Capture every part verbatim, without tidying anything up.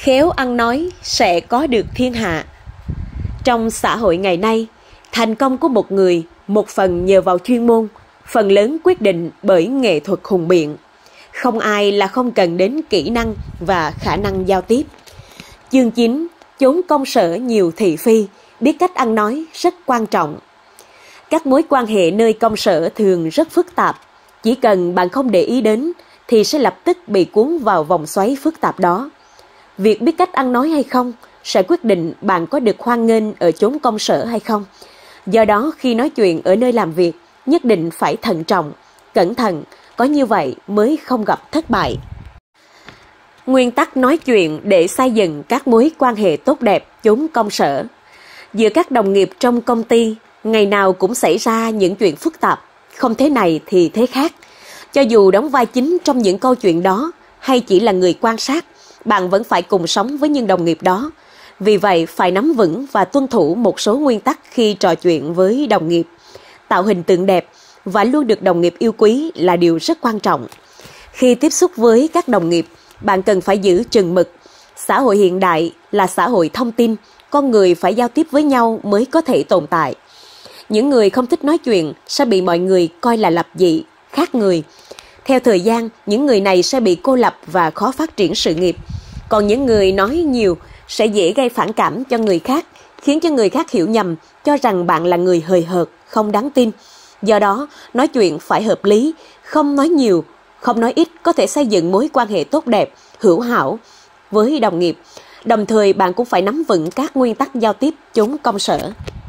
Khéo ăn nói sẽ có được thiên hạ. Trong xã hội ngày nay, thành công của một người một phần nhờ vào chuyên môn, phần lớn quyết định bởi nghệ thuật hùng biện. Không ai là không cần đến kỹ năng và khả năng giao tiếp. Chương chín. Chốn công sở nhiều thị phi, biết cách ăn nói rất quan trọng. Các mối quan hệ nơi công sở thường rất phức tạp. Chỉ cần bạn không để ý đến thì sẽ lập tức bị cuốn vào vòng xoáy phức tạp đó. Việc biết cách ăn nói hay không sẽ quyết định bạn có được hoan nghênh ở chốn công sở hay không. Do đó khi nói chuyện ở nơi làm việc, nhất định phải thận trọng, cẩn thận, có như vậy mới không gặp thất bại. Nguyên tắc nói chuyện để xây dựng các mối quan hệ tốt đẹp chốn công sở. Giữa các đồng nghiệp trong công ty, ngày nào cũng xảy ra những chuyện phức tạp, không thế này thì thế khác. Cho dù đóng vai chính trong những câu chuyện đó hay chỉ là người quan sát, bạn vẫn phải cùng sống với những đồng nghiệp đó. Vì vậy, phải nắm vững và tuân thủ một số nguyên tắc khi trò chuyện với đồng nghiệp. Tạo hình tượng đẹp và luôn được đồng nghiệp yêu quý là điều rất quan trọng. Khi tiếp xúc với các đồng nghiệp, bạn cần phải giữ chừng mực. Xã hội hiện đại là xã hội thông tin, con người phải giao tiếp với nhau mới có thể tồn tại. Những người không thích nói chuyện sẽ bị mọi người coi là lập dị, khác người. Theo thời gian, những người này sẽ bị cô lập và khó phát triển sự nghiệp. Còn những người nói nhiều sẽ dễ gây phản cảm cho người khác, khiến cho người khác hiểu nhầm, cho rằng bạn là người hời hợt, không đáng tin. Do đó, nói chuyện phải hợp lý, không nói nhiều, không nói ít có thể xây dựng mối quan hệ tốt đẹp, hữu hảo với đồng nghiệp. Đồng thời bạn cũng phải nắm vững các nguyên tắc giao tiếp chốn công sở.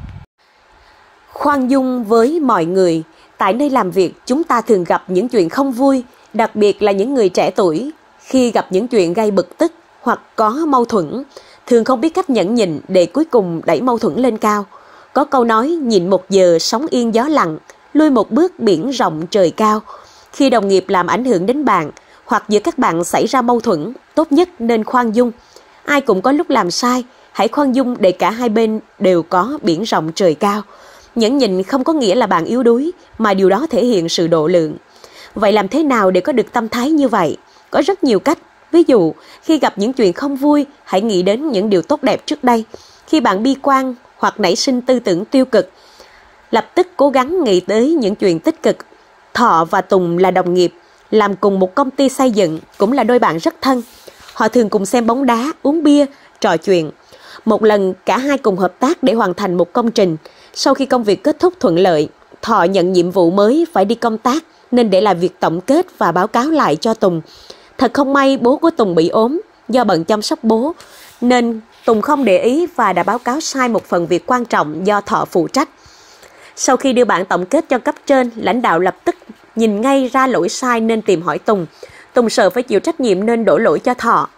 Khoan dung với mọi người. Tại nơi làm việc, chúng ta thường gặp những chuyện không vui, đặc biệt là những người trẻ tuổi. Khi gặp những chuyện gây bực tức hoặc có mâu thuẫn, thường không biết cách nhẫn nhịn để cuối cùng đẩy mâu thuẫn lên cao. Có câu nói nhịn một giờ sóng yên gió lặng, lui một bước biển rộng trời cao. Khi đồng nghiệp làm ảnh hưởng đến bạn, hoặc giữa các bạn xảy ra mâu thuẫn, tốt nhất nên khoan dung. Ai cũng có lúc làm sai, hãy khoan dung để cả hai bên đều có biển rộng trời cao. Nhẫn nhịn không có nghĩa là bạn yếu đuối, mà điều đó thể hiện sự độ lượng. Vậy làm thế nào để có được tâm thái như vậy? Có rất nhiều cách. Ví dụ, khi gặp những chuyện không vui, hãy nghĩ đến những điều tốt đẹp trước đây. Khi bạn bi quan hoặc nảy sinh tư tưởng tiêu cực, lập tức cố gắng nghĩ tới những chuyện tích cực. Thọ và Tùng là đồng nghiệp, làm cùng một công ty xây dựng, cũng là đôi bạn rất thân. Họ thường cùng xem bóng đá, uống bia, trò chuyện. Một lần cả hai cùng hợp tác để hoàn thành một công trình. Sau khi công việc kết thúc thuận lợi, Thọ nhận nhiệm vụ mới phải đi công tác nên để làm việc tổng kết và báo cáo lại cho Tùng. Thật không may bố của Tùng bị ốm, do bận chăm sóc bố nên Tùng không để ý và đã báo cáo sai một phần việc quan trọng do Thọ phụ trách. Sau khi đưa bản tổng kết cho cấp trên, lãnh đạo lập tức nhìn ngay ra lỗi sai nên tìm hỏi Tùng. Tùng sợ phải chịu trách nhiệm nên đổ lỗi cho Thọ.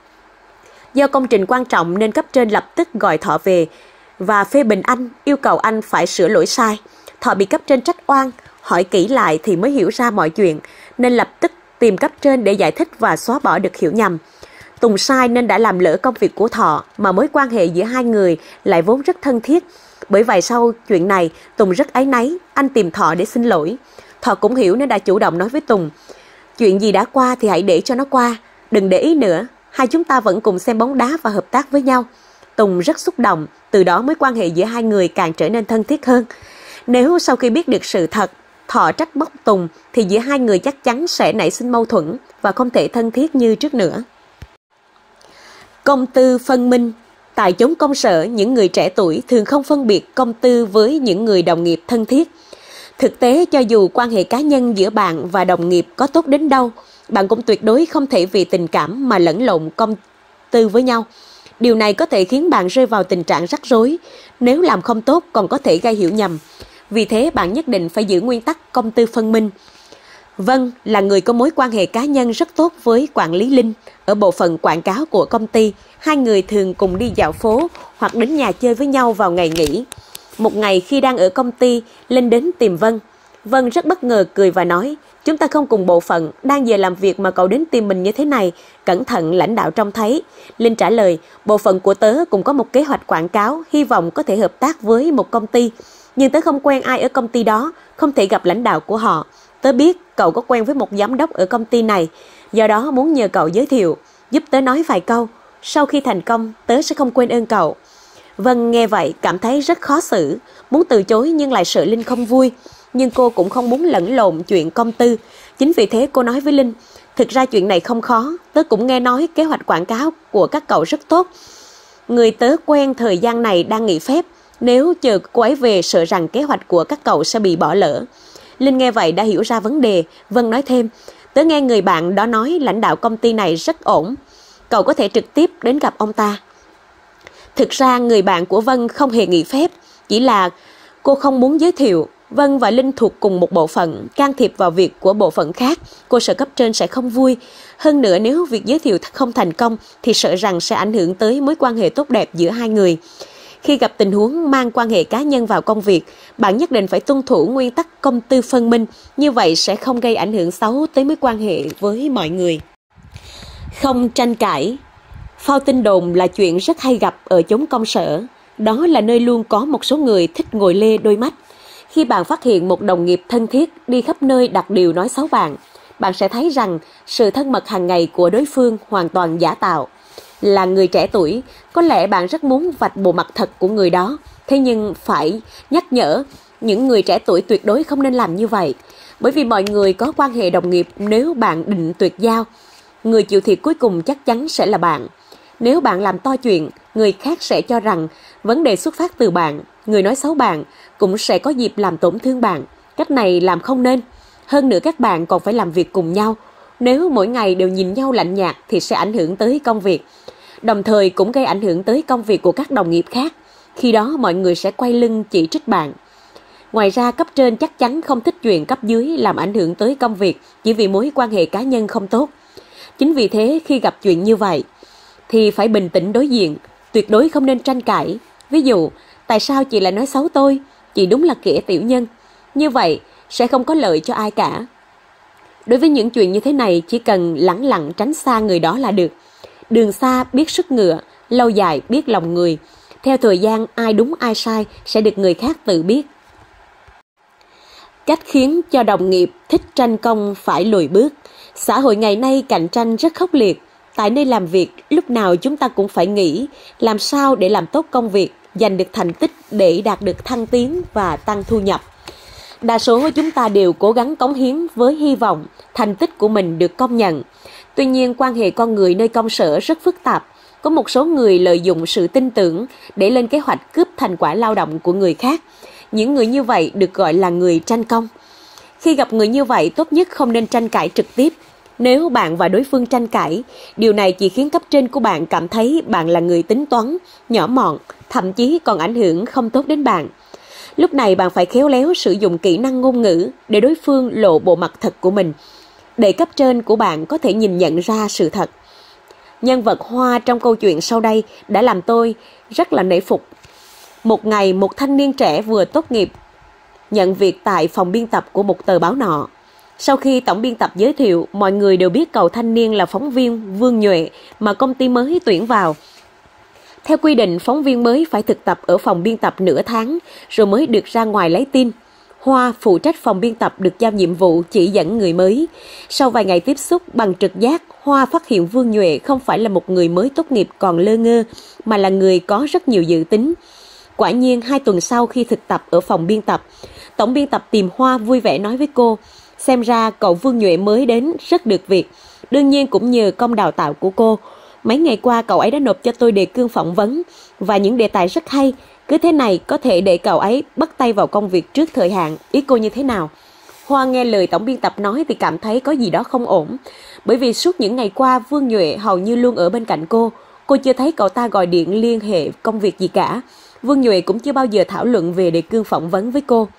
Do công trình quan trọng nên cấp trên lập tức gọi Thọ về và phê bình anh, yêu cầu anh phải sửa lỗi sai. Thọ bị cấp trên trách oan, hỏi kỹ lại thì mới hiểu ra mọi chuyện, nên lập tức tìm cấp trên để giải thích và xóa bỏ được hiểu nhầm. Tùng sai nên đã làm lỡ công việc của Thọ, mà mối quan hệ giữa hai người lại vốn rất thân thiết. Bởi vậy sau chuyện này, Tùng rất áy náy, anh tìm Thọ để xin lỗi. Thọ cũng hiểu nên đã chủ động nói với Tùng: chuyện gì đã qua thì hãy để cho nó qua, đừng để ý nữa, hai chúng ta vẫn cùng xem bóng đá và hợp tác với nhau. Tùng rất xúc động, từ đó mối quan hệ giữa hai người càng trở nên thân thiết hơn. Nếu sau khi biết được sự thật, Thọ trách móc Tùng thì giữa hai người chắc chắn sẽ nảy sinh mâu thuẫn và không thể thân thiết như trước nữa. Công tư phân minh. Tại chốn công sở, những người trẻ tuổi thường không phân biệt công tư với những người đồng nghiệp thân thiết. Thực tế, cho dù quan hệ cá nhân giữa bạn và đồng nghiệp có tốt đến đâu, bạn cũng tuyệt đối không thể vì tình cảm mà lẫn lộn công tư với nhau. Điều này có thể khiến bạn rơi vào tình trạng rắc rối, nếu làm không tốt còn có thể gây hiểu nhầm. Vì thế bạn nhất định phải giữ nguyên tắc công tư phân minh. Vân là người có mối quan hệ cá nhân rất tốt với quản lý Linh. Ở bộ phận quảng cáo của công ty, hai người thường cùng đi dạo phố hoặc đến nhà chơi với nhau vào ngày nghỉ. Một ngày khi đang ở công ty, Linh đến tìm Vân. Vân rất bất ngờ cười và nói: chúng ta không cùng bộ phận, đang giờ làm việc mà cậu đến tìm mình như thế này, cẩn thận lãnh đạo trông thấy. Linh trả lời: bộ phận của tớ cũng có một kế hoạch quảng cáo, hy vọng có thể hợp tác với một công ty. Nhưng tớ không quen ai ở công ty đó, không thể gặp lãnh đạo của họ. Tớ biết cậu có quen với một giám đốc ở công ty này, do đó muốn nhờ cậu giới thiệu, giúp tớ nói vài câu. sau khi thành công, tớ sẽ không quên ơn cậu. Vân nghe vậy cảm thấy rất khó xử, muốn từ chối nhưng lại sợ Linh không vui. Nhưng cô cũng không muốn lẫn lộn chuyện công tư. Chính vì thế cô nói với Linh, thực ra chuyện này không khó, tớ cũng nghe nói kế hoạch quảng cáo của các cậu rất tốt. Người tớ quen thời gian này đang nghỉ phép, nếu chờ cô ấy về sợ rằng kế hoạch của các cậu sẽ bị bỏ lỡ. Linh nghe vậy đã hiểu ra vấn đề. Vân nói thêm, tớ nghe người bạn đó nói lãnh đạo công ty này rất ổn, cậu có thể trực tiếp đến gặp ông ta. Thực ra người bạn của Vân không hề nghỉ phép, chỉ là cô không muốn giới thiệu. Vân và Linh thuộc cùng một bộ phận, can thiệp vào việc của bộ phận khác, cô sợ cấp trên sẽ không vui. Hơn nữa nếu việc giới thiệu không thành công thì sợ rằng sẽ ảnh hưởng tới mối quan hệ tốt đẹp giữa hai người. Khi gặp tình huống mang quan hệ cá nhân vào công việc, bạn nhất định phải tuân thủ nguyên tắc công tư phân minh, như vậy sẽ không gây ảnh hưởng xấu tới mối quan hệ với mọi người. Không tranh cãi. Phao tin đồn là chuyện rất hay gặp ở chốn công sở. Đó là nơi luôn có một số người thích ngồi lê đôi mắt. Khi bạn phát hiện một đồng nghiệp thân thiết đi khắp nơi đặt điều nói xấu bạn, bạn sẽ thấy rằng sự thân mật hàng ngày của đối phương hoàn toàn giả tạo. Là người trẻ tuổi, có lẽ bạn rất muốn vạch bộ mặt thật của người đó. Thế nhưng phải nhắc nhở, những người trẻ tuổi tuyệt đối không nên làm như vậy. Bởi vì mọi người có quan hệ đồng nghiệp, nếu bạn định tuyệt giao, người chịu thiệt cuối cùng chắc chắn sẽ là bạn. Nếu bạn làm to chuyện, người khác sẽ cho rằng vấn đề xuất phát từ bạn. Người nói xấu bạn cũng sẽ có dịp làm tổn thương bạn. Cách này làm không nên. Hơn nữa các bạn còn phải làm việc cùng nhau. Nếu mỗi ngày đều nhìn nhau lạnh nhạt thì sẽ ảnh hưởng tới công việc. Đồng thời cũng gây ảnh hưởng tới công việc của các đồng nghiệp khác. Khi đó mọi người sẽ quay lưng chỉ trích bạn. Ngoài ra cấp trên chắc chắn không thích chuyện cấp dưới làm ảnh hưởng tới công việc chỉ vì mối quan hệ cá nhân không tốt. Chính vì thế khi gặp chuyện như vậy thì phải bình tĩnh đối diện, tuyệt đối không nên tranh cãi. Ví dụ, tại sao chị lại nói xấu tôi? Chị đúng là kẻ tiểu nhân. Như vậy sẽ không có lợi cho ai cả. Đối với những chuyện như thế này, chỉ cần lẳng lặng tránh xa người đó là được. Đường xa biết sức ngựa, lâu dài biết lòng người. Theo thời gian, ai đúng ai sai sẽ được người khác tự biết. Cách khiến cho đồng nghiệp thích tranh công phải lùi bước. Xã hội ngày nay cạnh tranh rất khốc liệt. Tại nơi làm việc, lúc nào chúng ta cũng phải nghĩ làm sao để làm tốt công việc, giành được thành tích để đạt được thăng tiến và tăng thu nhập. Đa số chúng ta đều cố gắng cống hiến với hy vọng thành tích của mình được công nhận. Tuy nhiên, quan hệ con người nơi công sở rất phức tạp. Có một số người lợi dụng sự tin tưởng để lên kế hoạch cướp thành quả lao động của người khác. Những người như vậy được gọi là người tranh công. Khi gặp người như vậy, tốt nhất không nên tranh cãi trực tiếp. Nếu bạn và đối phương tranh cãi, điều này chỉ khiến cấp trên của bạn cảm thấy bạn là người tính toán, nhỏ mọn, thậm chí còn ảnh hưởng không tốt đến bạn. Lúc này bạn phải khéo léo sử dụng kỹ năng ngôn ngữ để đối phương lộ bộ mặt thật của mình, để cấp trên của bạn có thể nhìn nhận ra sự thật. Nhân vật Hoa trong câu chuyện sau đây đã làm tôi rất là nể phục. Một ngày, một thanh niên trẻ vừa tốt nghiệp, nhận việc tại phòng biên tập của một tờ báo nọ. Sau khi tổng biên tập giới thiệu, mọi người đều biết cậu thanh niên là phóng viên Vương Nhuệ mà công ty mới tuyển vào. Theo quy định, phóng viên mới phải thực tập ở phòng biên tập nửa tháng rồi mới được ra ngoài lấy tin. Hoa phụ trách phòng biên tập được giao nhiệm vụ chỉ dẫn người mới. Sau vài ngày tiếp xúc bằng trực giác, Hoa phát hiện Vương Nhuệ không phải là một người mới tốt nghiệp còn lơ ngơ, mà là người có rất nhiều dự tính. Quả nhiên, hai tuần sau khi thực tập ở phòng biên tập, tổng biên tập tìm Hoa vui vẻ nói với cô, xem ra cậu Vương Nhuệ mới đến rất được việc. Đương nhiên cũng nhờ công đào tạo của cô. Mấy ngày qua cậu ấy đã nộp cho tôi đề cương phỏng vấn và những đề tài rất hay. Cứ thế này có thể để cậu ấy bắt tay vào công việc trước thời hạn. Ý cô như thế nào? Hoa nghe lời tổng biên tập nói thì cảm thấy có gì đó không ổn. Bởi vì suốt những ngày qua Vương Nhuệ hầu như luôn ở bên cạnh cô. Cô chưa thấy cậu ta gọi điện liên hệ công việc gì cả. Vương Nhuệ cũng chưa bao giờ thảo luận về đề cương phỏng vấn với cô.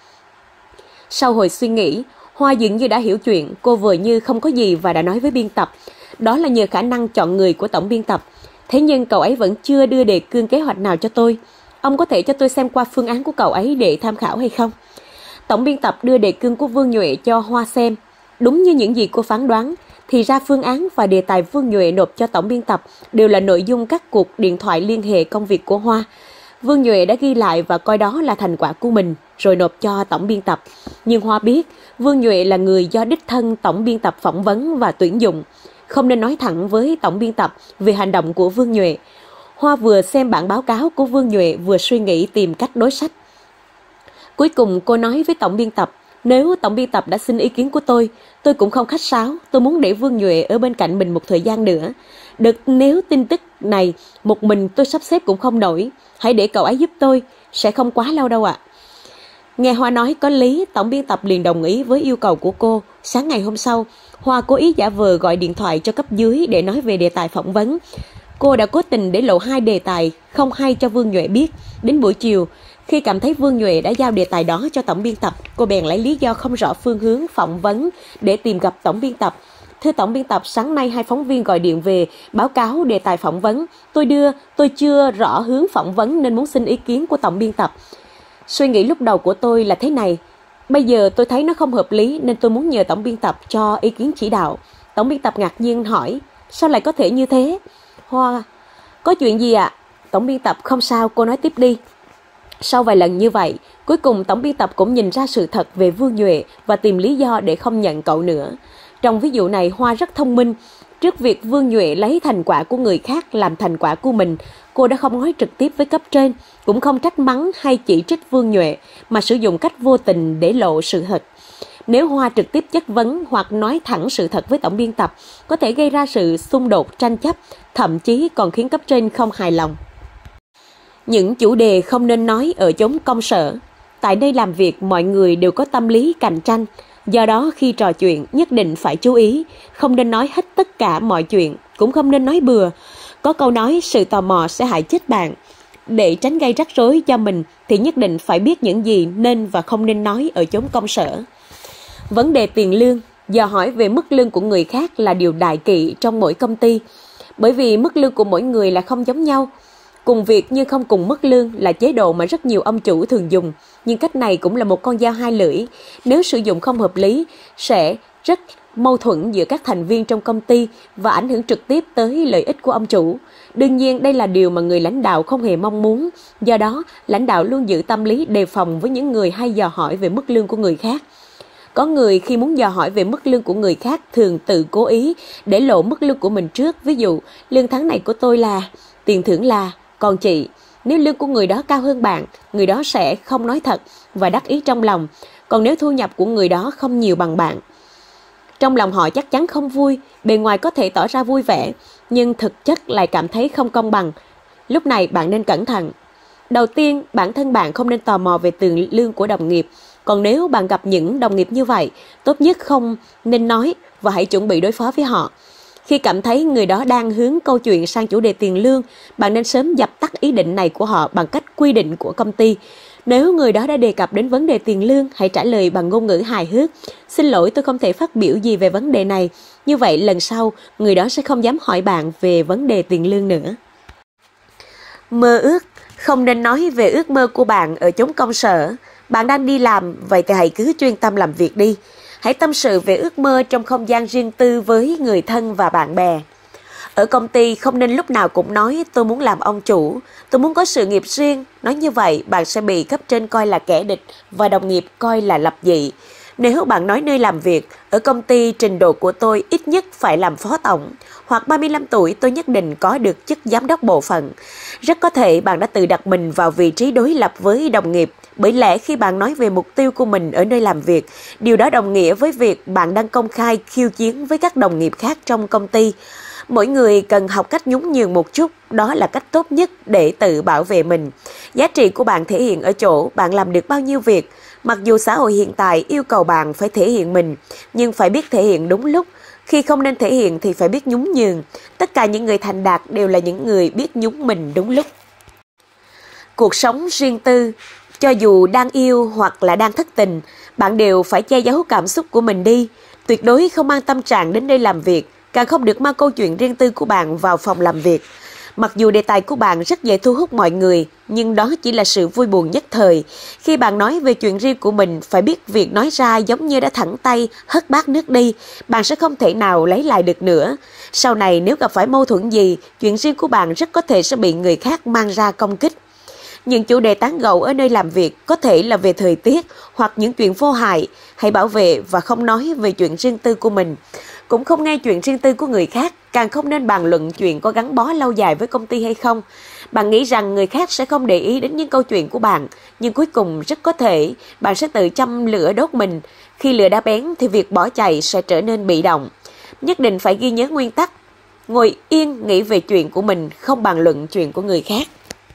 Sau hồi suy nghĩ, Hoa dường như đã hiểu chuyện. Cô vờ như không có gì và đã nói với biên tập. Đó là nhờ khả năng chọn người của tổng biên tập. Thế nhưng cậu ấy vẫn chưa đưa đề cương kế hoạch nào cho tôi. Ông có thể cho tôi xem qua phương án của cậu ấy để tham khảo hay không? Tổng biên tập đưa đề cương của Vương Nhuệ cho Hoa xem. Đúng như những gì cô phán đoán, thì ra phương án và đề tài Vương Nhuệ nộp cho tổng biên tập đều là nội dung các cuộc điện thoại liên hệ công việc của Hoa. Vương Nhuệ đã ghi lại và coi đó là thành quả của mình, rồi nộp cho tổng biên tập. Nhưng Hoa biết, Vương Nhuệ là người do đích thân tổng biên tập phỏng vấn và tuyển dụng. không nên nói thẳng với tổng biên tập về hành động của Vương Nhuệ. Hoa vừa xem bản báo cáo của Vương Nhuệ vừa suy nghĩ tìm cách đối sách. Cuối cùng cô nói với tổng biên tập, nếu tổng biên tập đã xin ý kiến của tôi, tôi cũng không khách sáo, tôi muốn để Vương Nhuệ ở bên cạnh mình một thời gian nữa. Được, nếu tin tức này một mình tôi sắp xếp cũng không nổi, hãy để cậu ấy giúp tôi, sẽ không quá lâu đâu ạ. À. Nghe Hoa nói có lý, tổng biên tập liền đồng ý với yêu cầu của cô. Sáng ngày hôm sau, Hoa cố ý giả vờ gọi điện thoại cho cấp dưới để nói về đề tài phỏng vấn. Cô đã cố tình để lộ hai đề tài không hay cho Vương Nhuệ biết. Đến buổi chiều, khi cảm thấy Vương Nhuệ đã giao đề tài đó cho tổng biên tập, cô bèn lấy lý do không rõ phương hướng phỏng vấn để tìm gặp tổng biên tập. Thưa tổng biên tập, sáng nay hai phóng viên gọi điện về báo cáo đề tài phỏng vấn. Tôi đưa, tôi chưa rõ hướng phỏng vấn nên muốn xin ý kiến của tổng biên tập. Suy nghĩ lúc đầu của tôi là thế này. Bây giờ tôi thấy nó không hợp lý nên tôi muốn nhờ tổng biên tập cho ý kiến chỉ đạo. Tổng biên tập ngạc nhiên hỏi, sao lại có thể như thế? Hoa, có chuyện gì ạ? À? Tổng biên tập, không sao, cô nói tiếp đi. Sau vài lần như vậy, cuối cùng tổng biên tập cũng nhìn ra sự thật về Vương Nhuệ và tìm lý do để không nhận cậu nữa. Trong ví dụ này, Hoa rất thông minh. Trước việc Vương Nhuệ lấy thành quả của người khác làm thành quả của mình, cô đã không nói trực tiếp với cấp trên, cũng không trách mắng hay chỉ trích Vương Nhuệ, mà sử dụng cách vô tình để lộ sự thật. Nếu Hoa trực tiếp chất vấn hoặc nói thẳng sự thật với tổng biên tập, có thể gây ra sự xung đột tranh chấp, thậm chí còn khiến cấp trên không hài lòng. Những chủ đề không nên nói ở chốn công sở. Tại nơi làm việc, mọi người đều có tâm lý cạnh tranh. Do đó khi trò chuyện nhất định phải chú ý, không nên nói hết tất cả mọi chuyện, cũng không nên nói bừa. Có câu nói sự tò mò sẽ hại chết bạn. Để tránh gây rắc rối cho mình thì nhất định phải biết những gì nên và không nên nói ở chốn công sở. Vấn đề tiền lương, dò hỏi về mức lương của người khác là điều đại kỵ trong mỗi công ty. Bởi vì mức lương của mỗi người là không giống nhau. Cùng việc nhưng không cùng mức lương là chế độ mà rất nhiều ông chủ thường dùng. Nhưng cách này cũng là một con dao hai lưỡi. Nếu sử dụng không hợp lý, sẽ rất mâu thuẫn giữa các thành viên trong công ty và ảnh hưởng trực tiếp tới lợi ích của ông chủ. Đương nhiên đây là điều mà người lãnh đạo không hề mong muốn. Do đó, lãnh đạo luôn giữ tâm lý đề phòng với những người hay dò hỏi về mức lương của người khác. Có người khi muốn dò hỏi về mức lương của người khác thường tự cố ý để lộ mức lương của mình trước. Ví dụ, lương tháng này của tôi là, tiền thưởng là, còn chị, nếu lương của người đó cao hơn bạn, người đó sẽ không nói thật và đắc ý trong lòng. Còn nếu thu nhập của người đó không nhiều bằng bạn, trong lòng họ chắc chắn không vui, bề ngoài có thể tỏ ra vui vẻ, nhưng thực chất lại cảm thấy không công bằng. Lúc này bạn nên cẩn thận. Đầu tiên, bản thân bạn không nên tò mò về tiền lương của đồng nghiệp. Còn nếu bạn gặp những đồng nghiệp như vậy, tốt nhất không nên nói và hãy chuẩn bị đối phó với họ. Khi cảm thấy người đó đang hướng câu chuyện sang chủ đề tiền lương, bạn nên sớm dập tắt ý định này của họ bằng cách quy định của công ty. Nếu người đó đã đề cập đến vấn đề tiền lương, hãy trả lời bằng ngôn ngữ hài hước. Xin lỗi, tôi không thể phát biểu gì về vấn đề này. Như vậy lần sau, người đó sẽ không dám hỏi bạn về vấn đề tiền lương nữa. Mơ ước, không nên nói về ước mơ của bạn ở chốn công sở. Bạn đang đi làm, vậy thì hãy cứ chuyên tâm làm việc đi. Hãy tâm sự về ước mơ trong không gian riêng tư với người thân và bạn bè. Ở công ty không nên lúc nào cũng nói tôi muốn làm ông chủ, tôi muốn có sự nghiệp riêng. Nói như vậy bạn sẽ bị cấp trên coi là kẻ địch và đồng nghiệp coi là lập dị. Nếu bạn nói nơi làm việc, ở công ty trình độ của tôi ít nhất phải làm phó tổng, hoặc ba mươi lăm tuổi tôi nhất định có được chức giám đốc bộ phận. Rất có thể bạn đã tự đặt mình vào vị trí đối lập với đồng nghiệp. Bởi lẽ khi bạn nói về mục tiêu của mình ở nơi làm việc, điều đó đồng nghĩa với việc bạn đang công khai khiêu chiến với các đồng nghiệp khác trong công ty. Mỗi người cần học cách nhún nhường một chút, đó là cách tốt nhất để tự bảo vệ mình. Giá trị của bạn thể hiện ở chỗ bạn làm được bao nhiêu việc. Mặc dù xã hội hiện tại yêu cầu bạn phải thể hiện mình, nhưng phải biết thể hiện đúng lúc. Khi không nên thể hiện thì phải biết nhún nhường. Tất cả những người thành đạt đều là những người biết nhún mình đúng lúc. Cuộc sống riêng tư. Cho dù đang yêu hoặc là đang thất tình, bạn đều phải che giấu cảm xúc của mình đi. Tuyệt đối không mang tâm trạng đến nơi làm việc, càng không được mang câu chuyện riêng tư của bạn vào phòng làm việc. Mặc dù đề tài của bạn rất dễ thu hút mọi người, nhưng đó chỉ là sự vui buồn nhất thời. Khi bạn nói về chuyện riêng của mình, phải biết việc nói ra giống như đã thẳng tay hất bát nước đi, bạn sẽ không thể nào lấy lại được nữa. Sau này nếu gặp phải mâu thuẫn gì, chuyện riêng của bạn rất có thể sẽ bị người khác mang ra công kích. Những chủ đề tán gẫu ở nơi làm việc có thể là về thời tiết hoặc những chuyện vô hại. Hãy bảo vệ và không nói về chuyện riêng tư của mình. cũng không nghe chuyện riêng tư của người khác, càng không nên bàn luận chuyện có gắn bó lâu dài với công ty hay không. Bạn nghĩ rằng người khác sẽ không để ý đến những câu chuyện của bạn, nhưng cuối cùng rất có thể bạn sẽ tự châm lửa đốt mình. Khi lửa đã bén thì việc bỏ chạy sẽ trở nên bị động. Nhất định phải ghi nhớ nguyên tắc: ngồi yên nghĩ về chuyện của mình, không bàn luận chuyện của người khác.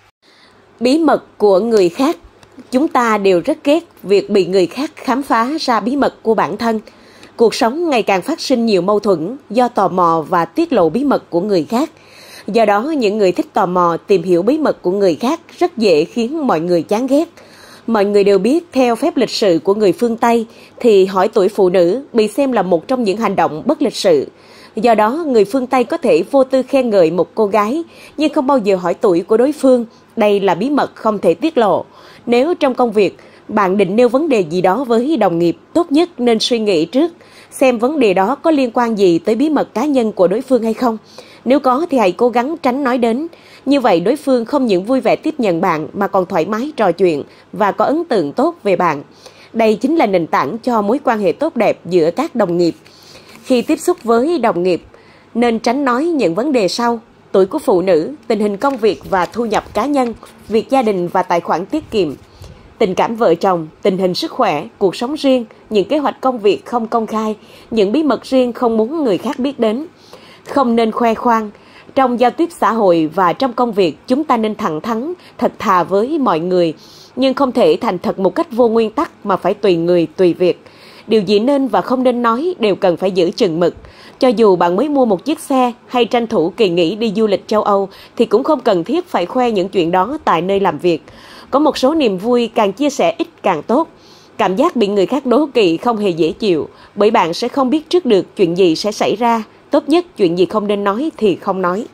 Bí mật của người khác. Chúng ta đều rất ghét việc bị người khác khám phá ra bí mật của bản thân. Cuộc sống ngày càng phát sinh nhiều mâu thuẫn do tò mò và tiết lộ bí mật của người khác. Do đó, những người thích tò mò tìm hiểu bí mật của người khác rất dễ khiến mọi người chán ghét. Mọi người đều biết, theo phép lịch sự của người phương Tây, thì hỏi tuổi phụ nữ bị xem là một trong những hành động bất lịch sự. Do đó, người phương Tây có thể vô tư khen ngợi một cô gái, nhưng không bao giờ hỏi tuổi của đối phương. Đây là bí mật không thể tiết lộ. Nếu trong công việc, bạn định nêu vấn đề gì đó với đồng nghiệp, tốt nhất nên suy nghĩ trước, xem vấn đề đó có liên quan gì tới bí mật cá nhân của đối phương hay không. Nếu có thì hãy cố gắng tránh nói đến. Như vậy đối phương không những vui vẻ tiếp nhận bạn mà còn thoải mái trò chuyện và có ấn tượng tốt về bạn. Đây chính là nền tảng cho mối quan hệ tốt đẹp giữa các đồng nghiệp. Khi tiếp xúc với đồng nghiệp, nên tránh nói những vấn đề sau: tuổi của phụ nữ, tình hình công việc và thu nhập cá nhân, việc gia đình và tài khoản tiết kiệm, tình cảm vợ chồng, tình hình sức khỏe, cuộc sống riêng, những kế hoạch công việc không công khai, những bí mật riêng không muốn người khác biết đến. Không nên khoe khoang. Trong giao tiếp xã hội và trong công việc, chúng ta nên thẳng thắn, thật thà với mọi người, nhưng không thể thành thật một cách vô nguyên tắc mà phải tùy người, tùy việc. Điều gì nên và không nên nói đều cần phải giữ chừng mực. Cho dù bạn mới mua một chiếc xe hay tranh thủ kỳ nghỉ đi du lịch châu Âu thì cũng không cần thiết phải khoe những chuyện đó tại nơi làm việc. Có một số niềm vui càng chia sẻ ít càng tốt. Cảm giác bị người khác đố kỵ không hề dễ chịu, bởi bạn sẽ không biết trước được chuyện gì sẽ xảy ra. Tốt nhất chuyện gì không nên nói thì không nói.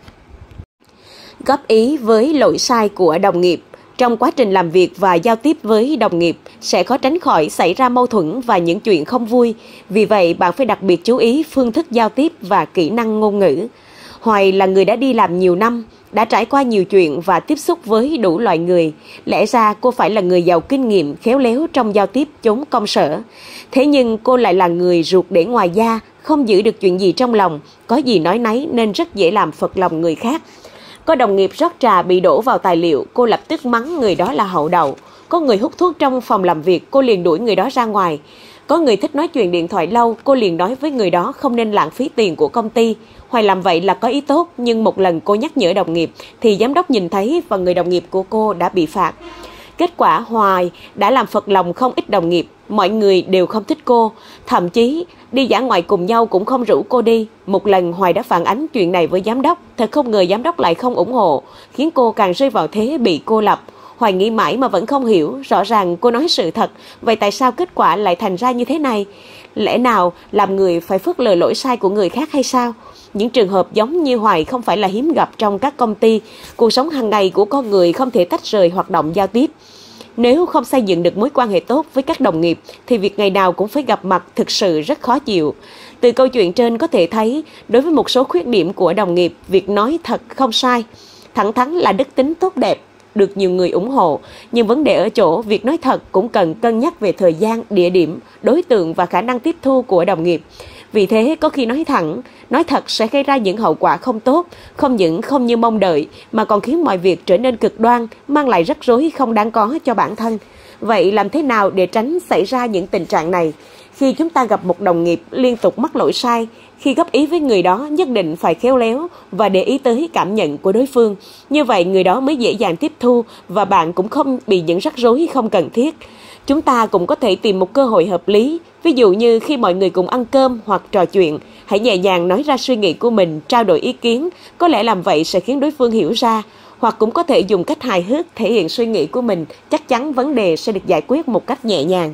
Góp ý với lỗi sai của đồng nghiệp. Trong quá trình làm việc và giao tiếp với đồng nghiệp sẽ khó tránh khỏi xảy ra mâu thuẫn và những chuyện không vui. Vì vậy, bạn phải đặc biệt chú ý phương thức giao tiếp và kỹ năng ngôn ngữ. Hoài là người đã đi làm nhiều năm, đã trải qua nhiều chuyện và tiếp xúc với đủ loại người. Lẽ ra cô phải là người giàu kinh nghiệm, khéo léo trong giao tiếp chốn công sở. Thế nhưng cô lại là người ruột để ngoài da, không giữ được chuyện gì trong lòng, có gì nói nấy nên rất dễ làm phật lòng người khác. Có đồng nghiệp rót trà bị đổ vào tài liệu, cô lập tức mắng người đó là hậu đậu. Có người hút thuốc trong phòng làm việc, cô liền đuổi người đó ra ngoài. Có người thích nói chuyện điện thoại lâu, cô liền nói với người đó không nên lãng phí tiền của công ty. Hoài làm vậy là có ý tốt, nhưng một lần cô nhắc nhở đồng nghiệp thì giám đốc nhìn thấy và người đồng nghiệp của cô đã bị phạt. Kết quả Hoài đã làm phật lòng không ít đồng nghiệp, mọi người đều không thích cô, thậm chí đi dã ngoại cùng nhau cũng không rủ cô đi. Một lần Hoài đã phản ánh chuyện này với giám đốc, thật không ngờ giám đốc lại không ủng hộ, khiến cô càng rơi vào thế bị cô lập. Hoài nghĩ mãi mà vẫn không hiểu, rõ ràng cô nói sự thật, vậy tại sao kết quả lại thành ra như thế này? Lẽ nào làm người phải phớt lờ lỗi sai của người khác hay sao? Những trường hợp giống như Hoài không phải là hiếm gặp trong các công ty. Cuộc sống hàng ngày của con người không thể tách rời hoạt động giao tiếp. Nếu không xây dựng được mối quan hệ tốt với các đồng nghiệp thì việc ngày nào cũng phải gặp mặt thực sự rất khó chịu. Từ câu chuyện trên có thể thấy, đối với một số khuyết điểm của đồng nghiệp, việc nói thật không sai, thẳng thắn là đức tính tốt đẹp, được nhiều người ủng hộ. Nhưng vấn đề ở chỗ, việc nói thật cũng cần cân nhắc về thời gian, địa điểm, đối tượng và khả năng tiếp thu của đồng nghiệp. Vì thế, có khi nói thẳng, nói thật sẽ gây ra những hậu quả không tốt, không những không như mong đợi, mà còn khiến mọi việc trở nên cực đoan, mang lại rắc rối không đáng có cho bản thân. Vậy làm thế nào để tránh xảy ra những tình trạng này? Khi chúng ta gặp một đồng nghiệp liên tục mắc lỗi sai, khi góp ý với người đó nhất định phải khéo léo và để ý tới cảm nhận của đối phương. Như vậy người đó mới dễ dàng tiếp thu và bạn cũng không bị những rắc rối không cần thiết. Chúng ta cũng có thể tìm một cơ hội hợp lý, ví dụ như khi mọi người cùng ăn cơm hoặc trò chuyện, hãy nhẹ nhàng nói ra suy nghĩ của mình, trao đổi ý kiến, có lẽ làm vậy sẽ khiến đối phương hiểu ra. Hoặc cũng có thể dùng cách hài hước thể hiện suy nghĩ của mình, chắc chắn vấn đề sẽ được giải quyết một cách nhẹ nhàng.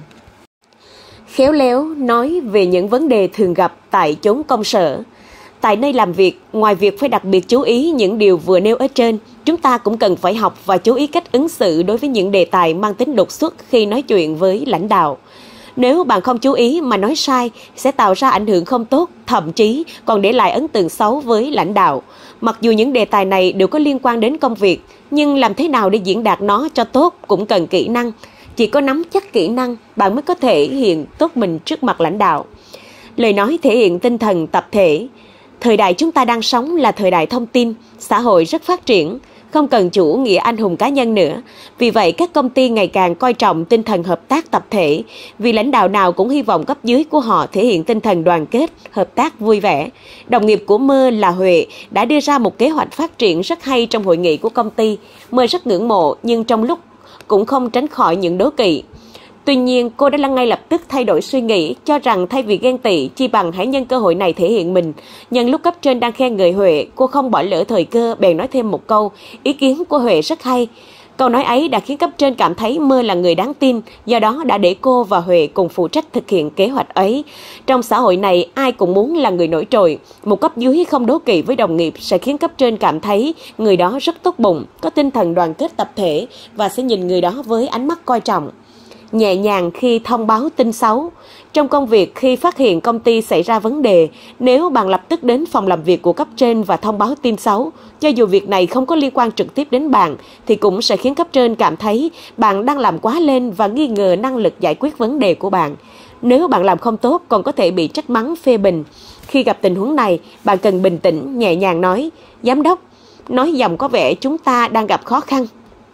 Khéo léo nói về những vấn đề thường gặp tại chốn công sở. Tại nơi làm việc, ngoài việc phải đặc biệt chú ý những điều vừa nêu ở trên, chúng ta cũng cần phải học và chú ý cách ứng xử đối với những đề tài mang tính đột xuất khi nói chuyện với lãnh đạo. Nếu bạn không chú ý mà nói sai, sẽ tạo ra ảnh hưởng không tốt, thậm chí còn để lại ấn tượng xấu với lãnh đạo. Mặc dù những đề tài này đều có liên quan đến công việc, nhưng làm thế nào để diễn đạt nó cho tốt cũng cần kỹ năng. Chỉ có nắm chắc kỹ năng, bạn mới có thể hiện tốt mình trước mặt lãnh đạo. Lời nói thể hiện tinh thần tập thể. Thời đại chúng ta đang sống là thời đại thông tin, xã hội rất phát triển, không cần chủ nghĩa anh hùng cá nhân nữa. Vì vậy, các công ty ngày càng coi trọng tinh thần hợp tác tập thể, vì lãnh đạo nào cũng hy vọng cấp dưới của họ thể hiện tinh thần đoàn kết, hợp tác vui vẻ. Đồng nghiệp của Mơ là Huệ đã đưa ra một kế hoạch phát triển rất hay trong hội nghị của công ty. Mơ rất ngưỡng mộ, nhưng trong lúc cũng không tránh khỏi những đố kỵ. Tuy nhiên, cô đã ngay lập tức thay đổi suy nghĩ, cho rằng thay vì ghen tị, chi bằng hãy nhân cơ hội này thể hiện mình. Nhân lúc cấp trên đang khen ngợi Huệ, cô không bỏ lỡ thời cơ, bèn nói thêm một câu, ý kiến của Huệ rất hay. Câu nói ấy đã khiến cấp trên cảm thấy Mơ là người đáng tin, do đó đã để cô và Huệ cùng phụ trách thực hiện kế hoạch ấy. Trong xã hội này, ai cũng muốn là người nổi trội. Một cấp dưới không đố kỵ với đồng nghiệp sẽ khiến cấp trên cảm thấy người đó rất tốt bụng, có tinh thần đoàn kết tập thể và sẽ nhìn người đó với ánh mắt coi trọng. Nhẹ nhàng khi thông báo tin xấu. Trong công việc, khi phát hiện công ty xảy ra vấn đề, nếu bạn lập tức đến phòng làm việc của cấp trên và thông báo tin xấu, cho dù việc này không có liên quan trực tiếp đến bạn, thì cũng sẽ khiến cấp trên cảm thấy bạn đang làm quá lên và nghi ngờ năng lực giải quyết vấn đề của bạn. Nếu bạn làm không tốt, còn có thể bị trách mắng phê bình. Khi gặp tình huống này, bạn cần bình tĩnh, nhẹ nhàng nói, giám đốc, nói giọng có vẻ chúng ta đang gặp khó khăn.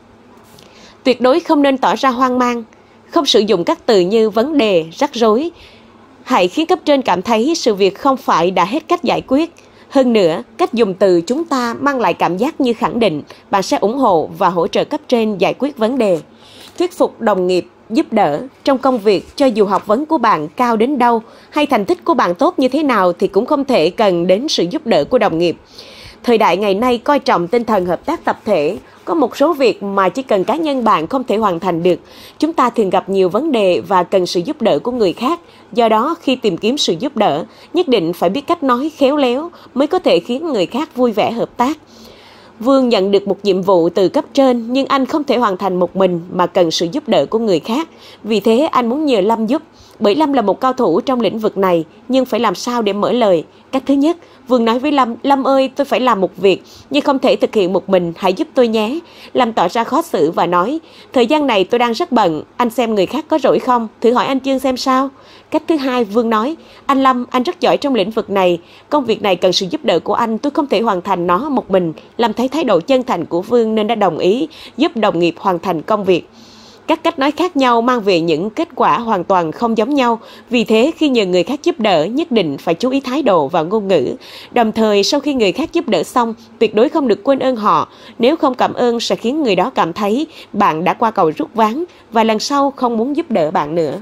Tuyệt đối không nên tỏ ra hoang mang. Không sử dụng các từ như vấn đề, rắc rối. Hãy khiến cấp trên cảm thấy sự việc không phải đã hết cách giải quyết. Hơn nữa, cách dùng từ chúng ta mang lại cảm giác như khẳng định bạn sẽ ủng hộ và hỗ trợ cấp trên giải quyết vấn đề. Thuyết phục đồng nghiệp, giúp đỡ. Trong công việc, cho dù học vấn của bạn cao đến đâu hay thành tích của bạn tốt như thế nào thì cũng không thể cần đến sự giúp đỡ của đồng nghiệp. Thời đại ngày nay coi trọng tinh thần hợp tác tập thể. Có một số việc mà chỉ cần cá nhân bạn không thể hoàn thành được. Chúng ta thường gặp nhiều vấn đề và cần sự giúp đỡ của người khác. Do đó, khi tìm kiếm sự giúp đỡ, nhất định phải biết cách nói khéo léo mới có thể khiến người khác vui vẻ hợp tác. Vương nhận được một nhiệm vụ từ cấp trên, nhưng anh không thể hoàn thành một mình mà cần sự giúp đỡ của người khác. Vì thế, anh muốn nhờ Lâm giúp. Bởi Lâm là một cao thủ trong lĩnh vực này, nhưng phải làm sao để mở lời. Cách thứ nhất, Vương nói với Lâm, Lâm ơi, tôi phải làm một việc, nhưng không thể thực hiện một mình, hãy giúp tôi nhé. Lâm tỏ ra khó xử và nói, thời gian này tôi đang rất bận, anh xem người khác có rỗi không, thử hỏi anh Chương xem sao. Cách thứ hai, Vương nói, anh Lâm, anh rất giỏi trong lĩnh vực này, công việc này cần sự giúp đỡ của anh, tôi không thể hoàn thành nó một mình. Lâm thấy thái độ chân thành của Vương nên đã đồng ý giúp đồng nghiệp hoàn thành công việc. Các cách nói khác nhau mang về những kết quả hoàn toàn không giống nhau. Vì thế, khi nhờ người khác giúp đỡ, nhất định phải chú ý thái độ và ngôn ngữ. Đồng thời, sau khi người khác giúp đỡ xong, tuyệt đối không được quên ơn họ. Nếu không cảm ơn sẽ khiến người đó cảm thấy bạn đã qua cầu rút ván và lần sau không muốn giúp đỡ bạn nữa.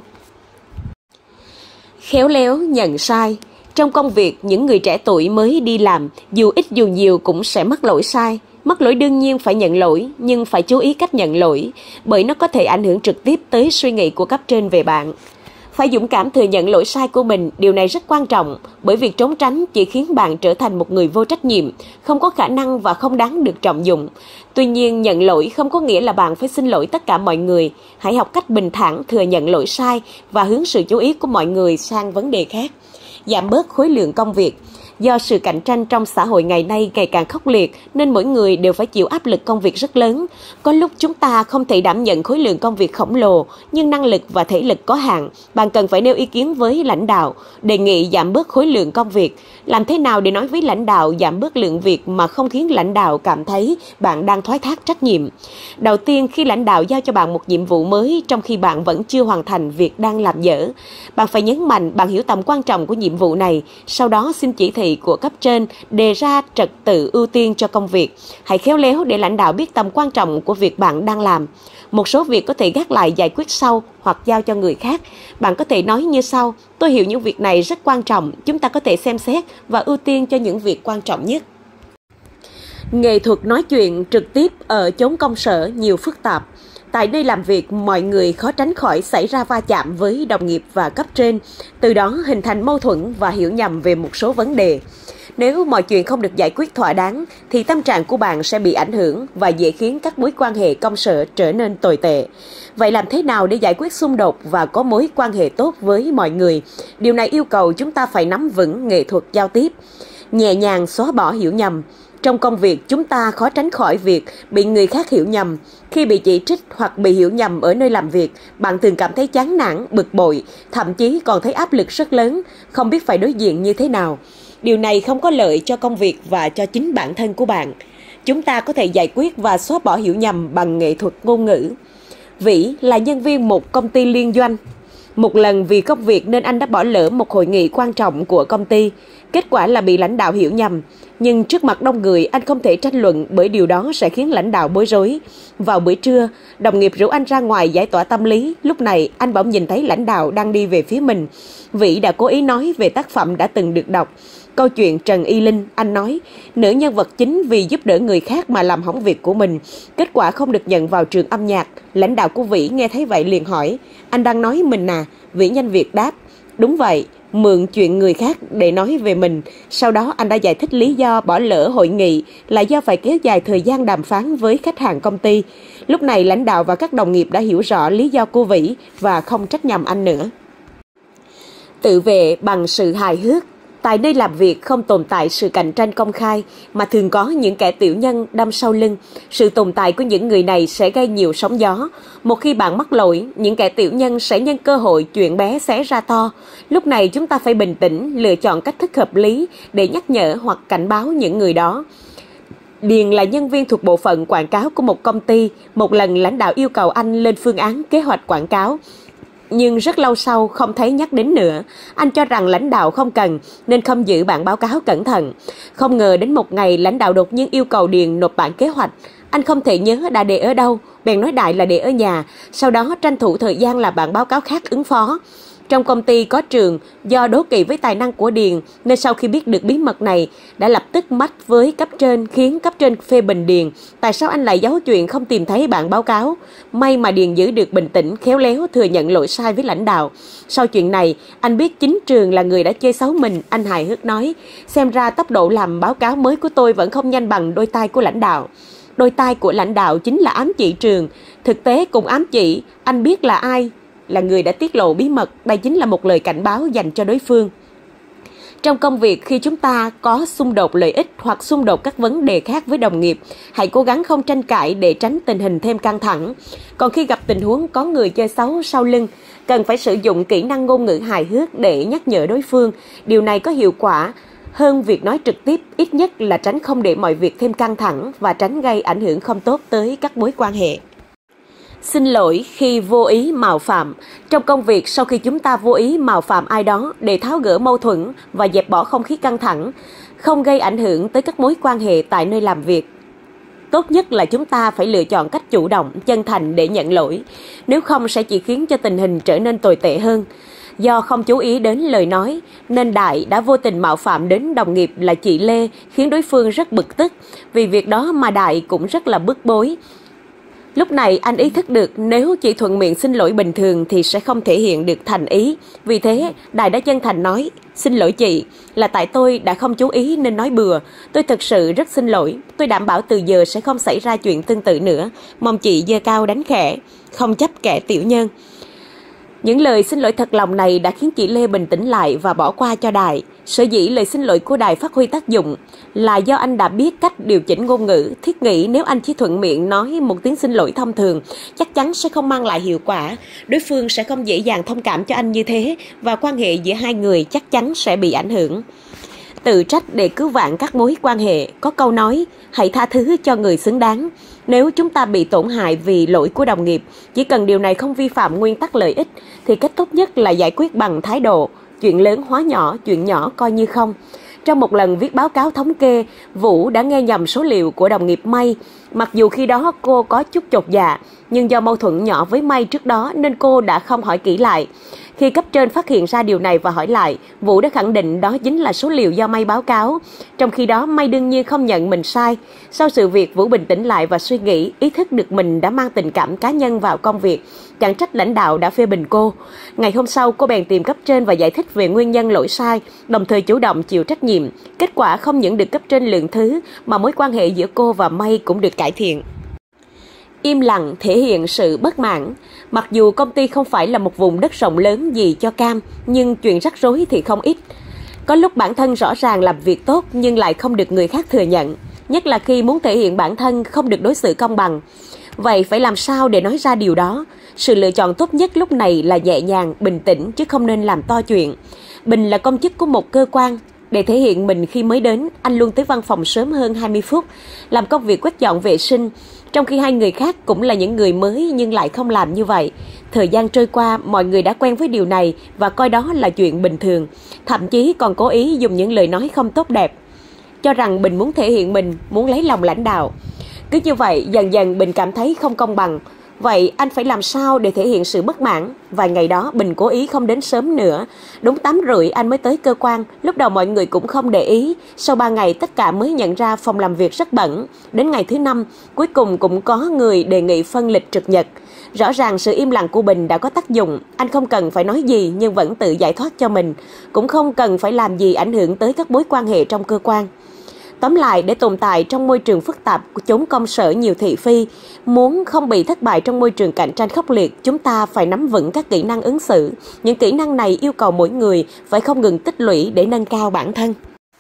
Khéo léo nhận sai. Trong công việc, những người trẻ tuổi mới đi làm, dù ít dù nhiều cũng sẽ mắc lỗi sai. Mắc lỗi đương nhiên phải nhận lỗi, nhưng phải chú ý cách nhận lỗi, bởi nó có thể ảnh hưởng trực tiếp tới suy nghĩ của cấp trên về bạn. Phải dũng cảm thừa nhận lỗi sai của mình, điều này rất quan trọng, bởi việc trốn tránh chỉ khiến bạn trở thành một người vô trách nhiệm, không có khả năng và không đáng được trọng dụng. Tuy nhiên, nhận lỗi không có nghĩa là bạn phải xin lỗi tất cả mọi người. Hãy học cách bình thản thừa nhận lỗi sai và hướng sự chú ý của mọi người sang vấn đề khác. Giảm bớt khối lượng công việc. Do sự cạnh tranh trong xã hội ngày nay ngày càng khốc liệt nên mỗi người đều phải chịu áp lực công việc rất lớn. Có lúc chúng ta không thể đảm nhận khối lượng công việc khổng lồ, nhưng năng lực và thể lực có hạn. Bạn cần phải nêu ý kiến với lãnh đạo, đề nghị giảm bớt khối lượng công việc. Làm thế nào để nói với lãnh đạo giảm bớt lượng việc mà không khiến lãnh đạo cảm thấy bạn đang thoái thác trách nhiệm? Đầu tiên, khi lãnh đạo giao cho bạn một nhiệm vụ mới trong khi bạn vẫn chưa hoàn thành việc đang làm dở, bạn phải nhấn mạnh bạn hiểu tầm quan trọng của nhiệm vụ này. Sau đó xin chỉ thị của cấp trên đề ra trật tự ưu tiên cho công việc. Hãy khéo léo để lãnh đạo biết tầm quan trọng của việc bạn đang làm. Một số việc có thể gác lại giải quyết sau hoặc giao cho người khác. Bạn có thể nói như sau: tôi hiểu những việc này rất quan trọng, chúng ta có thể xem xét và ưu tiên cho những việc quan trọng nhất. Nghệ thuật nói chuyện trực tiếp ở chốn công sở nhiều phức tạp. Tại nơi làm việc, mọi người khó tránh khỏi xảy ra va chạm với đồng nghiệp và cấp trên, từ đó hình thành mâu thuẫn và hiểu nhầm về một số vấn đề. Nếu mọi chuyện không được giải quyết thỏa đáng, thì tâm trạng của bạn sẽ bị ảnh hưởng và dễ khiến các mối quan hệ công sở trở nên tồi tệ. Vậy làm thế nào để giải quyết xung đột và có mối quan hệ tốt với mọi người? Điều này yêu cầu chúng ta phải nắm vững nghệ thuật giao tiếp. Nhẹ nhàng xóa bỏ hiểu nhầm. Trong công việc, chúng ta khó tránh khỏi việc bị người khác hiểu nhầm. Khi bị chỉ trích hoặc bị hiểu nhầm ở nơi làm việc, bạn thường cảm thấy chán nản, bực bội, thậm chí còn thấy áp lực rất lớn, không biết phải đối diện như thế nào. Điều này không có lợi cho công việc và cho chính bản thân của bạn. Chúng ta có thể giải quyết và xóa bỏ hiểu nhầm bằng nghệ thuật ngôn ngữ. Vĩ là nhân viên một công ty liên doanh. Một lần vì công việc nên anh đã bỏ lỡ một hội nghị quan trọng của công ty. Kết quả là bị lãnh đạo hiểu nhầm. Nhưng trước mặt đông người, anh không thể tranh luận bởi điều đó sẽ khiến lãnh đạo bối rối. Vào buổi trưa, đồng nghiệp rủ anh ra ngoài giải tỏa tâm lý. Lúc này, anh bỗng nhìn thấy lãnh đạo đang đi về phía mình. Vĩ đã cố ý nói về tác phẩm đã từng được đọc. Câu chuyện Trần Y Linh, anh nói, nữ nhân vật chính vì giúp đỡ người khác mà làm hỏng việc của mình. Kết quả không được nhận vào trường âm nhạc. Lãnh đạo của Vĩ nghe thấy vậy liền hỏi, anh đang nói mình à? Vĩ nhanh việc đáp, đúng vậy, mượn chuyện người khác để nói về mình. Sau đó anh đã giải thích lý do bỏ lỡ hội nghị là do phải kéo dài thời gian đàm phán với khách hàng công ty. Lúc này lãnh đạo và các đồng nghiệp đã hiểu rõ lý do của Vĩ và không trách nhầm anh nữa. Tự vệ bằng sự hài hước. Tại nơi làm việc không tồn tại sự cạnh tranh công khai mà thường có những kẻ tiểu nhân đâm sau lưng. Sự tồn tại của những người này sẽ gây nhiều sóng gió. Một khi bạn mắc lỗi, những kẻ tiểu nhân sẽ nhân cơ hội chuyện bé xé ra to. Lúc này chúng ta phải bình tĩnh, lựa chọn cách thức hợp lý để nhắc nhở hoặc cảnh báo những người đó. Điền là nhân viên thuộc bộ phận quảng cáo của một công ty. Một lần lãnh đạo yêu cầu anh lên phương án kế hoạch quảng cáo. Nhưng rất lâu sau không thấy nhắc đến nữa. Anh cho rằng lãnh đạo không cần nên không giữ bản báo cáo cẩn thận. Không ngờ đến một ngày lãnh đạo đột nhiên yêu cầu Điền nộp bản kế hoạch. Anh không thể nhớ đã để ở đâu, bèn nói đại là để ở nhà. Sau đó tranh thủ thời gian làm bản báo cáo khác ứng phó. Trong công ty có trường, do đố kỵ với tài năng của Điền nên sau khi biết được bí mật này đã lập tức mách với cấp trên, khiến cấp trên phê bình Điền. Tại sao anh lại giấu chuyện không tìm thấy bản báo cáo? May mà Điền giữ được bình tĩnh, khéo léo thừa nhận lỗi sai với lãnh đạo. Sau chuyện này, anh biết chính trường là người đã chơi xấu mình. Anh hài hước nói, xem ra tốc độ làm báo cáo mới của tôi vẫn không nhanh bằng đôi tay của lãnh đạo. Đôi tay của lãnh đạo chính là ám chỉ trường. Thực tế cùng ám chỉ, anh biết là ai là người đã tiết lộ bí mật. Đây chính là một lời cảnh báo dành cho đối phương. Trong công việc, khi chúng ta có xung đột lợi ích hoặc xung đột các vấn đề khác với đồng nghiệp, hãy cố gắng không tranh cãi để tránh tình hình thêm căng thẳng. Còn khi gặp tình huống có người chơi xấu sau lưng, cần phải sử dụng kỹ năng ngôn ngữ hài hước để nhắc nhở đối phương. Điều này có hiệu quả hơn việc nói trực tiếp, ít nhất là tránh không để mọi việc thêm căng thẳng và tránh gây ảnh hưởng không tốt tới các mối quan hệ. Xin lỗi khi vô ý mạo phạm. Trong công việc, sau khi chúng ta vô ý mạo phạm ai đó để tháo gỡ mâu thuẫn và dẹp bỏ không khí căng thẳng, không gây ảnh hưởng tới các mối quan hệ tại nơi làm việc, tốt nhất là chúng ta phải lựa chọn cách chủ động, chân thành để nhận lỗi. Nếu không sẽ chỉ khiến cho tình hình trở nên tồi tệ hơn. Do không chú ý đến lời nói, nên Đại đã vô tình mạo phạm đến đồng nghiệp là chị Lê, khiến đối phương rất bực tức. Vì việc đó mà Đại cũng rất là bức bối. Lúc này anh ý thức được nếu chỉ thuận miệng xin lỗi bình thường thì sẽ không thể hiện được thành ý. Vì thế, Đại đã chân thành nói, xin lỗi chị, là tại tôi đã không chú ý nên nói bừa. Tôi thực sự rất xin lỗi, tôi đảm bảo từ giờ sẽ không xảy ra chuyện tương tự nữa. Mong chị giơ cao đánh khẽ, không chấp kẻ tiểu nhân. Những lời xin lỗi thật lòng này đã khiến chị Lê bình tĩnh lại và bỏ qua cho Đại. Sở dĩ lời xin lỗi của Đại phát huy tác dụng là do anh đã biết cách điều chỉnh ngôn ngữ. Thiết nghĩ nếu anh chỉ thuận miệng nói một tiếng xin lỗi thông thường, chắc chắn sẽ không mang lại hiệu quả. Đối phương sẽ không dễ dàng thông cảm cho anh như thế và quan hệ giữa hai người chắc chắn sẽ bị ảnh hưởng. Tự trách để cứu vãn các mối quan hệ. Có câu nói, hãy tha thứ cho người xứng đáng. Nếu chúng ta bị tổn hại vì lỗi của đồng nghiệp, chỉ cần điều này không vi phạm nguyên tắc lợi ích, thì cách tốt nhất là giải quyết bằng thái độ. Chuyện lớn hóa nhỏ, chuyện nhỏ coi như không. Trong một lần viết báo cáo thống kê, Vũ đã nghe nhầm số liệu của đồng nghiệp May. Mặc dù khi đó cô có chút chột dạ, nhưng do mâu thuẫn nhỏ với May trước đó nên cô đã không hỏi kỹ lại. Khi cấp trên phát hiện ra điều này và hỏi lại, Vũ đã khẳng định đó chính là số liệu do May báo cáo. Trong khi đó, May đương nhiên không nhận mình sai. Sau sự việc, Vũ bình tĩnh lại và suy nghĩ, ý thức được mình đã mang tình cảm cá nhân vào công việc. Chẳng trách lãnh đạo đã phê bình cô. Ngày hôm sau, cô bèn tìm cấp trên và giải thích về nguyên nhân lỗi sai, đồng thời chủ động chịu trách nhiệm. Kết quả không những được cấp trên lượng thứ, mà mối quan hệ giữa cô và May cũng được cải thiện. Im lặng thể hiện sự bất mãn. Mặc dù công ty không phải là một vùng đất rộng lớn gì cho cam, nhưng chuyện rắc rối thì không ít. Có lúc bản thân rõ ràng làm việc tốt nhưng lại không được người khác thừa nhận. nhất là khi muốn thể hiện bản thân không được đối xử công bằng. Vậy phải làm sao để nói ra điều đó? Sự lựa chọn tốt nhất lúc này là nhẹ nhàng, bình tĩnh chứ không nên làm to chuyện. Bình là công chức của một cơ quan. Để thể hiện mình khi mới đến, anh luôn tới văn phòng sớm hơn hai mươi phút, làm công việc quét dọn vệ sinh, trong khi hai người khác cũng là những người mới nhưng lại không làm như vậy. Thời gian trôi qua, mọi người đã quen với điều này và coi đó là chuyện bình thường, thậm chí còn cố ý dùng những lời nói không tốt đẹp, cho rằng Bình muốn thể hiện mình, muốn lấy lòng lãnh đạo. Cứ như vậy, dần dần Bình cảm thấy không công bằng. Vậy anh phải làm sao để thể hiện sự bất mãn? Vài ngày đó Bình cố ý không đến sớm nữa. Đúng tám rưỡi anh mới tới cơ quan. Lúc đầu mọi người cũng không để ý. Sau ba ngày tất cả mới nhận ra phòng làm việc rất bẩn. Đến ngày thứ năm, cuối cùng cũng có người đề nghị phân lịch trực nhật. Rõ ràng sự im lặng của Bình đã có tác dụng. Anh không cần phải nói gì nhưng vẫn tự giải thoát cho mình. Cũng không cần phải làm gì ảnh hưởng tới các mối quan hệ trong cơ quan. Tóm lại, để tồn tại trong môi trường phức tạp của chốn công sở nhiều thị phi, muốn không bị thất bại trong môi trường cạnh tranh khốc liệt, chúng ta phải nắm vững các kỹ năng ứng xử. Những kỹ năng này yêu cầu mỗi người phải không ngừng tích lũy để nâng cao bản thân.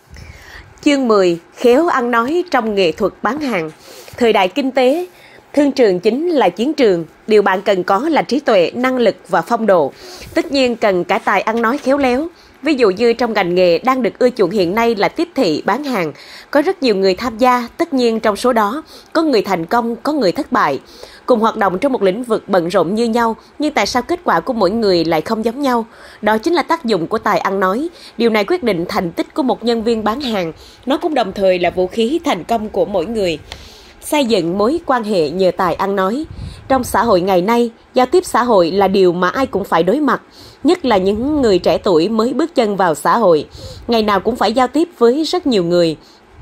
Chương mười. Khéo ăn nói trong nghệ thuật bán hàng. Thời đại kinh tế, thương trường chính là chiến trường. Điều bạn cần có là trí tuệ, năng lực và phong độ. Tất nhiên cần cả tài ăn nói khéo léo. Ví dụ như trong ngành nghề đang được ưa chuộng hiện nay là tiếp thị bán hàng, có rất nhiều người tham gia, tất nhiên trong số đó có người thành công, có người thất bại. Cùng hoạt động trong một lĩnh vực bận rộn như nhau, nhưng tại sao kết quả của mỗi người lại không giống nhau? Đó chính là tác dụng của tài ăn nói. Điều này quyết định thành tích của một nhân viên bán hàng. Nó cũng đồng thời là vũ khí thành công của mỗi người. Xây dựng mối quan hệ nhờ tài ăn nói. Trong xã hội ngày nay, giao tiếp xã hội là điều mà ai cũng phải đối mặt, nhất là những người trẻ tuổi mới bước chân vào xã hội. Ngày nào cũng phải giao tiếp với rất nhiều người.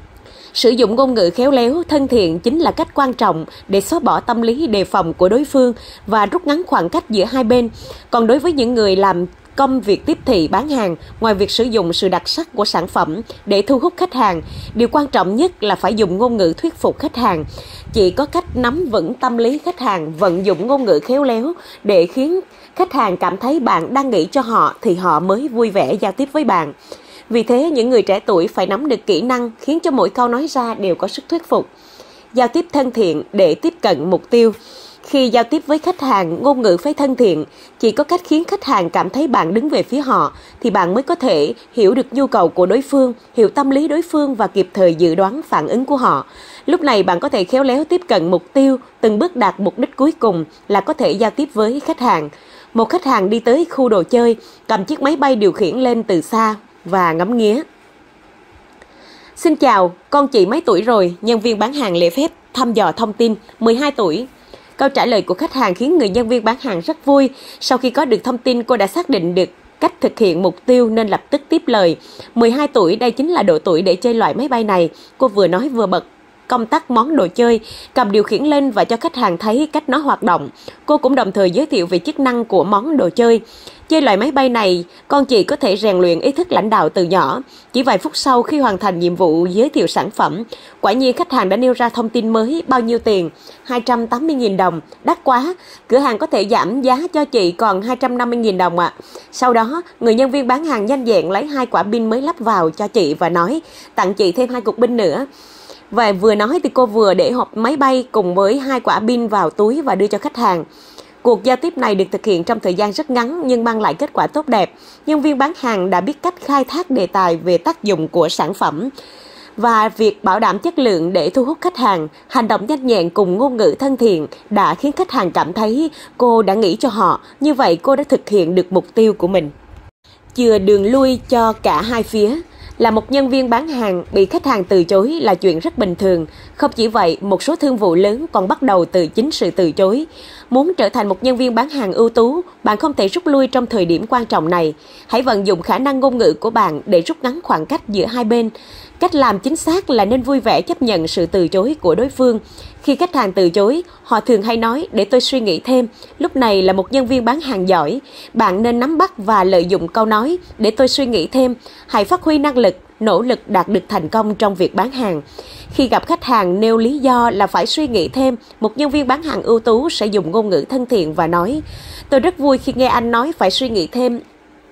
Sử dụng ngôn ngữ khéo léo, thân thiện chính là cách quan trọng để xóa bỏ tâm lý đề phòng của đối phương và rút ngắn khoảng cách giữa hai bên. Còn đối với những người làm công việc tiếp thị bán hàng, ngoài việc sử dụng sự đặc sắc của sản phẩm để thu hút khách hàng, điều quan trọng nhất là phải dùng ngôn ngữ thuyết phục khách hàng. Chỉ có cách nắm vững tâm lý khách hàng, vận dụng ngôn ngữ khéo léo để khiến khách hàng cảm thấy bạn đang nghĩ cho họ thì họ mới vui vẻ giao tiếp với bạn. Vì thế, những người trẻ tuổi phải nắm được kỹ năng khiến cho mỗi câu nói ra đều có sức thuyết phục. Giao tiếp thân thiện để tiếp cận mục tiêu. Khi giao tiếp với khách hàng, ngôn ngữ phải thân thiện. Chỉ có cách khiến khách hàng cảm thấy bạn đứng về phía họ thì bạn mới có thể hiểu được nhu cầu của đối phương, hiểu tâm lý đối phương và kịp thời dự đoán phản ứng của họ. Lúc này bạn có thể khéo léo tiếp cận mục tiêu, từng bước đạt mục đích cuối cùng là có thể giao tiếp với khách hàng. Một khách hàng đi tới khu đồ chơi, cầm chiếc máy bay điều khiển lên từ xa và ngắm nghía. Xin chào, con chị mấy tuổi rồi? Nhân viên bán hàng lễ phép thăm dò thông tin. mười hai tuổi. Câu trả lời của khách hàng khiến người nhân viên bán hàng rất vui. Sau khi có được thông tin, cô đã xác định được cách thực hiện mục tiêu nên lập tức tiếp lời. mười hai tuổi, đây chính là độ tuổi để chơi loại máy bay này. Cô vừa nói vừa bật công tắc món đồ chơi, cầm điều khiển lên và cho khách hàng thấy cách nó hoạt động. Cô cũng đồng thời giới thiệu về chức năng của món đồ chơi. Chơi loại máy bay này, con chị có thể rèn luyện ý thức lãnh đạo từ nhỏ. Chỉ vài phút sau khi hoàn thành nhiệm vụ giới thiệu sản phẩm, quả nhiên khách hàng đã nêu ra thông tin mới. Bao nhiêu tiền? hai trăm tám mươi nghìn đồng. Đắt quá, cửa hàng có thể giảm giá cho chị còn hai trăm năm mươi nghìn đồng ạ. À. Sau đó, người nhân viên bán hàng nhanh nhẹn lấy hai quả pin mới lắp vào cho chị và nói tặng chị thêm hai cục pin nữa. Và vừa nói thì cô vừa để hộp máy bay cùng với hai quả pin vào túi và đưa cho khách hàng. Cuộc giao tiếp này được thực hiện trong thời gian rất ngắn nhưng mang lại kết quả tốt đẹp. Nhân viên bán hàng đã biết cách khai thác đề tài về tác dụng của sản phẩm và việc bảo đảm chất lượng để thu hút khách hàng. Hành động nhanh nhẹn cùng ngôn ngữ thân thiện đã khiến khách hàng cảm thấy cô đã nghĩ cho họ. Như vậy cô đã thực hiện được mục tiêu của mình. Chừa đường lui cho cả hai phía. Là một nhân viên bán hàng, bị khách hàng từ chối là chuyện rất bình thường. Không chỉ vậy, một số thương vụ lớn còn bắt đầu từ chính sự từ chối. Muốn trở thành một nhân viên bán hàng ưu tú, bạn không thể rút lui trong thời điểm quan trọng này. Hãy vận dụng khả năng ngôn ngữ của bạn để rút ngắn khoảng cách giữa hai bên. Cách làm chính xác là nên vui vẻ chấp nhận sự từ chối của đối phương. Khi khách hàng từ chối, họ thường hay nói để tôi suy nghĩ thêm. Lúc này là một nhân viên bán hàng giỏi. Bạn nên nắm bắt và lợi dụng câu nói để tôi suy nghĩ thêm. Hãy phát huy năng lực, nỗ lực đạt được thành công trong việc bán hàng. Khi gặp khách hàng nêu lý do là phải suy nghĩ thêm, một nhân viên bán hàng ưu tú sẽ dùng ngôn ngữ thân thiện và nói: tôi rất vui khi nghe anh nói phải suy nghĩ thêm.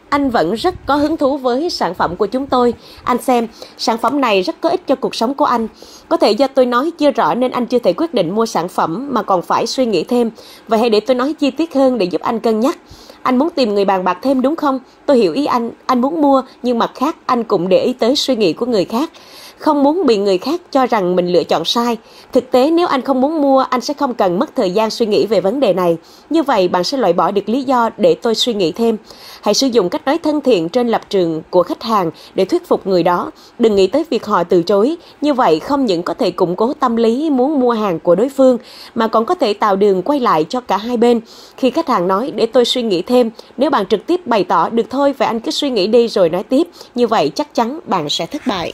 anh vẫn rất có hứng thú với sản phẩm của chúng tôi. Anh xem, sản phẩm này rất có ích cho cuộc sống của anh. Có thể do tôi nói chưa rõ nên anh chưa thể quyết định mua sản phẩm mà còn phải suy nghĩ thêm. Vậy hãy để tôi nói chi tiết hơn để giúp anh cân nhắc. Anh muốn tìm người bàn bạc thêm đúng không? Tôi hiểu ý anh, anh muốn mua, nhưng mặt khác anh cũng để ý tới suy nghĩ của người khác. Không muốn bị người khác cho rằng mình lựa chọn sai. Thực tế nếu anh không muốn mua, anh sẽ không cần mất thời gian suy nghĩ về vấn đề này. Như vậy bạn sẽ loại bỏ được lý do để tôi suy nghĩ thêm. Hãy sử dụng cách nói thân thiện trên lập trường của khách hàng để thuyết phục người đó. Đừng nghĩ tới việc họ từ chối. Như vậy không những có thể củng cố tâm lý muốn mua hàng của đối phương, mà còn có thể tạo đường quay lại cho cả hai bên. Khi khách hàng nói để tôi suy nghĩ thêm, nếu bạn trực tiếp bày tỏ được thôi, vậy anh cứ suy nghĩ đi rồi nói tiếp. Như vậy chắc chắn bạn sẽ thất bại.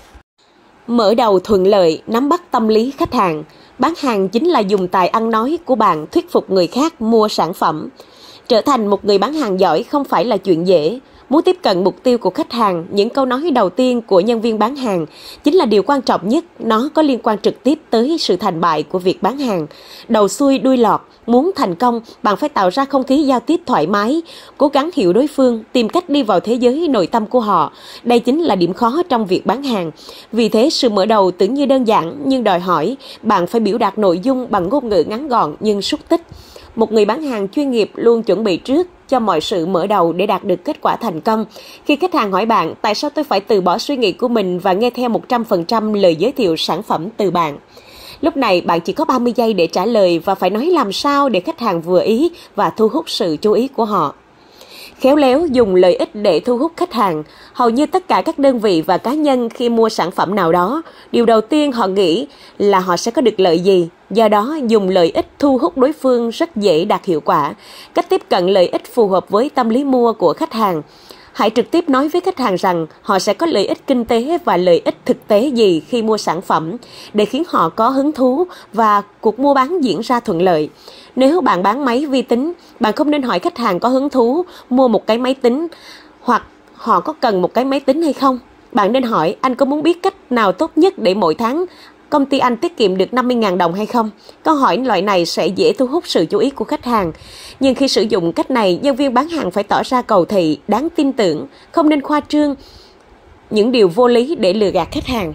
Mở đầu thuận lợi, nắm bắt tâm lý khách hàng. Bán hàng chính là dùng tài ăn nói của bạn thuyết phục người khác mua sản phẩm. Trở thành một người bán hàng giỏi không phải là chuyện dễ. Muốn tiếp cận mục tiêu của khách hàng, những câu nói đầu tiên của nhân viên bán hàng chính là điều quan trọng nhất. Nó có liên quan trực tiếp tới sự thành bại của việc bán hàng. Đầu xuôi đuôi lọt, muốn thành công, bạn phải tạo ra không khí giao tiếp thoải mái, cố gắng hiểu đối phương, tìm cách đi vào thế giới nội tâm của họ. Đây chính là điểm khó trong việc bán hàng. Vì thế, sự mở đầu tưởng như đơn giản nhưng đòi hỏi bạn phải biểu đạt nội dung bằng ngôn ngữ ngắn gọn nhưng xúc tích. Một người bán hàng chuyên nghiệp luôn chuẩn bị trước cho mọi sự mở đầu để đạt được kết quả thành công. Khi khách hàng hỏi bạn tại sao tôi phải từ bỏ suy nghĩ của mình và nghe theo một trăm phần trăm lời giới thiệu sản phẩm từ bạn, lúc này bạn chỉ có ba mươi giây để trả lời và phải nói làm sao để khách hàng vừa ý và thu hút sự chú ý của họ. Khéo léo dùng lợi ích để thu hút khách hàng. Hầu như tất cả các đơn vị và cá nhân khi mua sản phẩm nào đó, điều đầu tiên họ nghĩ là họ sẽ có được lợi gì. Do đó, dùng lợi ích thu hút đối phương rất dễ đạt hiệu quả. Cách tiếp cận lợi ích phù hợp với tâm lý mua của khách hàng. Hãy trực tiếp nói với khách hàng rằng họ sẽ có lợi ích kinh tế và lợi ích thực tế gì khi mua sản phẩm để khiến họ có hứng thú và cuộc mua bán diễn ra thuận lợi. Nếu bạn bán máy vi tính, bạn không nên hỏi khách hàng có hứng thú mua một cái máy tính hoặc họ có cần một cái máy tính hay không. Bạn nên hỏi anh có muốn biết cách nào tốt nhất để mỗi tháng công ty anh tiết kiệm được năm mươi nghìn đồng hay không? Câu hỏi loại này sẽ dễ thu hút sự chú ý của khách hàng. Nhưng khi sử dụng cách này, nhân viên bán hàng phải tỏ ra cầu thị, đáng tin tưởng, không nên khoa trương những điều vô lý để lừa gạt khách hàng.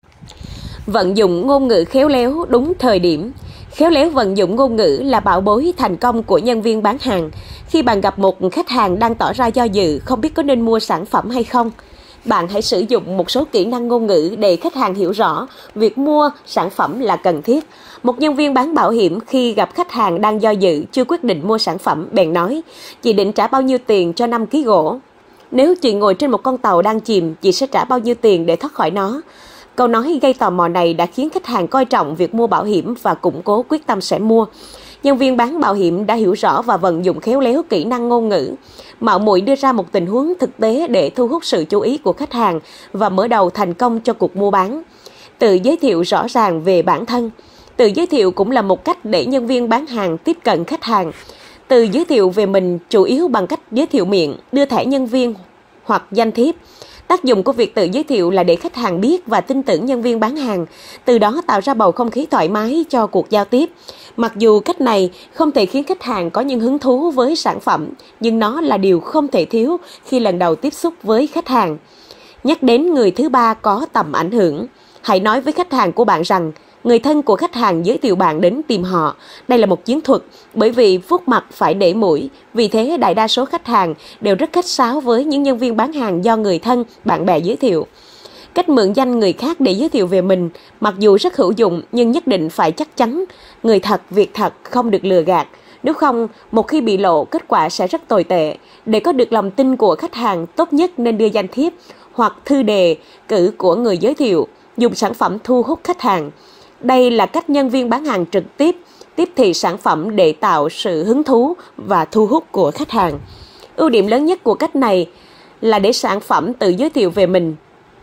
Vận dụng ngôn ngữ khéo léo đúng thời điểm. Khéo léo vận dụng ngôn ngữ là bảo bối thành công của nhân viên bán hàng. Khi bạn gặp một khách hàng đang tỏ ra do dự, không biết có nên mua sản phẩm hay không, bạn hãy sử dụng một số kỹ năng ngôn ngữ để khách hàng hiểu rõ việc mua sản phẩm là cần thiết. Một nhân viên bán bảo hiểm khi gặp khách hàng đang do dự, chưa quyết định mua sản phẩm, bèn nói: "Chị định trả bao nhiêu tiền cho năm ký gỗ? Nếu chị ngồi trên một con tàu đang chìm, chị sẽ trả bao nhiêu tiền để thoát khỏi nó?" Câu nói gây tò mò này đã khiến khách hàng coi trọng việc mua bảo hiểm và củng cố quyết tâm sẽ mua. Nhân viên bán bảo hiểm đã hiểu rõ và vận dụng khéo léo kỹ năng ngôn ngữ, mạo muội đưa ra một tình huống thực tế để thu hút sự chú ý của khách hàng và mở đầu thành công cho cuộc mua bán. Tự giới thiệu rõ ràng về bản thân. Tự giới thiệu cũng là một cách để nhân viên bán hàng tiếp cận khách hàng. Tự giới thiệu về mình chủ yếu bằng cách giới thiệu miệng, đưa thẻ nhân viên hoặc danh thiếp. Tác dụng của việc tự giới thiệu là để khách hàng biết và tin tưởng nhân viên bán hàng, từ đó tạo ra bầu không khí thoải mái cho cuộc giao tiếp. Mặc dù cách này không thể khiến khách hàng có những hứng thú với sản phẩm, nhưng nó là điều không thể thiếu khi lần đầu tiếp xúc với khách hàng. Nhắc đến người thứ ba có tầm ảnh hưởng. Hãy nói với khách hàng của bạn rằng người thân của khách hàng giới thiệu bạn đến tìm họ. Đây là một chiến thuật, bởi vì vuốt mặt phải để mũi. Vì thế đại đa số khách hàng đều rất khách sáo với những nhân viên bán hàng do người thân, bạn bè giới thiệu. Cách mượn danh người khác để giới thiệu về mình, mặc dù rất hữu dụng nhưng nhất định phải chắc chắn. Người thật, việc thật, không được lừa gạt. Nếu không, một khi bị lộ, kết quả sẽ rất tồi tệ. Để có được lòng tin của khách hàng, tốt nhất nên đưa danh thiếp hoặc thư đề cử của người giới thiệu, dùng sản phẩm thu hút khách hàng. Đây là cách nhân viên bán hàng trực tiếp tiếp thị sản phẩm để tạo sự hứng thú và thu hút của khách hàng. Ưu điểm lớn nhất của cách này là để sản phẩm tự giới thiệu về mình,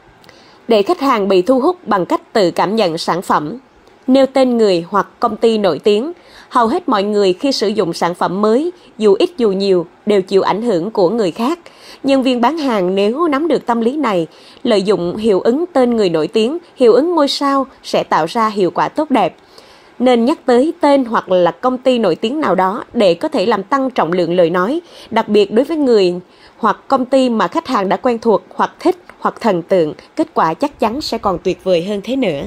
để khách hàng bị thu hút bằng cách tự cảm nhận sản phẩm. Nêu tên người hoặc công ty nổi tiếng. Hầu hết mọi người khi sử dụng sản phẩm mới, dù ít dù nhiều, đều chịu ảnh hưởng của người khác. Nhân viên bán hàng nếu nắm được tâm lý này, lợi dụng hiệu ứng tên người nổi tiếng, hiệu ứng ngôi sao sẽ tạo ra hiệu quả tốt đẹp. nên nhắc tới tên hoặc là công ty nổi tiếng nào đó để có thể làm tăng trọng lượng lời nói, đặc biệt đối với người hoặc công ty mà khách hàng đã quen thuộc hoặc thích hoặc thần tượng, kết quả chắc chắn sẽ còn tuyệt vời hơn thế nữa.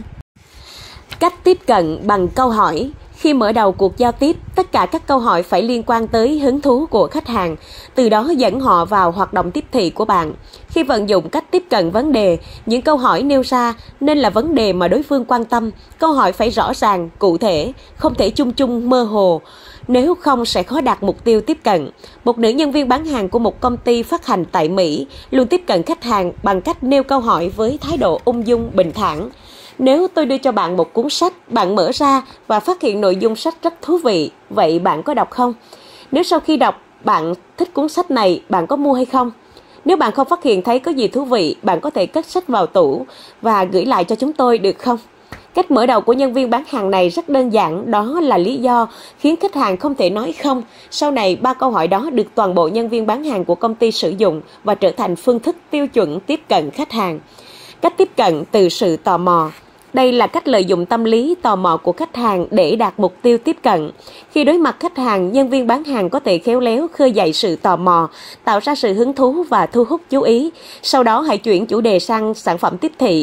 Cách tiếp cận bằng câu hỏi. Khi mở đầu cuộc giao tiếp, tất cả các câu hỏi phải liên quan tới hứng thú của khách hàng, từ đó dẫn họ vào hoạt động tiếp thị của bạn. Khi vận dụng cách tiếp cận vấn đề, những câu hỏi nêu ra nên là vấn đề mà đối phương quan tâm. Câu hỏi phải rõ ràng, cụ thể, không thể chung chung mơ hồ. Nếu không sẽ khó đạt mục tiêu tiếp cận. Một nữ nhân viên bán hàng của một công ty phát hành tại Mỹ luôn tiếp cận khách hàng bằng cách nêu câu hỏi với thái độ ung dung, bình thản. Nếu tôi đưa cho bạn một cuốn sách, bạn mở ra và phát hiện nội dung sách rất thú vị, vậy bạn có đọc không? Nếu sau khi đọc, bạn thích cuốn sách này, bạn có mua hay không? Nếu bạn không phát hiện thấy có gì thú vị, bạn có thể cất sách vào tủ và gửi lại cho chúng tôi được không? Cách mở đầu của nhân viên bán hàng này rất đơn giản, đó là lý do khiến khách hàng không thể nói không. Sau này, ba câu hỏi đó được toàn bộ nhân viên bán hàng của công ty sử dụng và trở thành phương thức tiêu chuẩn tiếp cận khách hàng. Cách tiếp cận từ sự tò mò. Đây là cách lợi dụng tâm lý tò mò của khách hàng để đạt mục tiêu tiếp cận. Khi đối mặt khách hàng, nhân viên bán hàng có thể khéo léo khơi dậy sự tò mò, tạo ra sự hứng thú và thu hút chú ý. Sau đó hãy chuyển chủ đề sang sản phẩm tiếp thị.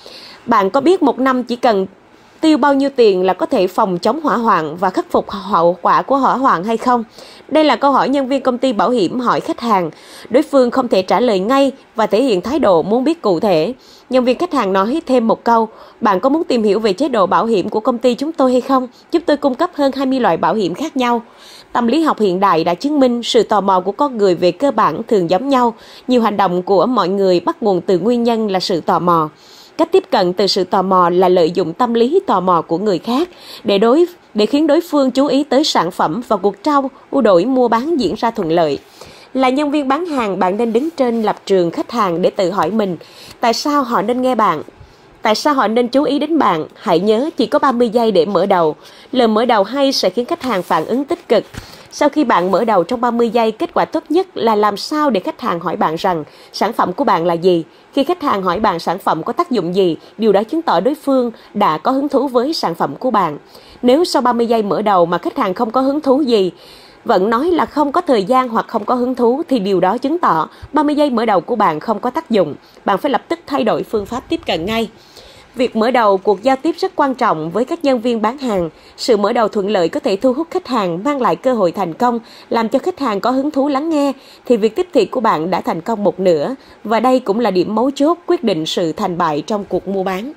Bạn có biết một năm chỉ cần tiêu bao nhiêu tiền là có thể phòng chống hỏa hoạn và khắc phục hậu quả của hỏa hoạn hay không? Đây là câu hỏi nhân viên công ty bảo hiểm hỏi khách hàng. Đối phương không thể trả lời ngay và thể hiện thái độ muốn biết cụ thể. Nhân viên khách hàng nói thêm một câu, bạn có muốn tìm hiểu về chế độ bảo hiểm của công ty chúng tôi hay không? Chúng tôi cung cấp hơn hai mươi loại bảo hiểm khác nhau. Tâm lý học hiện đại đã chứng minh sự tò mò của con người về cơ bản thường giống nhau. Nhiều hành động của mọi người bắt nguồn từ nguyên nhân là sự tò mò. Cách tiếp cận từ sự tò mò là lợi dụng tâm lý tò mò của người khác để đối để khiến đối phương chú ý tới sản phẩm và cuộc trao đổi mua bán diễn ra thuận lợi. Là nhân viên bán hàng, bạn nên đứng trên lập trường khách hàng để tự hỏi mình, tại sao họ nên nghe bạn? Tại sao họ nên chú ý đến bạn? Hãy nhớ chỉ có ba mươi giây để mở đầu. Lời mở đầu hay sẽ khiến khách hàng phản ứng tích cực. Sau khi bạn mở đầu trong ba mươi giây, kết quả tốt nhất là làm sao để khách hàng hỏi bạn rằng sản phẩm của bạn là gì. Khi khách hàng hỏi bạn sản phẩm có tác dụng gì, điều đó chứng tỏ đối phương đã có hứng thú với sản phẩm của bạn. Nếu sau ba mươi giây mở đầu mà khách hàng không có hứng thú gì, vẫn nói là không có thời gian hoặc không có hứng thú, thì điều đó chứng tỏ ba mươi giây mở đầu của bạn không có tác dụng. Bạn phải lập tức thay đổi phương pháp tiếp cận ngay. Việc mở đầu cuộc giao tiếp rất quan trọng với các nhân viên bán hàng. Sự mở đầu thuận lợi có thể thu hút khách hàng, mang lại cơ hội thành công, làm cho khách hàng có hứng thú lắng nghe, thì việc tiếp thị của bạn đã thành công một nửa. Và đây cũng là điểm mấu chốt quyết định sự thành bại trong cuộc mua bán.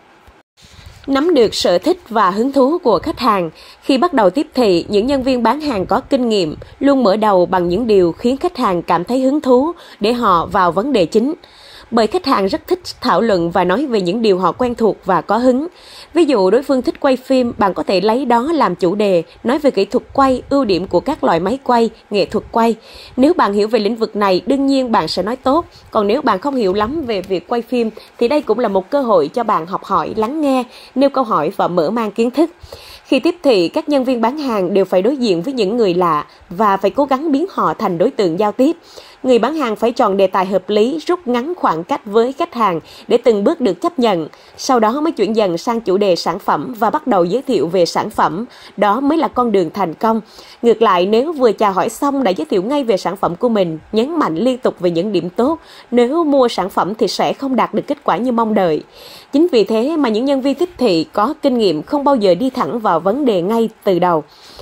Nắm được sở thích và hứng thú của khách hàng. Khi bắt đầu tiếp thị, những nhân viên bán hàng có kinh nghiệm luôn mở đầu bằng những điều khiến khách hàng cảm thấy hứng thú để họ vào vấn đề chính. Bởi khách hàng rất thích thảo luận và nói về những điều họ quen thuộc và có hứng. Ví dụ đối phương thích quay phim, bạn có thể lấy đó làm chủ đề, nói về kỹ thuật quay, ưu điểm của các loại máy quay, nghệ thuật quay. Nếu bạn hiểu về lĩnh vực này, đương nhiên bạn sẽ nói tốt. Còn nếu bạn không hiểu lắm về việc quay phim, thì đây cũng là một cơ hội cho bạn học hỏi, lắng nghe, nêu câu hỏi và mở mang kiến thức. Khi tiếp thị, các nhân viên bán hàng đều phải đối diện với những người lạ và phải cố gắng biến họ thành đối tượng giao tiếp. Người bán hàng phải chọn đề tài hợp lý, rút ngắn khoảng cách với khách hàng để từng bước được chấp nhận. Sau đó mới chuyển dần sang chủ đề sản phẩm và bắt đầu giới thiệu về sản phẩm. Đó mới là con đường thành công. Ngược lại, nếu vừa chào hỏi xong đã giới thiệu ngay về sản phẩm của mình, nhấn mạnh liên tục về những điểm tốt, nếu mua sản phẩm thì sẽ không đạt được kết quả như mong đợi. Chính vì thế mà những nhân viên tiếp thị có kinh nghiệm không bao giờ đi thẳng vào vấn đề ngay từ đầu.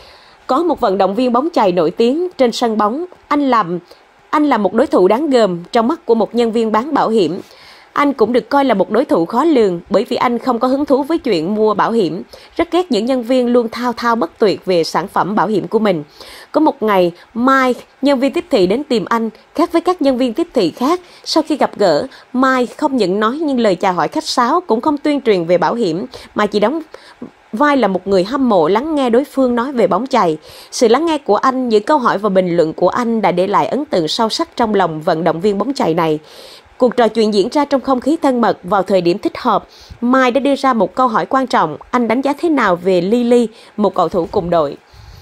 Có một vận động viên bóng chày nổi tiếng trên sân bóng, anh làm Anh là một đối thủ đáng gờm trong mắt của một nhân viên bán bảo hiểm. Anh cũng được coi là một đối thủ khó lường bởi vì anh không có hứng thú với chuyện mua bảo hiểm, rất ghét những nhân viên luôn thao thao bất tuyệt về sản phẩm bảo hiểm của mình. Có một ngày, Mike, nhân viên tiếp thị đến tìm anh, khác với các nhân viên tiếp thị khác. Sau khi gặp gỡ, Mike không những nói những lời chào hỏi khách sáo, cũng không tuyên truyền về bảo hiểm, mà chỉ đóng vai là một người hâm mộ lắng nghe đối phương nói về bóng chày. Sự lắng nghe của anh, những câu hỏi và bình luận của anh đã để lại ấn tượng sâu sắc trong lòng vận động viên bóng chày này. Cuộc trò chuyện diễn ra trong không khí thân mật. Vào thời điểm thích hợp, Mike đã đưa ra một câu hỏi quan trọng: anh đánh giá thế nào về Lily, một cầu thủ cùng đội?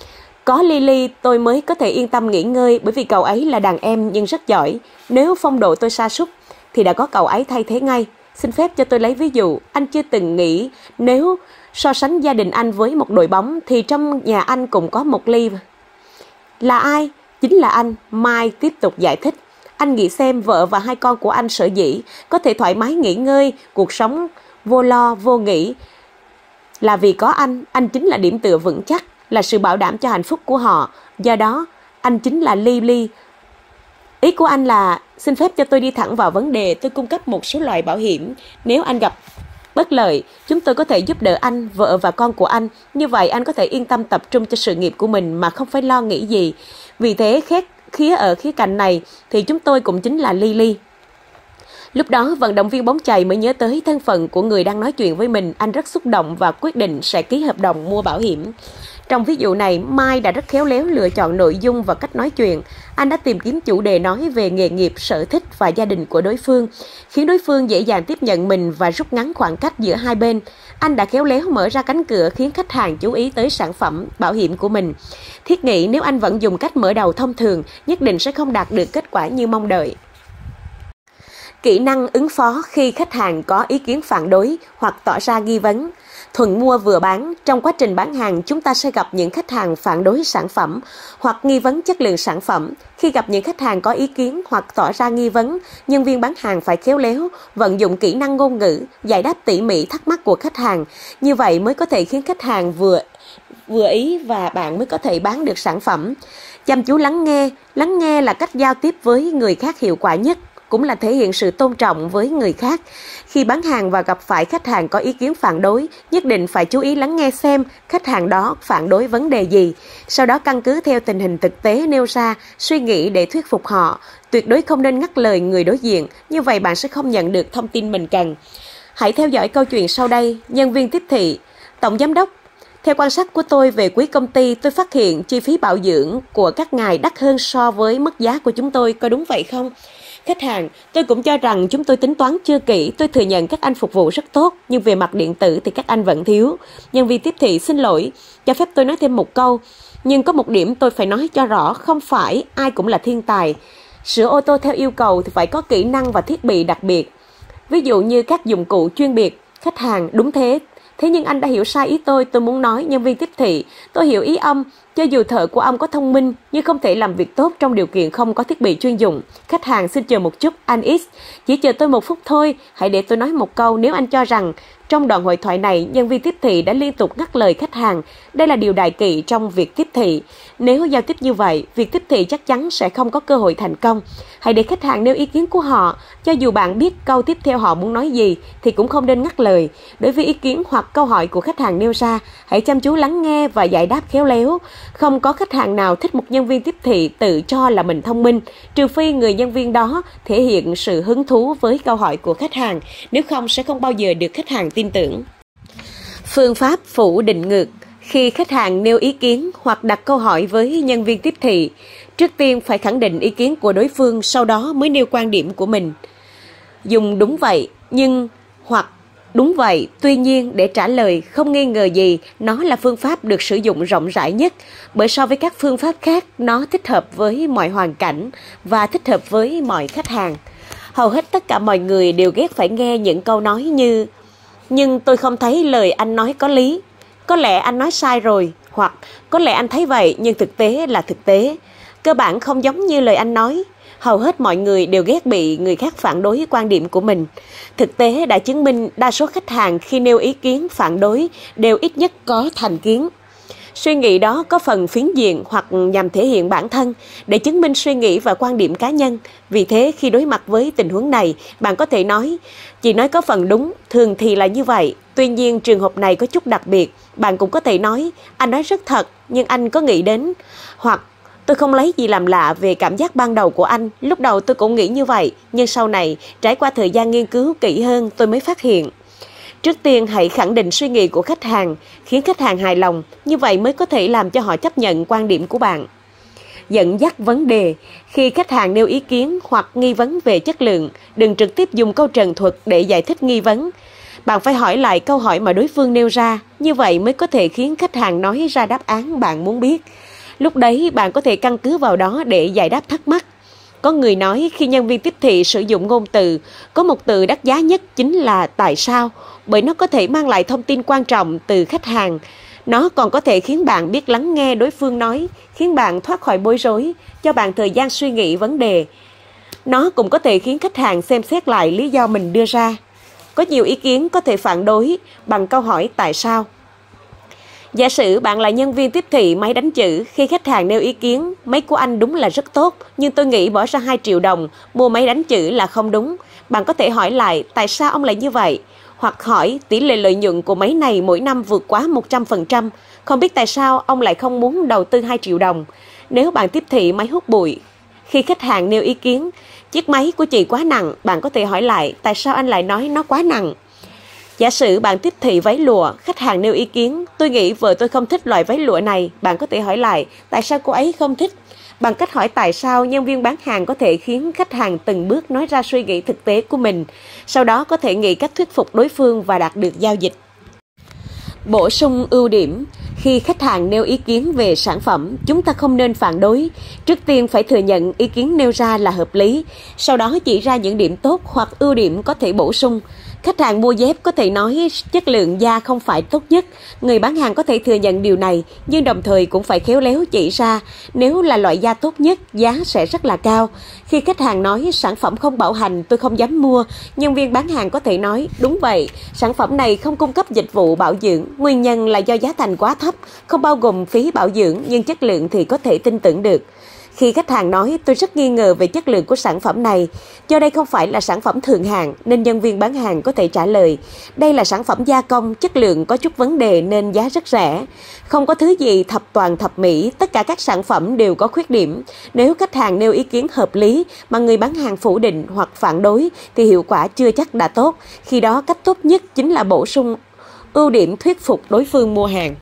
Có Lily, tôi mới có thể yên tâm nghỉ ngơi bởi vì cậu ấy là đàn em nhưng rất giỏi. Nếu phong độ tôi sa sút thì đã có cậu ấy thay thế ngay. Xin phép cho tôi lấy ví dụ, anh chưa từng nghĩ nếu So sánh gia đình anh với một đội bóng thì trong nhà anh cũng có một ly. Là ai? Chính là anh, Mai tiếp tục giải thích. Anh nghĩ xem vợ và hai con của anh sở dĩ có thể thoải mái nghỉ ngơi, cuộc sống vô lo, vô nghĩ là vì có anh. Anh chính là điểm tựa vững chắc, là sự bảo đảm cho hạnh phúc của họ. Do đó, anh chính là Lily. Ý của anh là xin phép cho tôi đi thẳng vào vấn đề. Tôi cung cấp một số loại bảo hiểm. Nếu anh gặp bất lợi, chúng tôi có thể giúp đỡ anh, vợ và con của anh. Như vậy anh có thể yên tâm tập trung cho sự nghiệp của mình mà không phải lo nghĩ gì. Vì thế khác khía ở khía cạnh này thì chúng tôi cũng chính là Lily. Lúc đó vận động viên bóng chày mới nhớ tới thân phận của người đang nói chuyện với mình. Anh rất xúc động và quyết định sẽ ký hợp đồng mua bảo hiểm. Trong ví dụ này, Mai đã rất khéo léo lựa chọn nội dung và cách nói chuyện. Anh đã tìm kiếm chủ đề nói về nghề nghiệp, sở thích và gia đình của đối phương, khiến đối phương dễ dàng tiếp nhận mình và rút ngắn khoảng cách giữa hai bên. Anh đã khéo léo mở ra cánh cửa khiến khách hàng chú ý tới sản phẩm bảo hiểm của mình. Thiết nghĩ nếu anh vẫn dùng cách mở đầu thông thường, nhất định sẽ không đạt được kết quả như mong đợi. Kỹ năng ứng phó khi khách hàng có ý kiến phản đối hoặc tỏ ra nghi vấn. Thuận mua vừa bán, trong quá trình bán hàng chúng ta sẽ gặp những khách hàng phản đối sản phẩm hoặc nghi vấn chất lượng sản phẩm. Khi gặp những khách hàng có ý kiến hoặc tỏ ra nghi vấn, nhân viên bán hàng phải khéo léo, vận dụng kỹ năng ngôn ngữ, giải đáp tỉ mỉ thắc mắc của khách hàng. Như vậy mới có thể khiến khách hàng vừa vừa ý và bạn mới có thể bán được sản phẩm. Chăm chú lắng nghe, lắng nghe là cách giao tiếp với người khác hiệu quả nhất, cũng là thể hiện sự tôn trọng với người khác. Khi bán hàng và gặp phải khách hàng có ý kiến phản đối, nhất định phải chú ý lắng nghe xem khách hàng đó phản đối vấn đề gì. Sau đó căn cứ theo tình hình thực tế nêu ra, suy nghĩ để thuyết phục họ. Tuyệt đối không nên ngắt lời người đối diện, như vậy bạn sẽ không nhận được thông tin mình cần. Hãy theo dõi câu chuyện sau đây. Nhân viên tiếp thị: Tổng giám đốc, theo quan sát của tôi về quý công ty, tôi phát hiện chi phí bảo dưỡng của các ngài đắt hơn so với mức giá của chúng tôi, có đúng vậy không? Khách hàng: Tôi cũng cho rằng chúng tôi tính toán chưa kỹ, tôi thừa nhận các anh phục vụ rất tốt, nhưng về mặt điện tử thì các anh vẫn thiếu. Nhân viên tiếp thị: Xin lỗi, cho phép tôi nói thêm một câu, nhưng có một điểm tôi phải nói cho rõ, không phải ai cũng là thiên tài. Sửa ô tô theo yêu cầu thì phải có kỹ năng và thiết bị đặc biệt, ví dụ như các dụng cụ chuyên biệt. Khách hàng: Đúng thế, thế nhưng anh đã hiểu sai ý tôi, tôi muốn nói. Nhân viên tiếp thị: Tôi hiểu ý ông, cho dù thợ của ông có thông minh nhưng không thể làm việc tốt trong điều kiện không có thiết bị chuyên dụng. Khách hàng: Xin chờ một chút, anh X, chỉ chờ tôi một phút thôi, hãy để tôi nói một câu. Nếu anh cho rằng trong đoạn hội thoại này, nhân viên tiếp thị đã liên tục ngắt lời khách hàng, đây là điều đại kỵ trong việc tiếp thị. Nếu giao tiếp như vậy, việc tiếp thị chắc chắn sẽ không có cơ hội thành công. Hãy để khách hàng nêu ý kiến của họ, cho dù bạn biết câu tiếp theo họ muốn nói gì thì cũng không nên ngắt lời. Đối với ý kiến hoặc câu hỏi của khách hàng nêu ra, hãy chăm chú lắng nghe và giải đáp khéo léo. Không có khách hàng nào thích một nhân viên tiếp thị tự cho là mình thông minh, trừ phi người nhân viên đó thể hiện sự hứng thú với câu hỏi của khách hàng, nếu không sẽ không bao giờ được khách hàng tin tưởng. Phương pháp phủ định ngược. Khi khách hàng nêu ý kiến hoặc đặt câu hỏi với nhân viên tiếp thị, trước tiên phải khẳng định ý kiến của đối phương, sau đó mới nêu quan điểm của mình. Dùng đúng vậy, nhưng hoặc đúng vậy, tuy nhiên để trả lời không nghi ngờ gì, nó là phương pháp được sử dụng rộng rãi nhất, bởi so với các phương pháp khác, nó thích hợp với mọi hoàn cảnh và thích hợp với mọi khách hàng. Hầu hết tất cả mọi người đều ghét phải nghe những câu nói như: Nhưng tôi không thấy lời anh nói có lý, có lẽ anh nói sai rồi, hoặc có lẽ anh thấy vậy nhưng thực tế là thực tế, cơ bản không giống như lời anh nói. Hầu hết mọi người đều ghét bị người khác phản đối quan điểm của mình. Thực tế đã chứng minh đa số khách hàng khi nêu ý kiến phản đối đều ít nhất có thành kiến. Suy nghĩ đó có phần phiến diện hoặc nhằm thể hiện bản thân để chứng minh suy nghĩ và quan điểm cá nhân. Vì thế khi đối mặt với tình huống này, bạn có thể nói: Chị nói có phần đúng, thường thì là như vậy. Tuy nhiên trường hợp này có chút đặc biệt. Bạn cũng có thể nói: Anh nói rất thật, nhưng anh có nghĩ đến. Hoặc tôi không lấy gì làm lạ về cảm giác ban đầu của anh. Lúc đầu tôi cũng nghĩ như vậy, nhưng sau này, trải qua thời gian nghiên cứu kỹ hơn, tôi mới phát hiện. Trước tiên hãy khẳng định suy nghĩ của khách hàng, khiến khách hàng hài lòng, như vậy mới có thể làm cho họ chấp nhận quan điểm của bạn. Dẫn dắt vấn đề. Khi khách hàng nêu ý kiến hoặc nghi vấn về chất lượng, đừng trực tiếp dùng câu trần thuật để giải thích nghi vấn. Bạn phải hỏi lại câu hỏi mà đối phương nêu ra, như vậy mới có thể khiến khách hàng nói ra đáp án bạn muốn biết. Lúc đấy bạn có thể căn cứ vào đó để giải đáp thắc mắc. Có người nói khi nhân viên tiếp thị sử dụng ngôn từ, có một từ đắt giá nhất chính là tại sao, bởi nó có thể mang lại thông tin quan trọng từ khách hàng. Nó còn có thể khiến bạn biết lắng nghe đối phương nói, khiến bạn thoát khỏi bối rối, cho bạn thời gian suy nghĩ vấn đề. Nó cũng có thể khiến khách hàng xem xét lại lý do mình đưa ra. Có nhiều ý kiến có thể phản đối bằng câu hỏi tại sao. Giả sử bạn là nhân viên tiếp thị máy đánh chữ, khi khách hàng nêu ý kiến, máy của anh đúng là rất tốt, nhưng tôi nghĩ bỏ ra hai triệu đồng mua máy đánh chữ là không đúng. Bạn có thể hỏi lại tại sao ông lại như vậy? Hoặc hỏi tỷ lệ lợi nhuận của máy này mỗi năm vượt quá một trăm phần trăm, không biết tại sao ông lại không muốn đầu tư hai triệu đồng. Nếu bạn tiếp thị máy hút bụi, khi khách hàng nêu ý kiến, chiếc máy của chị quá nặng, bạn có thể hỏi lại tại sao anh lại nói nó quá nặng. Giả sử bạn tiếp thị váy lụa, khách hàng nêu ý kiến, tôi nghĩ vợ tôi không thích loại váy lụa này, bạn có thể hỏi lại tại sao cô ấy không thích. Bằng cách hỏi tại sao, nhân viên bán hàng có thể khiến khách hàng từng bước nói ra suy nghĩ thực tế của mình, sau đó có thể nghĩ cách thuyết phục đối phương và đạt được giao dịch. Bổ sung ưu điểm. Khi khách hàng nêu ý kiến về sản phẩm, chúng ta không nên phản đối. Trước tiên phải thừa nhận ý kiến nêu ra là hợp lý, sau đó chỉ ra những điểm tốt hoặc ưu điểm có thể bổ sung. Khách hàng mua dép có thể nói chất lượng da không phải tốt nhất. Người bán hàng có thể thừa nhận điều này, nhưng đồng thời cũng phải khéo léo chỉ ra nếu là loại da tốt nhất, giá sẽ rất là cao. Khi khách hàng nói sản phẩm không bảo hành, tôi không dám mua, nhân viên bán hàng có thể nói đúng vậy, sản phẩm này không cung cấp dịch vụ bảo dưỡng. Nguyên nhân là do giá thành quá thấp, không bao gồm phí bảo dưỡng, nhưng chất lượng thì có thể tin tưởng được. Khi khách hàng nói tôi rất nghi ngờ về chất lượng của sản phẩm này, do đây không phải là sản phẩm thượng hạng nên nhân viên bán hàng có thể trả lời đây là sản phẩm gia công, chất lượng có chút vấn đề nên giá rất rẻ. Không có thứ gì thập toàn thập mỹ, tất cả các sản phẩm đều có khuyết điểm. Nếu khách hàng nêu ý kiến hợp lý mà người bán hàng phủ định hoặc phản đối thì hiệu quả chưa chắc đã tốt. Khi đó cách tốt nhất chính là bổ sung ưu điểm thuyết phục đối phương mua hàng.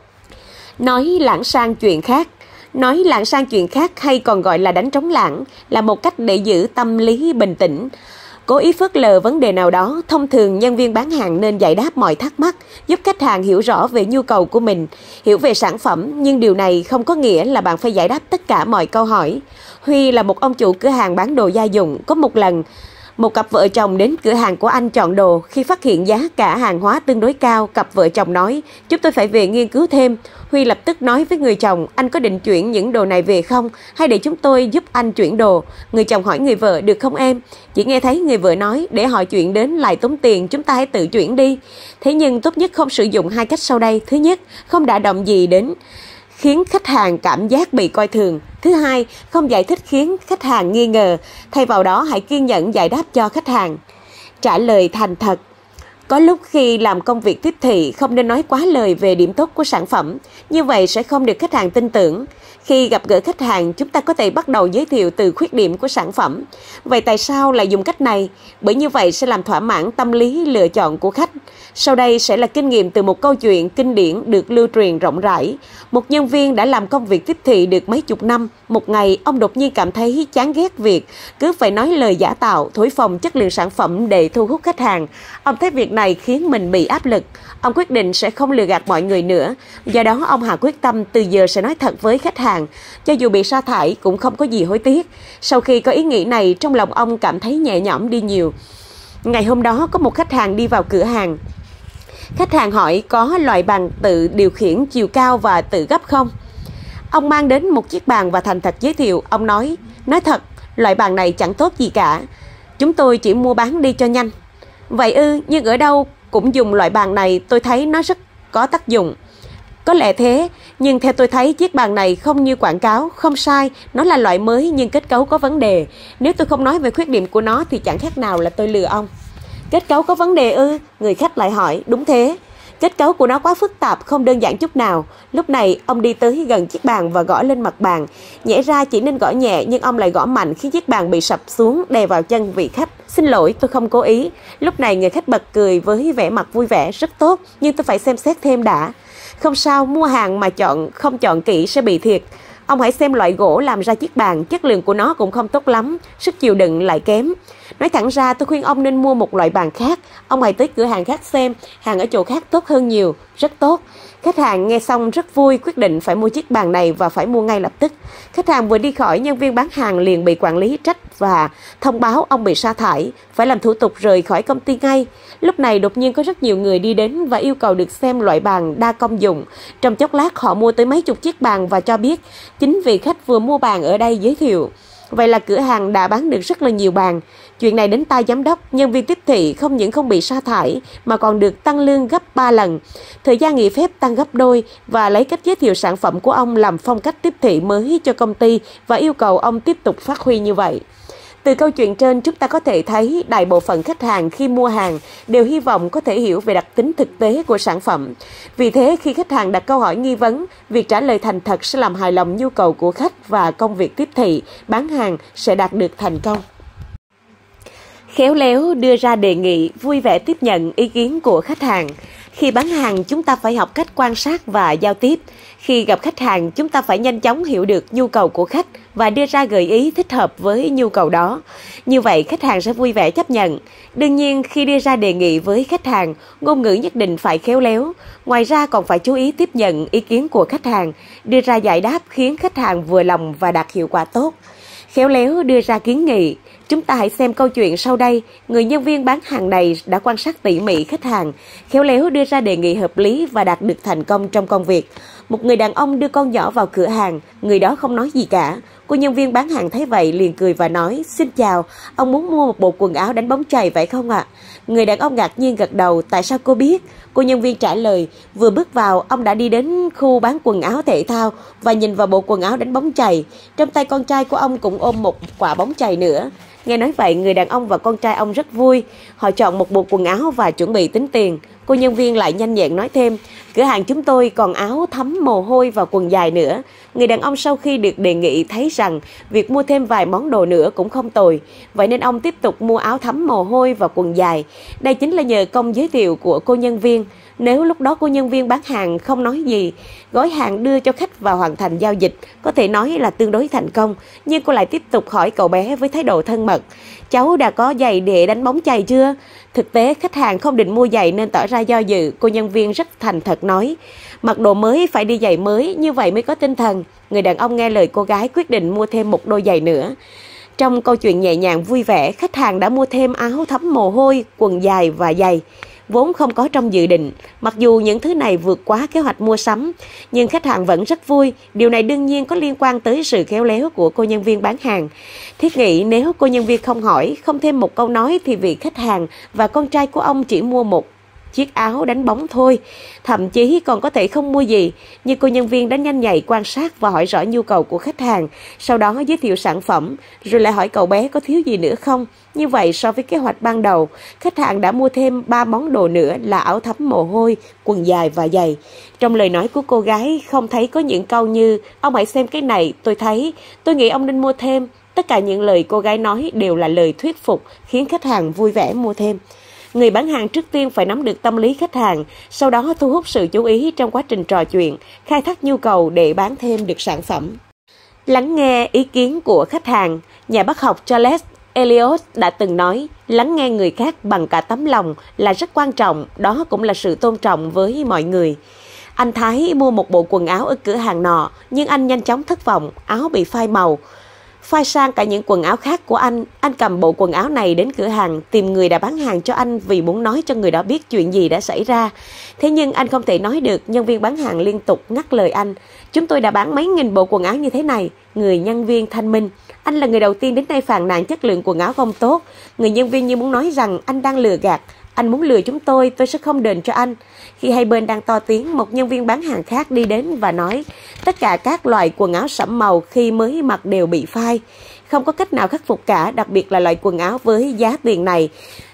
Nói lãng sang chuyện khác. Nói lảng sang chuyện khác hay còn gọi là đánh trống lảng là một cách để giữ tâm lý bình tĩnh. Cố ý phớt lờ vấn đề nào đó, thông thường nhân viên bán hàng nên giải đáp mọi thắc mắc, giúp khách hàng hiểu rõ về nhu cầu của mình, hiểu về sản phẩm, nhưng điều này không có nghĩa là bạn phải giải đáp tất cả mọi câu hỏi. Huy là một ông chủ cửa hàng bán đồ gia dụng. Có một lần, một cặp vợ chồng đến cửa hàng của anh chọn đồ. Khi phát hiện giá cả hàng hóa tương đối cao, cặp vợ chồng nói, chúng tôi phải về nghiên cứu thêm. Huy lập tức nói với người chồng, anh có định chuyển những đồ này về không? Hay để chúng tôi giúp anh chuyển đồ? Người chồng hỏi người vợ, được không em? Chỉ nghe thấy người vợ nói, để họ chuyển đến lại tốn tiền, chúng ta hãy tự chuyển đi. Thế nhưng tốt nhất không sử dụng hai cách sau đây. Thứ nhất, không đả động gì đến khiến khách hàng cảm giác bị coi thường. Thứ hai, không giải thích khiến khách hàng nghi ngờ. Thay vào đó, hãy kiên nhẫn giải đáp cho khách hàng. Trả lời thành thật. Có lúc khi làm công việc tiếp thị, không nên nói quá lời về điểm tốt của sản phẩm. Như vậy sẽ không được khách hàng tin tưởng. Khi gặp gỡ khách hàng, chúng ta có thể bắt đầu giới thiệu từ khuyết điểm của sản phẩm. Vậy tại sao lại dùng cách này? Bởi như vậy sẽ làm thỏa mãn tâm lý lựa chọn của khách. Sau đây sẽ là kinh nghiệm từ một câu chuyện kinh điển được lưu truyền rộng rãi. Một nhân viên đã làm công việc tiếp thị được mấy chục năm. Một ngày, ông đột nhiên cảm thấy chán ghét việc cứ phải nói lời giả tạo, thổi phồng chất lượng sản phẩm để thu hút khách hàng. Ông thấy việc này khiến mình bị áp lực. Ông quyết định sẽ không lừa gạt mọi người nữa. Do đó, ông hạ quyết tâm từ giờ sẽ nói thật với khách hàng. Cho dù bị sa thải cũng không có gì hối tiếc. Sau khi có ý nghĩ này, trong lòng ông cảm thấy nhẹ nhõm đi nhiều. Ngày hôm đó, có một khách hàng đi vào cửa hàng. Khách hàng hỏi có loại bàn tự điều khiển chiều cao và tự gấp không? Ông mang đến một chiếc bàn và thành thật giới thiệu. Ông nói, nói thật, loại bàn này chẳng tốt gì cả. Chúng tôi chỉ mua bán đi cho nhanh. Vậy ư, nhưng ở đâu cũng dùng loại bàn này, tôi thấy nó rất có tác dụng. Có lẽ thế, nhưng theo tôi thấy chiếc bàn này không như quảng cáo, không sai, nó là loại mới nhưng kết cấu có vấn đề. Nếu tôi không nói về khuyết điểm của nó thì chẳng khác nào là tôi lừa ông. Kết cấu có vấn đề ư? Người khách lại hỏi, đúng thế. Kết cấu của nó quá phức tạp, không đơn giản chút nào. Lúc này, ông đi tới gần chiếc bàn và gõ lên mặt bàn. Nhẽ ra chỉ nên gõ nhẹ, nhưng ông lại gõ mạnh khiến chiếc bàn bị sập xuống, đè vào chân vị khách. Xin lỗi, tôi không cố ý. Lúc này người khách bật cười với vẻ mặt vui vẻ, rất tốt, nhưng tôi phải xem xét thêm đã. Không sao, mua hàng mà chọn không chọn kỹ sẽ bị thiệt. Ông hãy xem loại gỗ làm ra chiếc bàn, chất lượng của nó cũng không tốt lắm, sức chịu đựng lại kém. Nói thẳng ra tôi khuyên ông nên mua một loại bàn khác. Ông hãy tới cửa hàng khác xem, hàng ở chỗ khác tốt hơn nhiều, rất tốt. Khách hàng nghe xong rất vui, quyết định phải mua chiếc bàn này và phải mua ngay lập tức. Khách hàng vừa đi khỏi, nhân viên bán hàng liền bị quản lý trách và thông báo ông bị sa thải, phải làm thủ tục rời khỏi công ty ngay. Lúc này đột nhiên có rất nhiều người đi đến và yêu cầu được xem loại bàn đa công dụng. Trong chốc lát họ mua tới mấy chục chiếc bàn và cho biết chính vị khách vừa mua bàn ở đây giới thiệu. Vậy là cửa hàng đã bán được rất là nhiều bàn. Chuyện này đến tai giám đốc, nhân viên tiếp thị không những không bị sa thải mà còn được tăng lương gấp ba lần. Thời gian nghỉ phép tăng gấp đôi và lấy cách giới thiệu sản phẩm của ông làm phong cách tiếp thị mới cho công ty và yêu cầu ông tiếp tục phát huy như vậy. Từ câu chuyện trên, chúng ta có thể thấy đại bộ phận khách hàng khi mua hàng đều hy vọng có thể hiểu về đặc tính thực tế của sản phẩm. Vì thế, khi khách hàng đặt câu hỏi nghi vấn, việc trả lời thành thật sẽ làm hài lòng nhu cầu của khách và công việc tiếp thị, bán hàng sẽ đạt được thành công. Khéo léo đưa ra đề nghị, vui vẻ tiếp nhận ý kiến của khách hàng. Khi bán hàng, chúng ta phải học cách quan sát và giao tiếp. Khi gặp khách hàng, chúng ta phải nhanh chóng hiểu được nhu cầu của khách và đưa ra gợi ý thích hợp với nhu cầu đó. Như vậy, khách hàng sẽ vui vẻ chấp nhận. Đương nhiên, khi đưa ra đề nghị với khách hàng, ngôn ngữ nhất định phải khéo léo. Ngoài ra, còn phải chú ý tiếp nhận ý kiến của khách hàng, đưa ra giải đáp khiến khách hàng vừa lòng và đạt hiệu quả tốt. Khéo léo đưa ra kiến nghị. Chúng ta hãy xem câu chuyện sau đây. Người nhân viên bán hàng này đã quan sát tỉ mỉ khách hàng, khéo léo đưa ra đề nghị hợp lý và đạt được thành công trong công việc. Một người đàn ông đưa con nhỏ vào cửa hàng, người đó không nói gì cả. Cô nhân viên bán hàng thấy vậy liền cười và nói: "Xin chào, ông muốn mua một bộ quần áo đánh bóng chày phải không ạ?" Người đàn ông ngạc nhiên gật đầu: "Tại sao cô biết?" Cô nhân viên trả lời: "Vừa bước vào, ông đã đi đến khu bán quần áo thể thao và nhìn vào bộ quần áo đánh bóng chày. Trong tay con trai của ông cũng ôm một quả bóng chày nữa." Nghe nói vậy, người đàn ông và con trai ông rất vui. Họ chọn một bộ quần áo và chuẩn bị tính tiền. Cô nhân viên lại nhanh nhẹn nói thêm: "Cửa hàng chúng tôi còn áo thấm mồ hôi và quần dài nữa." Người đàn ông sau khi được đề nghị thấy rằng việc mua thêm vài món đồ nữa cũng không tồi. Vậy nên ông tiếp tục mua áo thấm mồ hôi và quần dài. Đây chính là nhờ công giới thiệu của cô nhân viên. Nếu lúc đó cô nhân viên bán hàng không nói gì, gói hàng đưa cho khách và hoàn thành giao dịch, có thể nói là tương đối thành công. Nhưng cô lại tiếp tục hỏi cậu bé với thái độ thân mật: "Cháu đã có giày để đánh bóng chày chưa?" Thực tế khách hàng không định mua giày nên tỏ ra do dự. Cô nhân viên rất thành thật nói: "Mặc đồ mới phải đi giày mới, như vậy mới có tinh thần." Người đàn ông nghe lời cô gái quyết định mua thêm một đôi giày nữa. Trong câu chuyện nhẹ nhàng vui vẻ, khách hàng đã mua thêm áo thấm mồ hôi, quần dài và giày, vốn không có trong dự định. Mặc dù những thứ này vượt quá kế hoạch mua sắm, nhưng khách hàng vẫn rất vui. Điều này đương nhiên có liên quan tới sự khéo léo của cô nhân viên bán hàng. Thiết nghĩ nếu cô nhân viên không hỏi, không thêm một câu nói thì vị khách hàng và con trai của ông chỉ mua một chiếc áo đánh bóng thôi, thậm chí còn có thể không mua gì. Nhưng cô nhân viên đã nhanh nhạy quan sát và hỏi rõ nhu cầu của khách hàng, sau đó giới thiệu sản phẩm, rồi lại hỏi cậu bé có thiếu gì nữa không. Như vậy so với kế hoạch ban đầu, khách hàng đã mua thêm ba món đồ nữa là áo thấm mồ hôi, quần dài và giày. Trong lời nói của cô gái không thấy có những câu như "Ông hãy xem cái này, tôi thấy, tôi nghĩ ông nên mua thêm." Tất cả những lời cô gái nói đều là lời thuyết phục, khiến khách hàng vui vẻ mua thêm. Người bán hàng trước tiên phải nắm được tâm lý khách hàng, sau đó thu hút sự chú ý trong quá trình trò chuyện, khai thác nhu cầu để bán thêm được sản phẩm. Lắng nghe ý kiến của khách hàng. Nhà bác học Charles Eliot đã từng nói, lắng nghe người khác bằng cả tấm lòng là rất quan trọng, đó cũng là sự tôn trọng với mọi người. Anh Thái mua một bộ quần áo ở cửa hàng nọ, nhưng anh nhanh chóng thất vọng, áo bị phai màu, phai sang cả những quần áo khác của anh. Anh cầm bộ quần áo này đến cửa hàng, tìm người đã bán hàng cho anh vì muốn nói cho người đó biết chuyện gì đã xảy ra. Thế nhưng anh không thể nói được, nhân viên bán hàng liên tục ngắt lời anh. "Chúng tôi đã bán mấy nghìn bộ quần áo như thế này." Người nhân viên thanh minh: "Anh là người đầu tiên đến đây phàn nàn chất lượng quần áo không tốt." Người nhân viên như muốn nói rằng anh đang lừa gạt: "Anh muốn lừa chúng tôi, tôi sẽ không đền cho anh." Khi hai bên đang to tiếng, một nhân viên bán hàng khác đi đến và nói: "Tất cả các loại quần áo sẫm màu khi mới mặc đều bị phai, không có cách nào khắc phục cả, đặc biệt là loại quần áo với giá tiền này.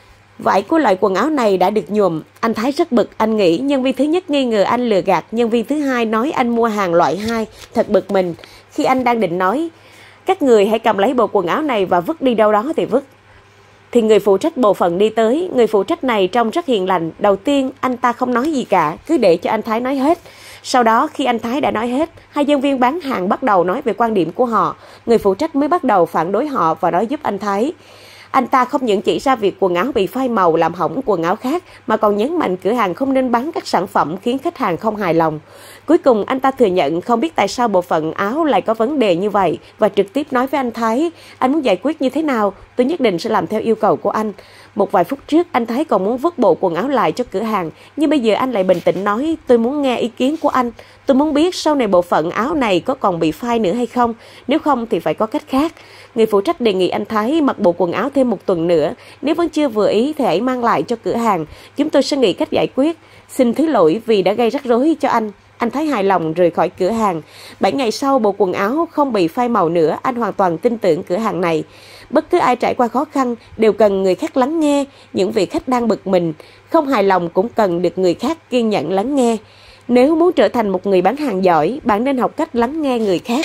Vải của loại quần áo này đã được nhuộm." Anh Thái rất bực, anh nghĩ nhân viên thứ nhất nghi ngờ anh lừa gạt, nhân viên thứ hai nói anh mua hàng loại hai, thật bực mình. Khi anh đang định nói "Các người hãy cầm lấy bộ quần áo này và vứt đi đâu đó thì vứt", thì người phụ trách bộ phận đi tới. Người phụ trách này trông rất hiền lành. Đầu tiên anh ta không nói gì cả, cứ để cho anh Thái nói hết. Sau đó khi anh Thái đã nói hết, hai nhân viên bán hàng bắt đầu nói về quan điểm của họ. Người phụ trách mới bắt đầu phản đối họ và nói giúp anh Thái. Anh ta không những chỉ ra việc quần áo bị phai màu làm hỏng quần áo khác, mà còn nhấn mạnh cửa hàng không nên bán các sản phẩm khiến khách hàng không hài lòng. Cuối cùng anh ta thừa nhận không biết tại sao bộ phận áo lại có vấn đề như vậy và trực tiếp nói với anh Thái, anh muốn giải quyết như thế nào, tôi nhất định sẽ làm theo yêu cầu của anh. Một vài phút trước anh Thái còn muốn vứt bộ quần áo lại cho cửa hàng, nhưng bây giờ anh lại bình tĩnh nói, tôi muốn nghe ý kiến của anh. Tôi muốn biết sau này bộ phận áo này có còn bị phai nữa hay không, nếu không thì phải có cách khác. Người phụ trách đề nghị anh Thái mặc bộ quần áo thêm một tuần nữa, nếu vẫn chưa vừa ý thì hãy mang lại cho cửa hàng, chúng tôi sẽ nghĩ cách giải quyết. Xin thứ lỗi vì đã gây rắc rối cho anh. Anh Thái hài lòng rời khỏi cửa hàng. Bảy ngày sau, bộ quần áo không bị phai màu nữa, anh hoàn toàn tin tưởng cửa hàng này. Bất cứ ai trải qua khó khăn đều cần người khác lắng nghe, những vị khách đang bực mình, không hài lòng cũng cần được người khác kiên nhẫn lắng nghe. Nếu muốn trở thành một người bán hàng giỏi, bạn nên học cách lắng nghe người khác.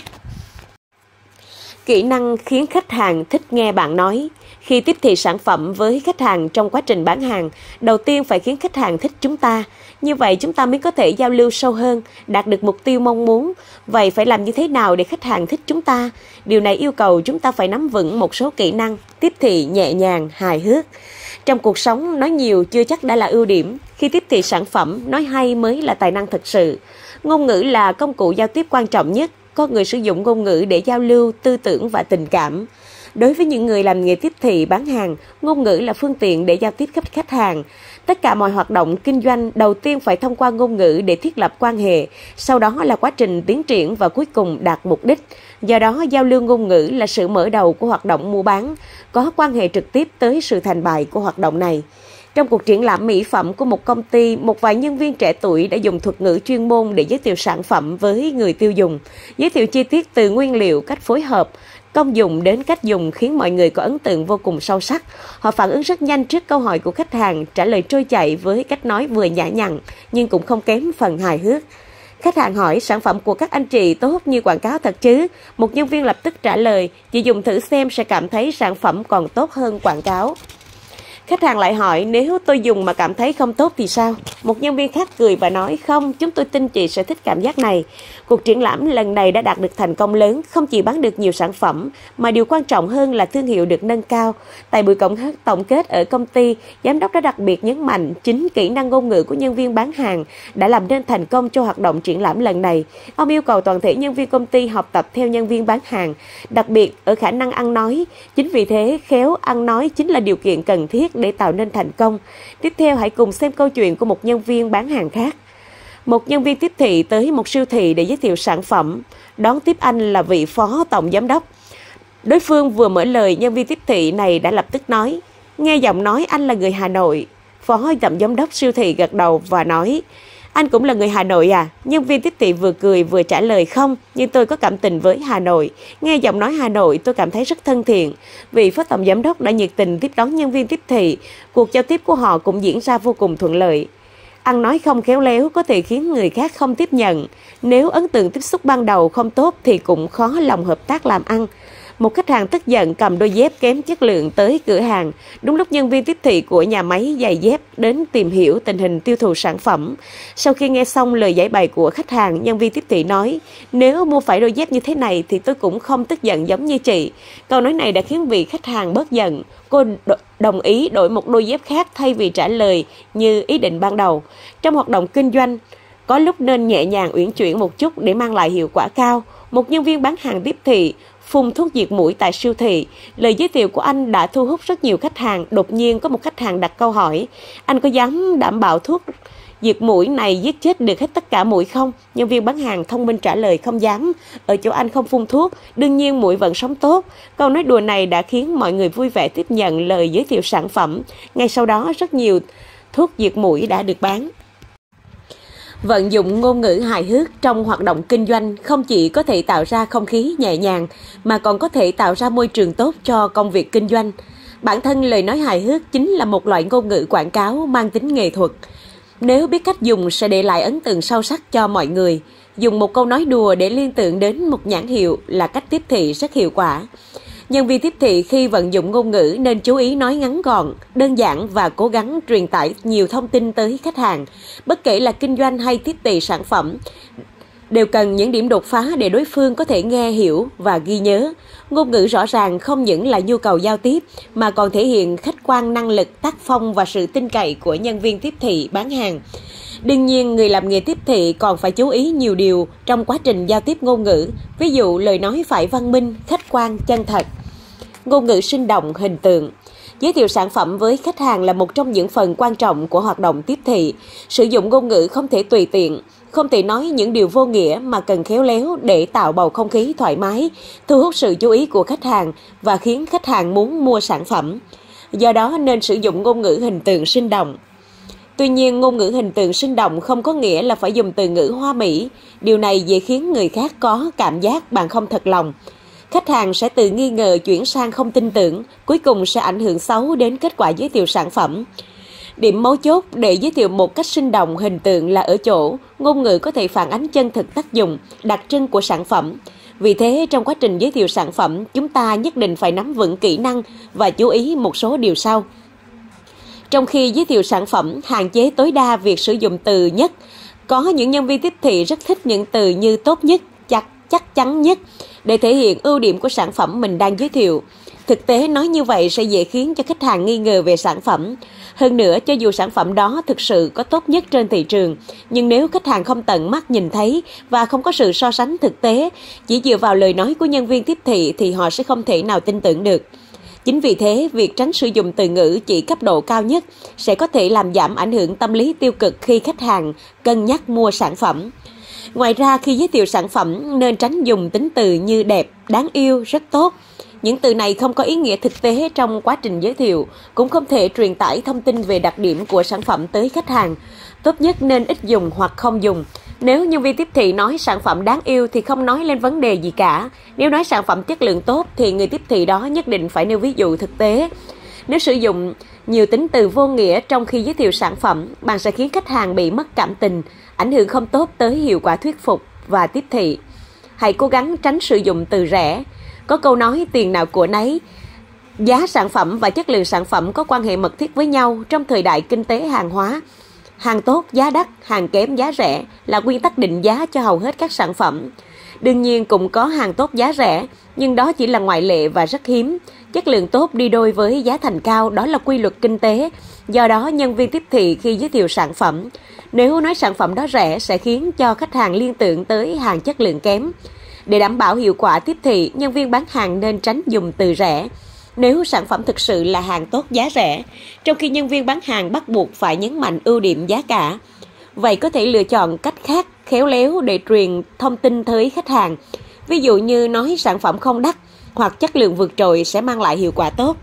Kỹ năng khiến khách hàng thích nghe bạn nói. Khi tiếp thị sản phẩm với khách hàng trong quá trình bán hàng, đầu tiên phải khiến khách hàng thích chúng ta. Như vậy chúng ta mới có thể giao lưu sâu hơn, đạt được mục tiêu mong muốn. Vậy phải làm như thế nào để khách hàng thích chúng ta? Điều này yêu cầu chúng ta phải nắm vững một số kỹ năng, tiếp thị nhẹ nhàng, hài hước. Trong cuộc sống, nói nhiều chưa chắc đã là ưu điểm. Khi tiếp thị sản phẩm, nói hay mới là tài năng thực sự. Ngôn ngữ là công cụ giao tiếp quan trọng nhất. Có người sử dụng ngôn ngữ để giao lưu tư tưởng và tình cảm. Đối với những người làm nghề tiếp thị bán hàng, ngôn ngữ là phương tiện để giao tiếp với khách hàng. Tất cả mọi hoạt động kinh doanh đầu tiên phải thông qua ngôn ngữ để thiết lập quan hệ, sau đó là quá trình tiến triển và cuối cùng đạt mục đích. Do đó, giao lưu ngôn ngữ là sự mở đầu của hoạt động mua bán, có quan hệ trực tiếp tới sự thành bại của hoạt động này. Trong cuộc triển lãm mỹ phẩm của một công ty, một vài nhân viên trẻ tuổi đã dùng thuật ngữ chuyên môn để giới thiệu sản phẩm với người tiêu dùng, giới thiệu chi tiết từ nguyên liệu, cách phối hợp, công dụng đến cách dùng khiến mọi người có ấn tượng vô cùng sâu sắc. Họ phản ứng rất nhanh trước câu hỏi của khách hàng, trả lời trôi chảy với cách nói vừa nhã nhặn nhưng cũng không kém phần hài hước. Khách hàng hỏi sản phẩm của các anh chị tốt như quảng cáo thật chứ? Một nhân viên lập tức trả lời, chị dùng thử xem sẽ cảm thấy sản phẩm còn tốt hơn quảng cáo. Khách hàng lại hỏi, nếu tôi dùng mà cảm thấy không tốt thì sao? Một nhân viên khác cười và nói, không, chúng tôi tin chị sẽ thích cảm giác này. Cuộc triển lãm lần này đã đạt được thành công lớn, không chỉ bán được nhiều sản phẩm, mà điều quan trọng hơn là thương hiệu được nâng cao. Tại buổi tổng kết ở công ty, giám đốc đã đặc biệt nhấn mạnh chính kỹ năng ngôn ngữ của nhân viên bán hàng đã làm nên thành công cho hoạt động triển lãm lần này. Ông yêu cầu toàn thể nhân viên công ty học tập theo nhân viên bán hàng, đặc biệt ở khả năng ăn nói. Chính vì thế, khéo ăn nói chính là điều kiện cần thiết để tạo nên thành công. Tiếp theo hãy cùng xem câu chuyện của một nhân viên bán hàng khác. Một nhân viên tiếp thị tới một siêu thị để giới thiệu sản phẩm. Đón tiếp anh là vị phó tổng giám đốc. Đối phương vừa mở lời, nhân viên tiếp thị này đã lập tức nói, nghe giọng nói anh là người Hà Nội. Phó tổng giám đốc siêu thị gật đầu và nói, anh cũng là người Hà Nội à? Nhân viên tiếp thị vừa cười vừa trả lời, không, nhưng tôi có cảm tình với Hà Nội. Nghe giọng nói Hà Nội tôi cảm thấy rất thân thiện. Vị phó tổng giám đốc đã nhiệt tình tiếp đón nhân viên tiếp thị. Cuộc giao tiếp của họ cũng diễn ra vô cùng thuận lợi. Ăn nói không khéo léo có thể khiến người khác không tiếp nhận. Nếu ấn tượng tiếp xúc ban đầu không tốt thì cũng khó lòng hợp tác làm ăn. Một khách hàng tức giận cầm đôi dép kém chất lượng tới cửa hàng. Đúng lúc nhân viên tiếp thị của nhà máy giày dép đến tìm hiểu tình hình tiêu thụ sản phẩm. Sau khi nghe xong lời giải bày của khách hàng, nhân viên tiếp thị nói, nếu mua phải đôi dép như thế này thì tôi cũng không tức giận giống như chị. Câu nói này đã khiến vị khách hàng bớt giận. Cô đồng ý đổi một đôi dép khác thay vì trả lời như ý định ban đầu. Trong hoạt động kinh doanh, có lúc nên nhẹ nhàng uyển chuyển một chút để mang lại hiệu quả cao. Một nhân viên bán hàng tiếp thị phun thuốc diệt muỗi tại siêu thị. Lời giới thiệu của anh đã thu hút rất nhiều khách hàng. Đột nhiên có một khách hàng đặt câu hỏi, anh có dám đảm bảo thuốc diệt muỗi này giết chết được hết tất cả muỗi không? Nhân viên bán hàng thông minh trả lời, không dám. Ở chỗ anh không phun thuốc, đương nhiên muỗi vẫn sống tốt. Câu nói đùa này đã khiến mọi người vui vẻ tiếp nhận lời giới thiệu sản phẩm. Ngay sau đó rất nhiều thuốc diệt muỗi đã được bán. Vận dụng ngôn ngữ hài hước trong hoạt động kinh doanh không chỉ có thể tạo ra không khí nhẹ nhàng, mà còn có thể tạo ra môi trường tốt cho công việc kinh doanh. Bản thân lời nói hài hước chính là một loại ngôn ngữ quảng cáo mang tính nghệ thuật. Nếu biết cách dùng sẽ để lại ấn tượng sâu sắc cho mọi người. Dùng một câu nói đùa để liên tưởng đến một nhãn hiệu là cách tiếp thị rất hiệu quả. Nhân viên tiếp thị khi vận dụng ngôn ngữ nên chú ý nói ngắn gọn, đơn giản và cố gắng truyền tải nhiều thông tin tới khách hàng. Bất kể là kinh doanh hay tiếp thị sản phẩm, đều cần những điểm đột phá để đối phương có thể nghe hiểu và ghi nhớ. Ngôn ngữ rõ ràng không những là nhu cầu giao tiếp mà còn thể hiện khách quan năng lực, tác phong và sự tin cậy của nhân viên tiếp thị bán hàng. Đương nhiên, người làm nghề tiếp thị còn phải chú ý nhiều điều trong quá trình giao tiếp ngôn ngữ, ví dụ lời nói phải văn minh, khách quan, chân thật. Ngôn ngữ sinh động, hình tượng. Giới thiệu sản phẩm với khách hàng là một trong những phần quan trọng của hoạt động tiếp thị. Sử dụng ngôn ngữ không thể tùy tiện, không thể nói những điều vô nghĩa mà cần khéo léo để tạo bầu không khí thoải mái, thu hút sự chú ý của khách hàng và khiến khách hàng muốn mua sản phẩm. Do đó nên sử dụng ngôn ngữ hình tượng sinh động. Tuy nhiên, ngôn ngữ hình tượng sinh động không có nghĩa là phải dùng từ ngữ hoa mỹ. Điều này dễ khiến người khác có cảm giác bạn không thật lòng. Khách hàng sẽ tự nghi ngờ chuyển sang không tin tưởng, cuối cùng sẽ ảnh hưởng xấu đến kết quả giới thiệu sản phẩm. Điểm mấu chốt để giới thiệu một cách sinh động hình tượng là ở chỗ, ngôn ngữ có thể phản ánh chân thực tác dụng, đặc trưng của sản phẩm. Vì thế, trong quá trình giới thiệu sản phẩm, chúng ta nhất định phải nắm vững kỹ năng và chú ý một số điều sau. Trong khi giới thiệu sản phẩm, hạn chế tối đa việc sử dụng từ nhất. Có những nhân viên tiếp thị rất thích những từ như tốt nhất, chắc, chắc chắn nhất để thể hiện ưu điểm của sản phẩm mình đang giới thiệu. Thực tế nói như vậy sẽ dễ khiến cho khách hàng nghi ngờ về sản phẩm. Hơn nữa, cho dù sản phẩm đó thực sự có tốt nhất trên thị trường, nhưng nếu khách hàng không tận mắt nhìn thấy và không có sự so sánh thực tế, chỉ dựa vào lời nói của nhân viên tiếp thị thì họ sẽ không thể nào tin tưởng được. Chính vì thế, việc tránh sử dụng từ ngữ chỉ cấp độ cao nhất sẽ có thể làm giảm ảnh hưởng tâm lý tiêu cực khi khách hàng cân nhắc mua sản phẩm. Ngoài ra, khi giới thiệu sản phẩm nên tránh dùng tính từ như đẹp, đáng yêu, rất tốt. Những từ này không có ý nghĩa thực tế trong quá trình giới thiệu, cũng không thể truyền tải thông tin về đặc điểm của sản phẩm tới khách hàng. Tốt nhất nên ít dùng hoặc không dùng. Nếu nhân viên tiếp thị nói sản phẩm đáng yêu thì không nói lên vấn đề gì cả. Nếu nói sản phẩm chất lượng tốt thì người tiếp thị đó nhất định phải nêu ví dụ thực tế. Nếu sử dụng nhiều tính từ vô nghĩa trong khi giới thiệu sản phẩm, bạn sẽ khiến khách hàng bị mất cảm tình, ảnh hưởng không tốt tới hiệu quả thuyết phục và tiếp thị. Hãy cố gắng tránh sử dụng từ rẻ. Có câu nói tiền nào của nấy. Giá sản phẩm và chất lượng sản phẩm có quan hệ mật thiết với nhau trong thời đại kinh tế hàng hóa. Hàng tốt, giá đắt, hàng kém, giá rẻ là nguyên tắc định giá cho hầu hết các sản phẩm. Đương nhiên cũng có hàng tốt giá rẻ, nhưng đó chỉ là ngoại lệ và rất hiếm. Chất lượng tốt đi đôi với giá thành cao, đó là quy luật kinh tế. Do đó, nhân viên tiếp thị khi giới thiệu sản phẩm, nếu nói sản phẩm đó rẻ sẽ khiến cho khách hàng liên tưởng tới hàng chất lượng kém. Để đảm bảo hiệu quả tiếp thị, nhân viên bán hàng nên tránh dùng từ rẻ nếu sản phẩm thực sự là hàng tốt giá rẻ, trong khi nhân viên bán hàng bắt buộc phải nhấn mạnh ưu điểm giá cả. Vậy có thể lựa chọn cách khác khéo léo để truyền thông tin tới khách hàng. Ví dụ như nói sản phẩm không đắt hoặc chất lượng vượt trội sẽ mang lại hiệu quả tốt.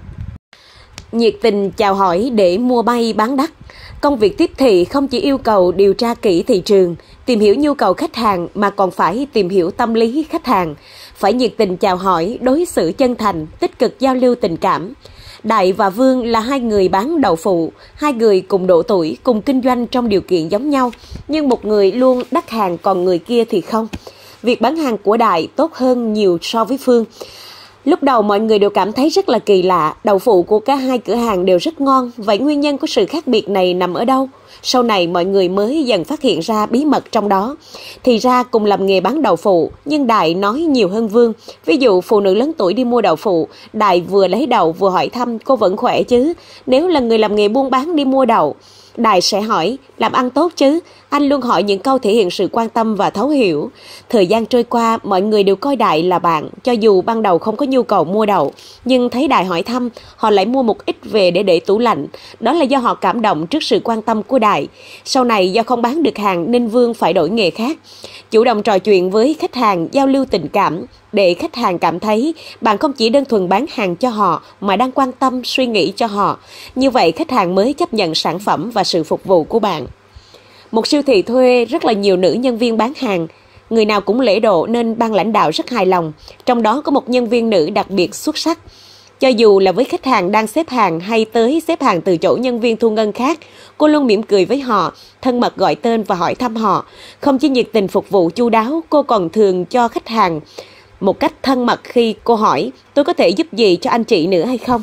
Nhiệt tình chào hỏi để mua bay bán đắt. Công việc tiếp thị không chỉ yêu cầu điều tra kỹ thị trường, tìm hiểu nhu cầu khách hàng mà còn phải tìm hiểu tâm lý khách hàng. Phải nhiệt tình chào hỏi, đối xử chân thành, tích cực giao lưu tình cảm. Đại và Vương là hai người bán đậu phụ, hai người cùng độ tuổi, cùng kinh doanh trong điều kiện giống nhau, nhưng một người luôn đắt hàng còn người kia thì không. Việc bán hàng của Đại tốt hơn nhiều so với Phương. Lúc đầu mọi người đều cảm thấy rất là kỳ lạ, đậu phụ của cả hai cửa hàng đều rất ngon, vậy nguyên nhân của sự khác biệt này nằm ở đâu? Sau này mọi người mới dần phát hiện ra bí mật trong đó. Thì ra cùng làm nghề bán đậu phụ, nhưng Đại nói nhiều hơn Vương. Ví dụ phụ nữ lớn tuổi đi mua đậu phụ, Đại vừa lấy đậu vừa hỏi thăm cô vẫn khỏe chứ. Nếu là người làm nghề buôn bán đi mua đậu, Đại sẽ hỏi, làm ăn tốt chứ? Anh luôn hỏi những câu thể hiện sự quan tâm và thấu hiểu. Thời gian trôi qua, mọi người đều coi Đại là bạn, cho dù ban đầu không có nhu cầu mua đậu. Nhưng thấy Đại hỏi thăm, họ lại mua một ít về để để tủ lạnh. Đó là do họ cảm động trước sự quan tâm của Đại. Sau này do không bán được hàng nên Vương phải đổi nghề khác. Chủ động trò chuyện với khách hàng, giao lưu tình cảm, để khách hàng cảm thấy bạn không chỉ đơn thuần bán hàng cho họ mà đang quan tâm, suy nghĩ cho họ. Như vậy khách hàng mới chấp nhận sản phẩm và sự phục vụ của bạn. Một siêu thị thuê rất là nhiều nữ nhân viên bán hàng, người nào cũng lễ độ nên ban lãnh đạo rất hài lòng. Trong đó có một nhân viên nữ đặc biệt xuất sắc. Cho dù là với khách hàng đang xếp hàng hay tới xếp hàng từ chỗ nhân viên thu ngân khác, cô luôn mỉm cười với họ, thân mật gọi tên và hỏi thăm họ. Không chỉ nhiệt tình phục vụ chu đáo, cô còn thường cho khách hàng một cách thân mật khi cô hỏi, tôi có thể giúp gì cho anh chị nữa hay không?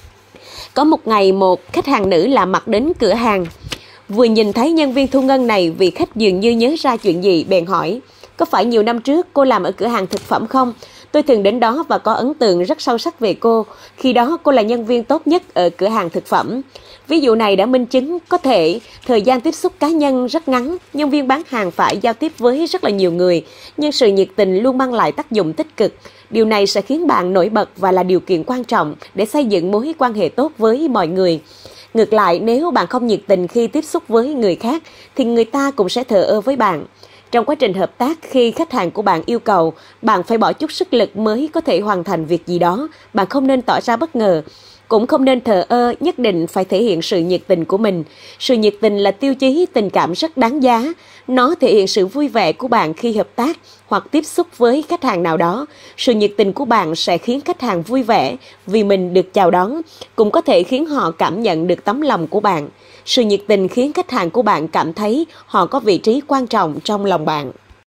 Có một ngày một khách hàng nữ lạ mặt đến cửa hàng. Vừa nhìn thấy nhân viên thu ngân này, vị khách dường như nhớ ra chuyện gì bèn hỏi, Có phải nhiều năm trước cô làm ở cửa hàng thực phẩm không? Tôi thường đến đó và có ấn tượng rất sâu sắc về cô. Khi đó cô là nhân viên tốt nhất ở cửa hàng thực phẩm. Ví dụ này đã minh chứng có thể thời gian tiếp xúc cá nhân rất ngắn, nhân viên bán hàng phải giao tiếp với rất là nhiều người, nhưng sự nhiệt tình luôn mang lại tác dụng tích cực. Điều này sẽ khiến bạn nổi bật và là điều kiện quan trọng để xây dựng mối quan hệ tốt với mọi người. Ngược lại, nếu bạn không nhiệt tình khi tiếp xúc với người khác, thì người ta cũng sẽ thờ ơ với bạn. Trong quá trình hợp tác, khi khách hàng của bạn yêu cầu, bạn phải bỏ chút sức lực mới có thể hoàn thành việc gì đó. Bạn không nên tỏ ra bất ngờ, cũng không nên thờ ơ, nhất định phải thể hiện sự nhiệt tình của mình. Sự nhiệt tình là tiêu chí tình cảm rất đáng giá. Nó thể hiện sự vui vẻ của bạn khi hợp tác hoặc tiếp xúc với khách hàng nào đó. Sự nhiệt tình của bạn sẽ khiến khách hàng vui vẻ vì mình được chào đón, cũng có thể khiến họ cảm nhận được tấm lòng của bạn. Sự nhiệt tình khiến khách hàng của bạn cảm thấy họ có vị trí quan trọng trong lòng bạn.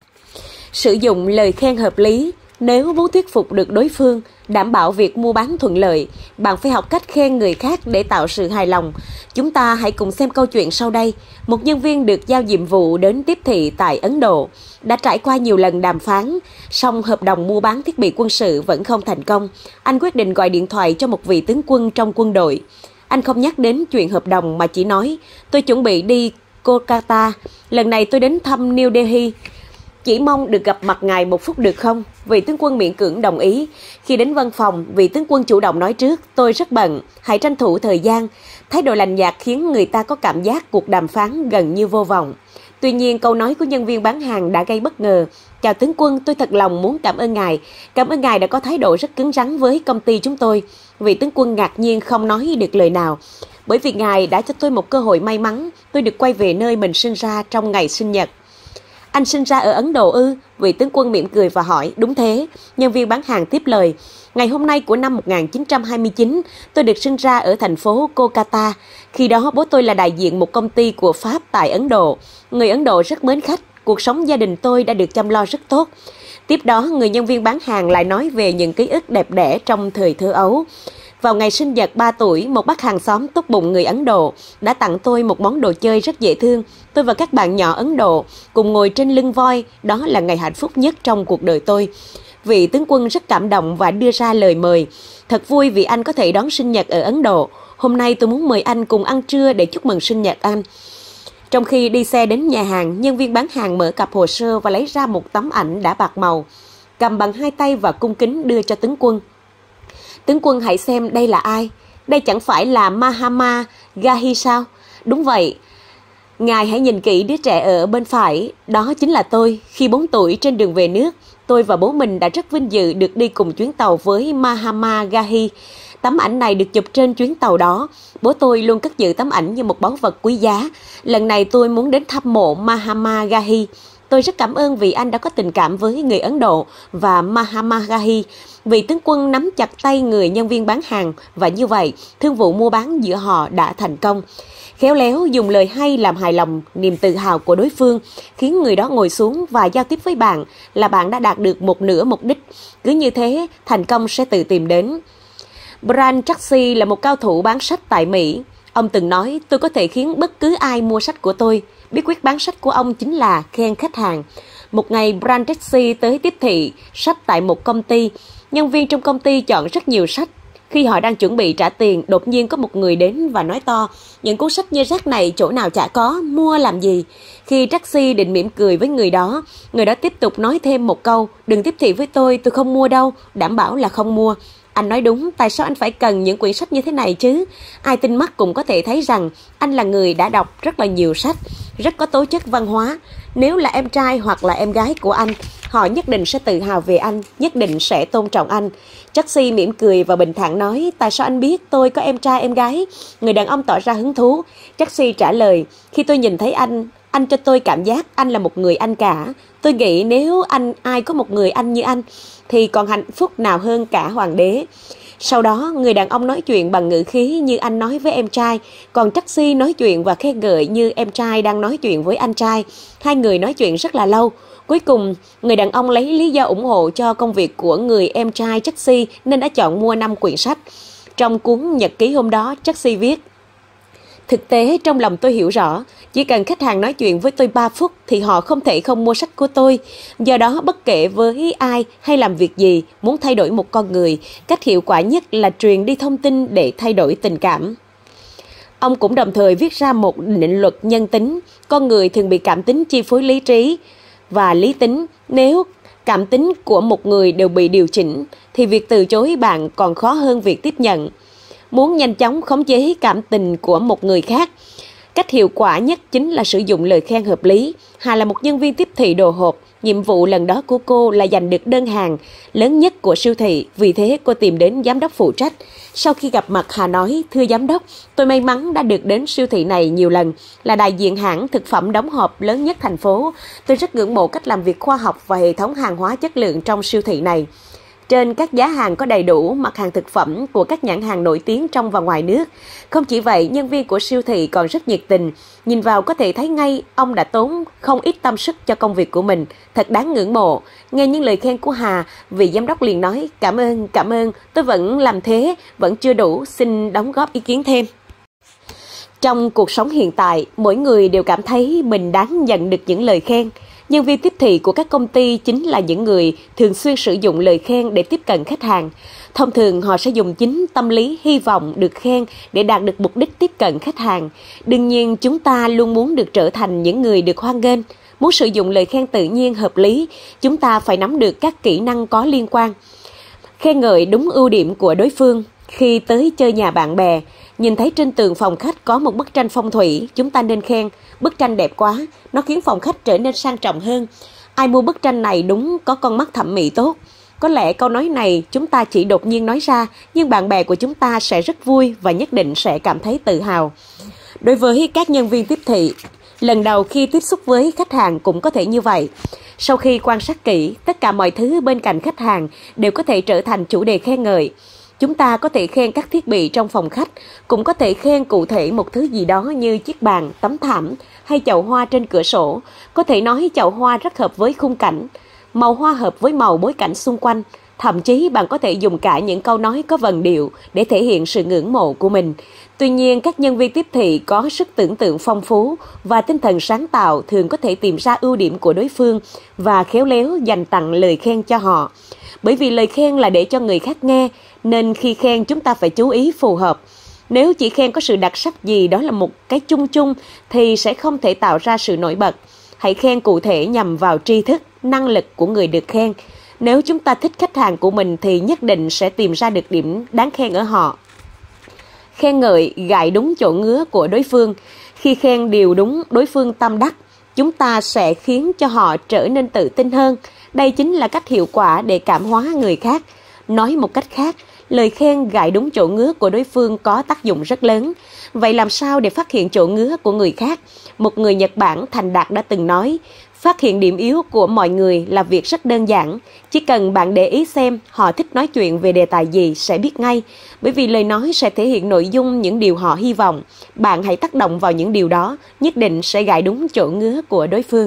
Sử dụng lời khen hợp lý. Nếu muốn thuyết phục được đối phương, đảm bảo việc mua bán thuận lợi, bạn phải học cách khen người khác để tạo sự hài lòng. Chúng ta hãy cùng xem câu chuyện sau đây. Một nhân viên được giao nhiệm vụ đến tiếp thị tại Ấn Độ. Đã trải qua nhiều lần đàm phán, song hợp đồng mua bán thiết bị quân sự vẫn không thành công. Anh quyết định gọi điện thoại cho một vị tướng quân trong quân đội. Anh không nhắc đến chuyện hợp đồng mà chỉ nói, tôi chuẩn bị đi Kolkata, lần này tôi đến thăm New Delhi. Chỉ mong được gặp mặt ngài một phút được không? Vị tướng quân miễn cưỡng đồng ý. Khi đến văn phòng, vị tướng quân chủ động nói trước, tôi rất bận, hãy tranh thủ thời gian. Thái độ lạnh nhạt khiến người ta có cảm giác cuộc đàm phán gần như vô vọng. Tuy nhiên, câu nói của nhân viên bán hàng đã gây bất ngờ. Chào tướng quân, tôi thật lòng muốn cảm ơn ngài. Cảm ơn ngài đã có thái độ rất cứng rắn với công ty chúng tôi. Vị tướng quân ngạc nhiên không nói được lời nào. Bởi vì ngài đã cho tôi một cơ hội may mắn, tôi được quay về nơi mình sinh ra trong ngày sinh nhật. Anh sinh ra ở Ấn Độ ư? Vị tướng quân mỉm cười và hỏi. Đúng thế. Nhân viên bán hàng tiếp lời. Ngày hôm nay của năm một nghìn chín trăm hai mươi chín, tôi được sinh ra ở thành phố Kolkata. Khi đó bố tôi là đại diện một công ty của Pháp tại Ấn Độ. Người Ấn Độ rất mến khách. Cuộc sống gia đình tôi đã được chăm lo rất tốt. Tiếp đó, người nhân viên bán hàng lại nói về những ký ức đẹp đẽ trong thời thơ ấu. Vào ngày sinh nhật ba tuổi, một bác hàng xóm tốt bụng người Ấn Độ đã tặng tôi một món đồ chơi rất dễ thương. Tôi và các bạn nhỏ Ấn Độ cùng ngồi trên lưng voi, đó là ngày hạnh phúc nhất trong cuộc đời tôi. Vị tướng quân rất cảm động và đưa ra lời mời. Thật vui vì anh có thể đón sinh nhật ở Ấn Độ. Hôm nay tôi muốn mời anh cùng ăn trưa để chúc mừng sinh nhật anh. Trong khi đi xe đến nhà hàng, nhân viên bán hàng mở cặp hồ sơ và lấy ra một tấm ảnh đã bạc màu, cầm bằng hai tay và cung kính đưa cho tướng quân. Tướng quân hãy xem đây là ai? Đây chẳng phải là Mahatma Gandhi sao? Đúng vậy. Ngài hãy nhìn kỹ đứa trẻ ở bên phải, đó chính là tôi. Khi bốn tuổi trên đường về nước, tôi và bố mình đã rất vinh dự được đi cùng chuyến tàu với Mahatma Gandhi. Tấm ảnh này được chụp trên chuyến tàu đó. Bố tôi luôn cất giữ tấm ảnh như một báu vật quý giá. Lần này tôi muốn đến thăm mộ Mahatma Gandhi. Tôi rất cảm ơn vì anh đã có tình cảm với người Ấn Độ và Mahatma Gandhi. Vị tướng quân nắm chặt tay người nhân viên bán hàng và như vậy, thương vụ mua bán giữa họ đã thành công. Khéo léo dùng lời hay làm hài lòng niềm tự hào của đối phương, khiến người đó ngồi xuống và giao tiếp với bạn là bạn đã đạt được một nửa mục đích. Cứ như thế, thành công sẽ tự tìm đến. Brian Tracy là một cao thủ bán sách tại Mỹ. Ông từng nói, tôi có thể khiến bất cứ ai mua sách của tôi. Bí quyết bán sách của ông chính là khen khách hàng. Một ngày, Brian Tracy tới tiếp thị sách tại một công ty. Nhân viên trong công ty chọn rất nhiều sách. Khi họ đang chuẩn bị trả tiền, đột nhiên có một người đến và nói to, những cuốn sách như rác này chỗ nào chả có, mua làm gì? Khi Tracy định mỉm cười với người đó, người đó tiếp tục nói thêm một câu, đừng tiếp thị với tôi, tôi không mua đâu, đảm bảo là không mua. Anh nói đúng, tại sao anh phải cần những quyển sách như thế này chứ? Ai tinh mắt cũng có thể thấy rằng anh là người đã đọc rất là nhiều sách, rất có tố chất văn hóa. Nếu là em trai hoặc là em gái của anh, họ nhất định sẽ tự hào về anh, nhất định sẽ tôn trọng anh. Tracy mỉm cười và bình thản nói, tại sao anh biết tôi có em trai em gái? Người đàn ông tỏ ra hứng thú. Tracy trả lời, khi tôi nhìn thấy anh, anh cho tôi cảm giác anh là một người anh cả. Tôi nghĩ nếu anh ai có một người anh như anh, thì còn hạnh phúc nào hơn cả hoàng đế. Sau đó, người đàn ông nói chuyện bằng ngữ khí như anh nói với em trai, còn Tracy nói chuyện và khen ngợi như em trai đang nói chuyện với anh trai. Hai người nói chuyện rất là lâu. Cuối cùng, người đàn ông lấy lý do ủng hộ cho công việc của người em trai Tracy nên đã chọn mua năm quyển sách. Trong cuốn nhật ký hôm đó, Tracy viết, Thực tế trong lòng tôi hiểu rõ, chỉ cần khách hàng nói chuyện với tôi ba phút thì họ không thể không mua sách của tôi. Do đó bất kể với ai hay làm việc gì, muốn thay đổi một con người, cách hiệu quả nhất là truyền đi thông tin để thay đổi tình cảm. Ông cũng đồng thời viết ra một định luật nhân tính, con người thường bị cảm tính chi phối lý trí và lý tính. Nếu cảm tính của một người đều bị điều chỉnh, thì việc từ chối bạn còn khó hơn việc tiếp nhận. Muốn nhanh chóng khống chế cảm tình của một người khác, cách hiệu quả nhất chính là sử dụng lời khen hợp lý. Hà là một nhân viên tiếp thị đồ hộp. Nhiệm vụ lần đó của cô là giành được đơn hàng lớn nhất của siêu thị. Vì thế cô tìm đến giám đốc phụ trách. Sau khi gặp mặt, Hà nói: "Thưa giám đốc, tôi may mắn đã được đến siêu thị này nhiều lần, là đại diện hãng thực phẩm đóng hộp lớn nhất thành phố. Tôi rất ngưỡng mộ cách làm việc khoa học và hệ thống hàng hóa chất lượng trong siêu thị này. Trên các giá hàng có đầy đủ mặt hàng thực phẩm của các nhãn hàng nổi tiếng trong và ngoài nước. Không chỉ vậy, nhân viên của siêu thị còn rất nhiệt tình. Nhìn vào có thể thấy ngay ông đã tốn không ít tâm sức cho công việc của mình. Thật đáng ngưỡng mộ." Nghe những lời khen của Hà, vị giám đốc liền nói: "Cảm ơn, cảm ơn, tôi vẫn làm thế, vẫn chưa đủ, xin đóng góp ý kiến thêm." Trong cuộc sống hiện tại, mỗi người đều cảm thấy mình đáng nhận được những lời khen. Nhân viên tiếp thị của các công ty chính là những người thường xuyên sử dụng lời khen để tiếp cận khách hàng. Thông thường họ sẽ dùng chính tâm lý hy vọng được khen để đạt được mục đích tiếp cận khách hàng. Đương nhiên chúng ta luôn muốn được trở thành những người được hoan nghênh. Muốn sử dụng lời khen tự nhiên hợp lý, chúng ta phải nắm được các kỹ năng có liên quan. Khen ngợi đúng ưu điểm của đối phương. Khi tới chơi nhà bạn bè, nhìn thấy trên tường phòng khách có một bức tranh phong thủy, chúng ta nên khen: "Bức tranh đẹp quá, nó khiến phòng khách trở nên sang trọng hơn. Ai mua bức tranh này đúng có con mắt thẩm mỹ tốt." Có lẽ câu nói này chúng ta chỉ đột nhiên nói ra, nhưng bạn bè của chúng ta sẽ rất vui và nhất định sẽ cảm thấy tự hào. Đối với các nhân viên tiếp thị, lần đầu khi tiếp xúc với khách hàng cũng có thể như vậy. Sau khi quan sát kỹ, tất cả mọi thứ bên cạnh khách hàng đều có thể trở thành chủ đề khen ngợi. Chúng ta có thể khen các thiết bị trong phòng khách, cũng có thể khen cụ thể một thứ gì đó như chiếc bàn, tấm thảm hay chậu hoa trên cửa sổ. Có thể nói chậu hoa rất hợp với khung cảnh, màu hoa hợp với màu bối cảnh xung quanh. Thậm chí bạn có thể dùng cả những câu nói có vần điệu để thể hiện sự ngưỡng mộ của mình. Tuy nhiên, các nhân viên tiếp thị có sức tưởng tượng phong phú và tinh thần sáng tạo thường có thể tìm ra ưu điểm của đối phương và khéo léo dành tặng lời khen cho họ. Bởi vì lời khen là để cho người khác nghe, nên khi khen chúng ta phải chú ý phù hợp. Nếu chỉ khen có sự đặc sắc gì đó là một cái chung chung thì sẽ không thể tạo ra sự nổi bật. Hãy khen cụ thể nhằm vào tri thức, năng lực của người được khen. Nếu chúng ta thích khách hàng của mình thì nhất định sẽ tìm ra được điểm đáng khen ở họ. Khen ngợi gãi đúng chỗ ngứa của đối phương. Khi khen điều đúng đối phương tâm đắc, chúng ta sẽ khiến cho họ trở nên tự tin hơn. Đây chính là cách hiệu quả để cảm hóa người khác. Nói một cách khác, lời khen gãi đúng chỗ ngứa của đối phương có tác dụng rất lớn. Vậy làm sao để phát hiện chỗ ngứa của người khác? Một người Nhật Bản thành đạt đã từng nói: "Phát hiện điểm yếu của mọi người là việc rất đơn giản. Chỉ cần bạn để ý xem họ thích nói chuyện về đề tài gì sẽ biết ngay. Bởi vì lời nói sẽ thể hiện nội dung những điều họ hy vọng. Bạn hãy tác động vào những điều đó, nhất định sẽ gãi đúng chỗ ngứa của đối phương."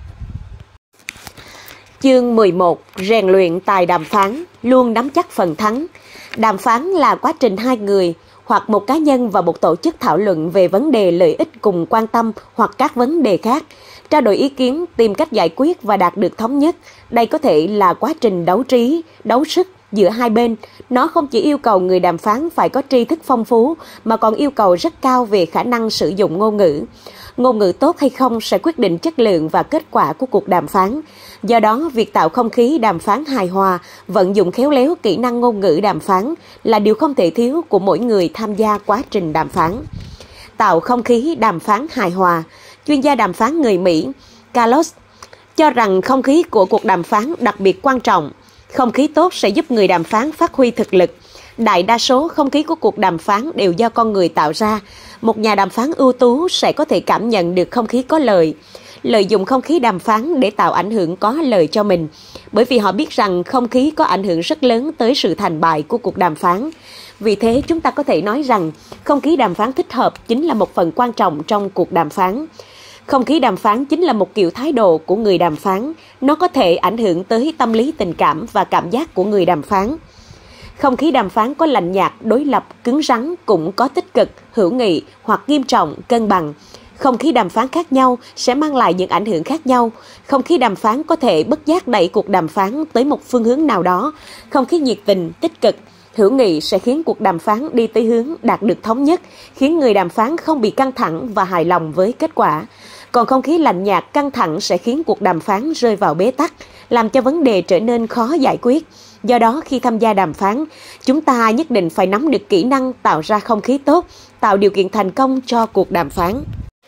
Chương mười một. Rèn luyện tài đàm phán, luôn nắm chắc phần thắng. Đàm phán là quá trình hai người hoặc một cá nhân và một tổ chức thảo luận về vấn đề lợi ích cùng quan tâm hoặc các vấn đề khác, trao đổi ý kiến, tìm cách giải quyết và đạt được thống nhất. Đây có thể là quá trình đấu trí, đấu sức giữa hai bên. Nó không chỉ yêu cầu người đàm phán phải có tri thức phong phú, mà còn yêu cầu rất cao về khả năng sử dụng ngôn ngữ. Ngôn ngữ tốt hay không sẽ quyết định chất lượng và kết quả của cuộc đàm phán. Do đó, việc tạo không khí đàm phán hài hòa, vận dụng khéo léo kỹ năng ngôn ngữ đàm phán là điều không thể thiếu của mỗi người tham gia quá trình đàm phán. Tạo không khí đàm phán hài hòa. Chuyên gia đàm phán người Mỹ Carlos cho rằng không khí của cuộc đàm phán đặc biệt quan trọng. Không khí tốt sẽ giúp người đàm phán phát huy thực lực. Đại đa số không khí của cuộc đàm phán đều do con người tạo ra. Một nhà đàm phán ưu tú sẽ có thể cảm nhận được không khí có lợi, lợi dụng không khí đàm phán để tạo ảnh hưởng có lợi cho mình, bởi vì họ biết rằng không khí có ảnh hưởng rất lớn tới sự thành bại của cuộc đàm phán. Vì thế chúng ta có thể nói rằng không khí đàm phán thích hợp chính là một phần quan trọng trong cuộc đàm phán. Không khí đàm phán chính là một kiểu thái độ của người đàm phán. Nó có thể ảnh hưởng tới tâm lý tình cảm và cảm giác của người đàm phán. Không khí đàm phán có lạnh nhạt, đối lập, cứng rắn, cũng có tích cực, hữu nghị hoặc nghiêm trọng, cân bằng. Không khí đàm phán khác nhau sẽ mang lại những ảnh hưởng khác nhau. Không khí đàm phán có thể bất giác đẩy cuộc đàm phán tới một phương hướng nào đó. Không khí nhiệt tình, tích cực, hữu nghị sẽ khiến cuộc đàm phán đi tới hướng đạt được thống nhất, khiến người đàm phán không bị căng thẳng và hài lòng với kết quả. Còn không khí lạnh nhạt, căng thẳng sẽ khiến cuộc đàm phán rơi vào bế tắc, làm cho vấn đề trở nên khó giải quyết. Do đó, khi tham gia đàm phán, chúng ta nhất định phải nắm được kỹ năng tạo ra không khí tốt, tạo điều kiện thành công cho cuộc đàm phán.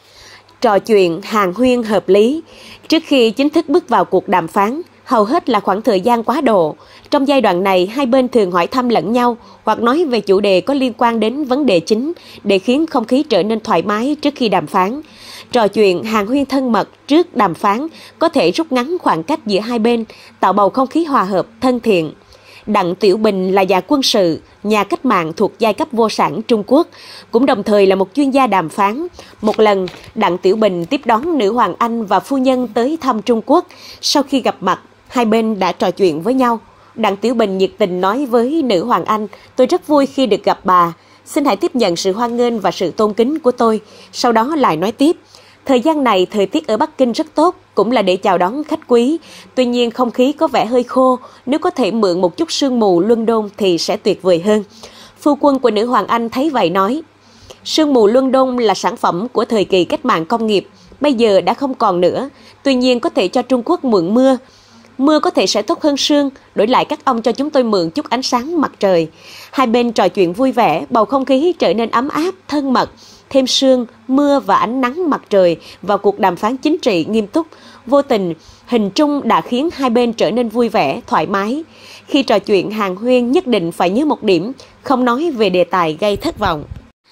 Trò chuyện, hàn huyên hợp lý. Trước khi chính thức bước vào cuộc đàm phán, hầu hết là khoảng thời gian quá độ. Trong giai đoạn này, hai bên thường hỏi thăm lẫn nhau hoặc nói về chủ đề có liên quan đến vấn đề chính để khiến không khí trở nên thoải mái trước khi đàm phán. Trò chuyện, hàn huyên thân mật trước đàm phán có thể rút ngắn khoảng cách giữa hai bên, tạo bầu không khí hòa hợp, thân thiện. Đặng Tiểu Bình là nhà quân sự, nhà cách mạng thuộc giai cấp vô sản Trung Quốc, cũng đồng thời là một chuyên gia đàm phán. Một lần, Đặng Tiểu Bình tiếp đón nữ hoàng Anh và phu nhân tới thăm Trung Quốc. Sau khi gặp mặt, hai bên đã trò chuyện với nhau. Đặng Tiểu Bình nhiệt tình nói với nữ hoàng Anh: "Tôi rất vui khi được gặp bà. Xin hãy tiếp nhận sự hoan nghênh và sự tôn kính của tôi." Sau đó lại nói tiếp: "Thời gian này thời tiết ở Bắc Kinh rất tốt, cũng là để chào đón khách quý. Tuy nhiên không khí có vẻ hơi khô, nếu có thể mượn một chút sương mù London thì sẽ tuyệt vời hơn." Phu quân của nữ hoàng Anh thấy vậy nói: "Sương mù London là sản phẩm của thời kỳ cách mạng công nghiệp, bây giờ đã không còn nữa. Tuy nhiên có thể cho Trung Quốc mượn mưa. Mưa có thể sẽ tốt hơn sương, đổi lại các ông cho chúng tôi mượn chút ánh sáng mặt trời." Hai bên trò chuyện vui vẻ, bầu không khí trở nên ấm áp, thân mật. Thêm sương, mưa và ánh nắng mặt trời vào cuộc đàm phán chính trị nghiêm túc, vô tình, hình trung đã khiến hai bên trở nên vui vẻ, thoải mái. Khi trò chuyện hàn huyên nhất định phải nhớ một điểm, không nói về đề tài gây thất vọng.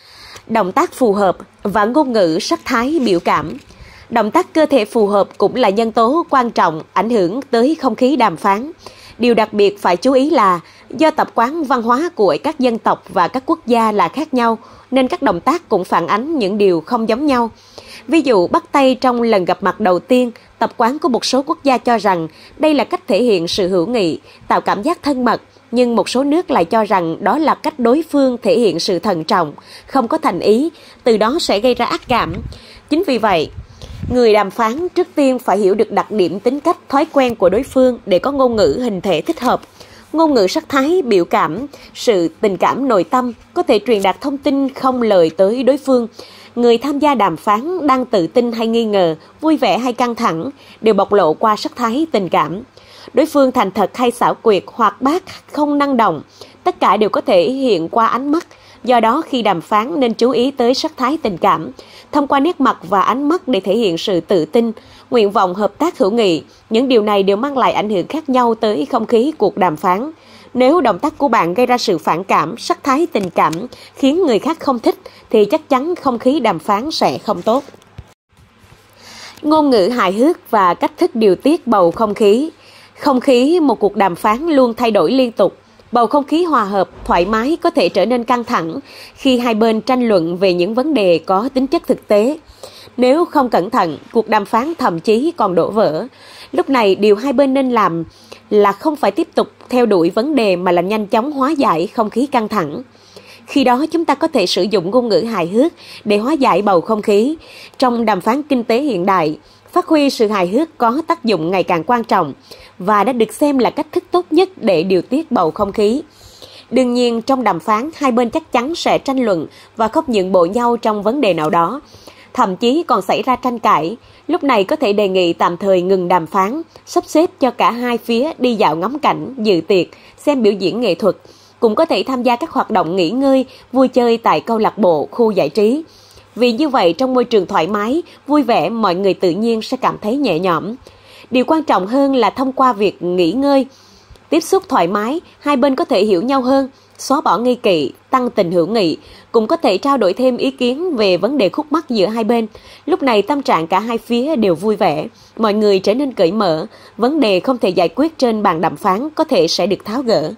Động tác phù hợp và ngôn ngữ sắc thái biểu cảm. Động tác cơ thể phù hợp cũng là nhân tố quan trọng ảnh hưởng tới không khí đàm phán. Điều đặc biệt phải chú ý là do tập quán văn hóa của các dân tộc và các quốc gia là khác nhau, nên các động tác cũng phản ánh những điều không giống nhau. Ví dụ, bắt tay trong lần gặp mặt đầu tiên, tập quán của một số quốc gia cho rằng đây là cách thể hiện sự hữu nghị, tạo cảm giác thân mật, nhưng một số nước lại cho rằng đó là cách đối phương thể hiện sự thận trọng, không có thành ý, từ đó sẽ gây ra ác cảm. Chính vì vậy, người đàm phán trước tiên phải hiểu được đặc điểm, tính cách, thói quen của đối phương để có ngôn ngữ hình thể thích hợp. Ngôn ngữ sắc thái, biểu cảm, sự tình cảm nội tâm có thể truyền đạt thông tin không lời tới đối phương. Người tham gia đàm phán đang tự tin hay nghi ngờ, vui vẻ hay căng thẳng đều bộc lộ qua sắc thái tình cảm. Đối phương thành thật hay xảo quyệt, hoạt bát, không năng động, tất cả đều có thể hiện qua ánh mắt. Do đó khi đàm phán nên chú ý tới sắc thái tình cảm, thông qua nét mặt và ánh mắt để thể hiện sự tự tin, nguyện vọng hợp tác hữu nghị. Những điều này đều mang lại ảnh hưởng khác nhau tới không khí cuộc đàm phán. Nếu động tác của bạn gây ra sự phản cảm, sắc thái tình cảm khiến người khác không thích, thì chắc chắn không khí đàm phán sẽ không tốt. Ngôn ngữ hài hước và cách thức điều tiết bầu không khí. Không khí một cuộc đàm phán luôn thay đổi liên tục. Bầu không khí hòa hợp, thoải mái có thể trở nên căng thẳng khi hai bên tranh luận về những vấn đề có tính chất thực tế. Nếu không cẩn thận, cuộc đàm phán thậm chí còn đổ vỡ. Lúc này, điều hai bên nên làm là không phải tiếp tục theo đuổi vấn đề mà là nhanh chóng hóa giải không khí căng thẳng. Khi đó, chúng ta có thể sử dụng ngôn ngữ hài hước để hóa giải bầu không khí. Trong đàm phán kinh tế hiện đại, phát huy sự hài hước có tác dụng ngày càng quan trọng và đã được xem là cách thức tốt nhất để điều tiết bầu không khí. Đương nhiên, trong đàm phán, hai bên chắc chắn sẽ tranh luận và không nhượng bộ nhau trong vấn đề nào đó. Thậm chí còn xảy ra tranh cãi. Lúc này có thể đề nghị tạm thời ngừng đàm phán, sắp xếp cho cả hai phía đi dạo ngắm cảnh, dự tiệc, xem biểu diễn nghệ thuật. Cũng có thể tham gia các hoạt động nghỉ ngơi, vui chơi tại câu lạc bộ, khu giải trí. Vì như vậy, trong môi trường thoải mái, vui vẻ, mọi người tự nhiên sẽ cảm thấy nhẹ nhõm. Điều quan trọng hơn là thông qua việc nghỉ ngơi, tiếp xúc thoải mái, hai bên có thể hiểu nhau hơn, xóa bỏ nghi kỵ, tăng tình hữu nghị, cũng có thể trao đổi thêm ý kiến về vấn đề khúc mắc giữa hai bên. Lúc này tâm trạng cả hai phía đều vui vẻ, mọi người trở nên cởi mở, vấn đề không thể giải quyết trên bàn đàm phán có thể sẽ được tháo gỡ.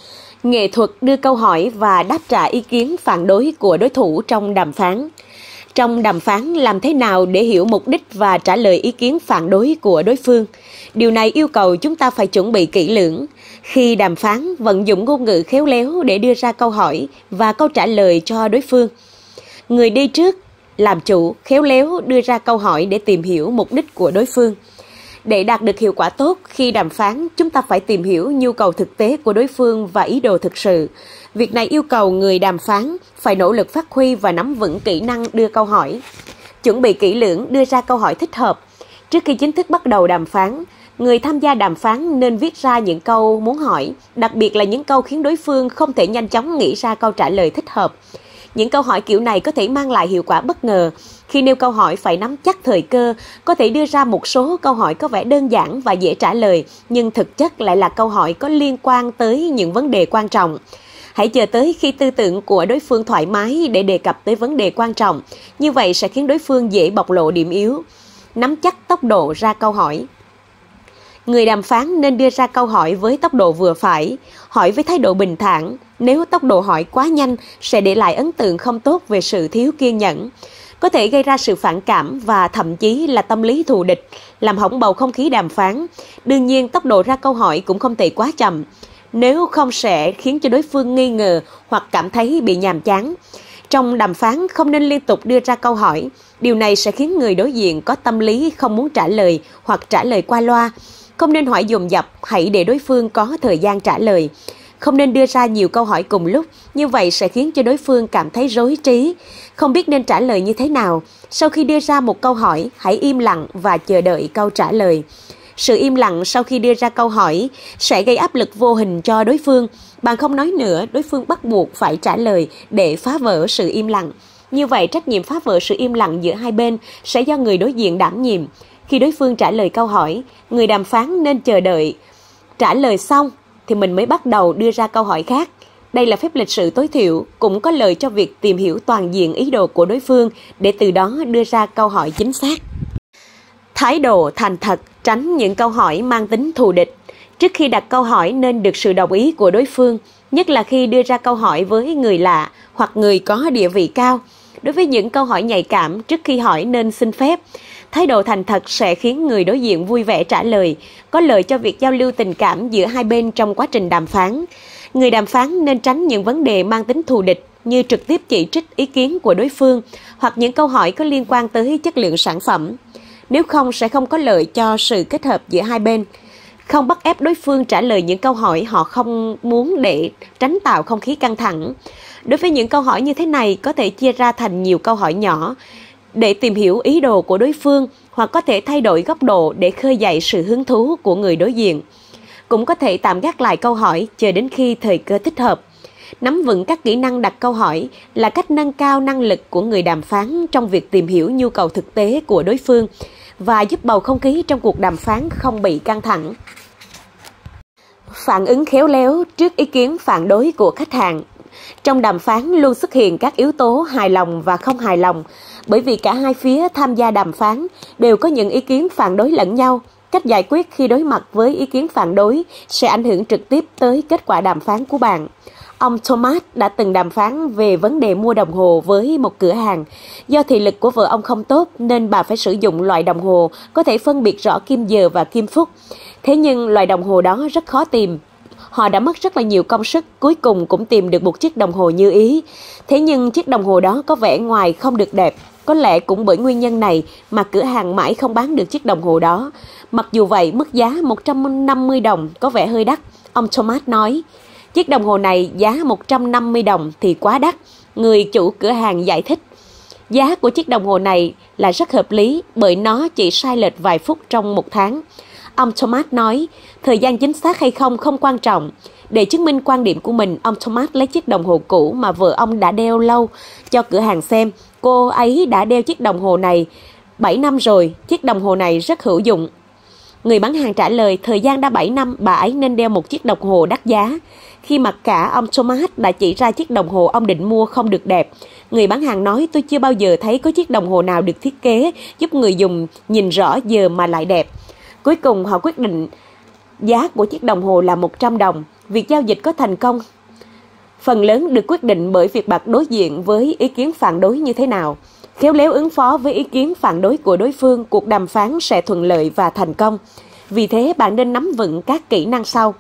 Nghệ thuật đưa câu hỏi và đáp trả ý kiến phản đối của đối thủ trong đàm phán. Trong đàm phán, làm thế nào để hiểu mục đích và trả lời ý kiến phản đối của đối phương? Điều này yêu cầu chúng ta phải chuẩn bị kỹ lưỡng. Khi đàm phán, vận dụng ngôn ngữ khéo léo để đưa ra câu hỏi và câu trả lời cho đối phương. Người đi trước, làm chủ, khéo léo đưa ra câu hỏi để tìm hiểu mục đích của đối phương. Để đạt được hiệu quả tốt khi đàm phán, chúng ta phải tìm hiểu nhu cầu thực tế của đối phương và ý đồ thực sự. Việc này yêu cầu người đàm phán phải nỗ lực phát huy và nắm vững kỹ năng đưa câu hỏi. Chuẩn bị kỹ lưỡng đưa ra câu hỏi thích hợp. Trước khi chính thức bắt đầu đàm phán, người tham gia đàm phán nên viết ra những câu muốn hỏi, đặc biệt là những câu khiến đối phương không thể nhanh chóng nghĩ ra câu trả lời thích hợp. Những câu hỏi kiểu này có thể mang lại hiệu quả bất ngờ. Khi nêu câu hỏi phải nắm chắc thời cơ, có thể đưa ra một số câu hỏi có vẻ đơn giản và dễ trả lời, nhưng thực chất lại là câu hỏi có liên quan tới những vấn đề quan trọng. Hãy chờ tới khi tư tưởng của đối phương thoải mái để đề cập tới vấn đề quan trọng. Như vậy sẽ khiến đối phương dễ bộc lộ điểm yếu. Nắm chắc tốc độ ra câu hỏi. Người đàm phán nên đưa ra câu hỏi với tốc độ vừa phải, hỏi với thái độ bình thản. Nếu tốc độ hỏi quá nhanh, sẽ để lại ấn tượng không tốt về sự thiếu kiên nhẫn. Có thể gây ra sự phản cảm và thậm chí là tâm lý thù địch, làm hỏng bầu không khí đàm phán. Đương nhiên, tốc độ ra câu hỏi cũng không thể quá chậm. Nếu không sẽ khiến cho đối phương nghi ngờ hoặc cảm thấy bị nhàm chán. Trong đàm phán không nên liên tục đưa ra câu hỏi. Điều này sẽ khiến người đối diện có tâm lý không muốn trả lời hoặc trả lời qua loa. Không nên hỏi dồn dập, hãy để đối phương có thời gian trả lời. Không nên đưa ra nhiều câu hỏi cùng lúc, như vậy sẽ khiến cho đối phương cảm thấy rối trí, không biết nên trả lời như thế nào. Sau khi đưa ra một câu hỏi, hãy im lặng và chờ đợi câu trả lời. Sự im lặng sau khi đưa ra câu hỏi sẽ gây áp lực vô hình cho đối phương. Bạn không nói nữa, đối phương bắt buộc phải trả lời để phá vỡ sự im lặng. Như vậy, trách nhiệm phá vỡ sự im lặng giữa hai bên sẽ do người đối diện đảm nhiệm. Khi đối phương trả lời câu hỏi, người đàm phán nên chờ đợi trả lời xong thì mình mới bắt đầu đưa ra câu hỏi khác. Đây là phép lịch sự tối thiểu, cũng có lợi cho việc tìm hiểu toàn diện ý đồ của đối phương để từ đó đưa ra câu hỏi chính xác. Thái độ thành thật, tránh những câu hỏi mang tính thù địch. Trước khi đặt câu hỏi nên được sự đồng ý của đối phương, nhất là khi đưa ra câu hỏi với người lạ hoặc người có địa vị cao. Đối với những câu hỏi nhạy cảm, trước khi hỏi nên xin phép. Thái độ thành thật sẽ khiến người đối diện vui vẻ trả lời, có lợi cho việc giao lưu tình cảm giữa hai bên trong quá trình đàm phán. Người đàm phán nên tránh những vấn đề mang tính thù địch như trực tiếp chỉ trích ý kiến của đối phương hoặc những câu hỏi có liên quan tới chất lượng sản phẩm. Nếu không sẽ không có lợi cho sự kết hợp giữa hai bên. Không bắt ép đối phương trả lời những câu hỏi họ không muốn để tránh tạo không khí căng thẳng. Đối với những câu hỏi như thế này, có thể chia ra thành nhiều câu hỏi nhỏ để tìm hiểu ý đồ của đối phương, hoặc có thể thay đổi góc độ để khơi dậy sự hứng thú của người đối diện. Cũng có thể tạm gác lại câu hỏi chờ đến khi thời cơ thích hợp. Nắm vững các kỹ năng đặt câu hỏi là cách nâng cao năng lực của người đàm phán trong việc tìm hiểu nhu cầu thực tế của đối phương và giúp bầu không khí trong cuộc đàm phán không bị căng thẳng. Phản ứng khéo léo trước ý kiến phản đối của khách hàng. Trong đàm phán luôn xuất hiện các yếu tố hài lòng và không hài lòng, bởi vì cả hai phía tham gia đàm phán đều có những ý kiến phản đối lẫn nhau. Cách giải quyết khi đối mặt với ý kiến phản đối sẽ ảnh hưởng trực tiếp tới kết quả đàm phán của bạn. Ông Thomas đã từng đàm phán về vấn đề mua đồng hồ với một cửa hàng. Do thị lực của vợ ông không tốt nên bà phải sử dụng loại đồng hồ có thể phân biệt rõ kim giờ và kim phút. Thế nhưng loại đồng hồ đó rất khó tìm. Họ đã mất rất là nhiều công sức, cuối cùng cũng tìm được một chiếc đồng hồ như ý. Thế nhưng chiếc đồng hồ đó có vẻ ngoài không được đẹp. Có lẽ cũng bởi nguyên nhân này mà cửa hàng mãi không bán được chiếc đồng hồ đó. Mặc dù vậy, mức giá một trăm năm mươi đồng có vẻ hơi đắt. Ông Thomas nói, chiếc đồng hồ này giá một trăm năm mươi đồng thì quá đắt. Người chủ cửa hàng giải thích, giá của chiếc đồng hồ này là rất hợp lý bởi nó chỉ sai lệch vài phút trong một tháng. Ông Thomas nói, thời gian chính xác hay không không quan trọng. Để chứng minh quan điểm của mình, ông Thomas lấy chiếc đồng hồ cũ mà vợ ông đã đeo lâu cho cửa hàng xem. Cô ấy đã đeo chiếc đồng hồ này bảy năm rồi, chiếc đồng hồ này rất hữu dụng. Người bán hàng trả lời, thời gian đã bảy năm, bà ấy nên đeo một chiếc đồng hồ đắt giá. Khi mặc cả, ông Thomas đã chỉ ra chiếc đồng hồ ông định mua không được đẹp. Người bán hàng nói, tôi chưa bao giờ thấy có chiếc đồng hồ nào được thiết kế giúp người dùng nhìn rõ giờ mà lại đẹp. Cuối cùng họ quyết định giá của chiếc đồng hồ là một trăm đồng. Việc giao dịch có thành công phần lớn được quyết định bởi việc bạn đối diện với ý kiến phản đối như thế nào. Khéo léo ứng phó với ý kiến phản đối của đối phương, cuộc đàm phán sẽ thuận lợi và thành công. Vì thế, bạn nên nắm vững các kỹ năng sau.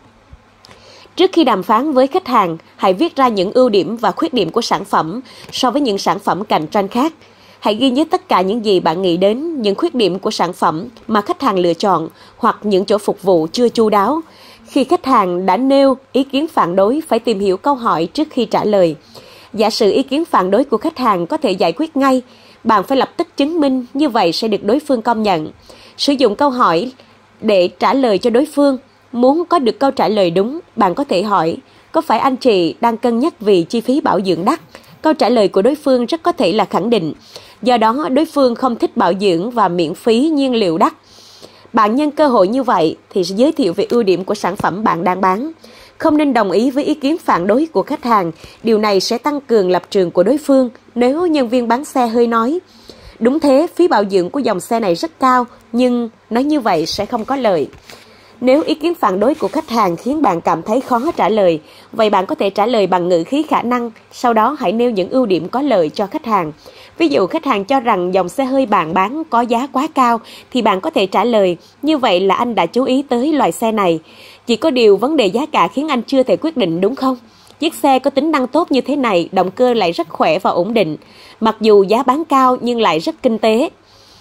Trước khi đàm phán với khách hàng, hãy viết ra những ưu điểm và khuyết điểm của sản phẩm so với những sản phẩm cạnh tranh khác. Hãy ghi nhớ tất cả những gì bạn nghĩ đến, những khuyết điểm của sản phẩm mà khách hàng lựa chọn hoặc những chỗ phục vụ chưa chu đáo. Khi khách hàng đã nêu ý kiến phản đối, phải tìm hiểu câu hỏi trước khi trả lời. Giả sử ý kiến phản đối của khách hàng có thể giải quyết ngay, bạn phải lập tức chứng minh, như vậy sẽ được đối phương công nhận. Sử dụng câu hỏi để trả lời cho đối phương. Muốn có được câu trả lời đúng, bạn có thể hỏi: có phải anh chị đang cân nhắc vì chi phí bảo dưỡng đắt? Câu trả lời của đối phương rất có thể là khẳng định. Do đó, đối phương không thích bảo dưỡng và miễn phí nhiên liệu đắt. Bạn nhân cơ hội như vậy thì sẽ giới thiệu về ưu điểm của sản phẩm bạn đang bán. Không nên đồng ý với ý kiến phản đối của khách hàng. Điều này sẽ tăng cường lập trường của đối phương. Nếu nhân viên bán xe hơi nói: đúng thế, phí bảo dưỡng của dòng xe này rất cao, nhưng nói như vậy sẽ không có lợi. Nếu ý kiến phản đối của khách hàng khiến bạn cảm thấy khó trả lời, vậy bạn có thể trả lời bằng ngữ khí khả năng, sau đó hãy nêu những ưu điểm có lợi cho khách hàng. Ví dụ khách hàng cho rằng dòng xe hơi bạn bán có giá quá cao, thì bạn có thể trả lời: như vậy là anh đã chú ý tới loại xe này. Chỉ có điều vấn đề giá cả khiến anh chưa thể quyết định, đúng không? Chiếc xe có tính năng tốt như thế này, động cơ lại rất khỏe và ổn định. Mặc dù giá bán cao nhưng lại rất kinh tế.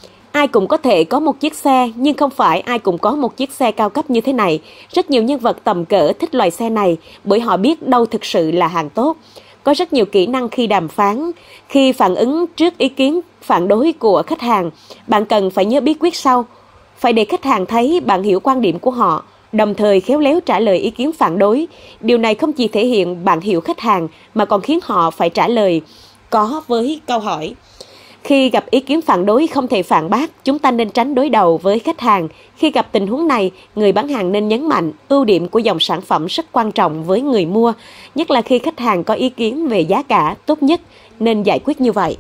Ai cũng có thể có một chiếc xe, nhưng không phải ai cũng có một chiếc xe cao cấp như thế này. Rất nhiều nhân vật tầm cỡ thích loại xe này bởi họ biết đâu thực sự là hàng tốt. Có rất nhiều kỹ năng khi đàm phán. Khi phản ứng trước ý kiến phản đối của khách hàng, bạn cần phải nhớ bí quyết sau. Phải để khách hàng thấy bạn hiểu quan điểm của họ, đồng thời khéo léo trả lời ý kiến phản đối. Điều này không chỉ thể hiện bạn hiểu khách hàng, mà còn khiến họ phải trả lời có với câu hỏi. Khi gặp ý kiến phản đối không thể phản bác, chúng ta nên tránh đối đầu với khách hàng. Khi gặp tình huống này, người bán hàng nên nhấn mạnh ưu điểm của dòng sản phẩm rất quan trọng với người mua, nhất là khi khách hàng có ý kiến về giá cả, tốt nhất nên giải quyết như vậy.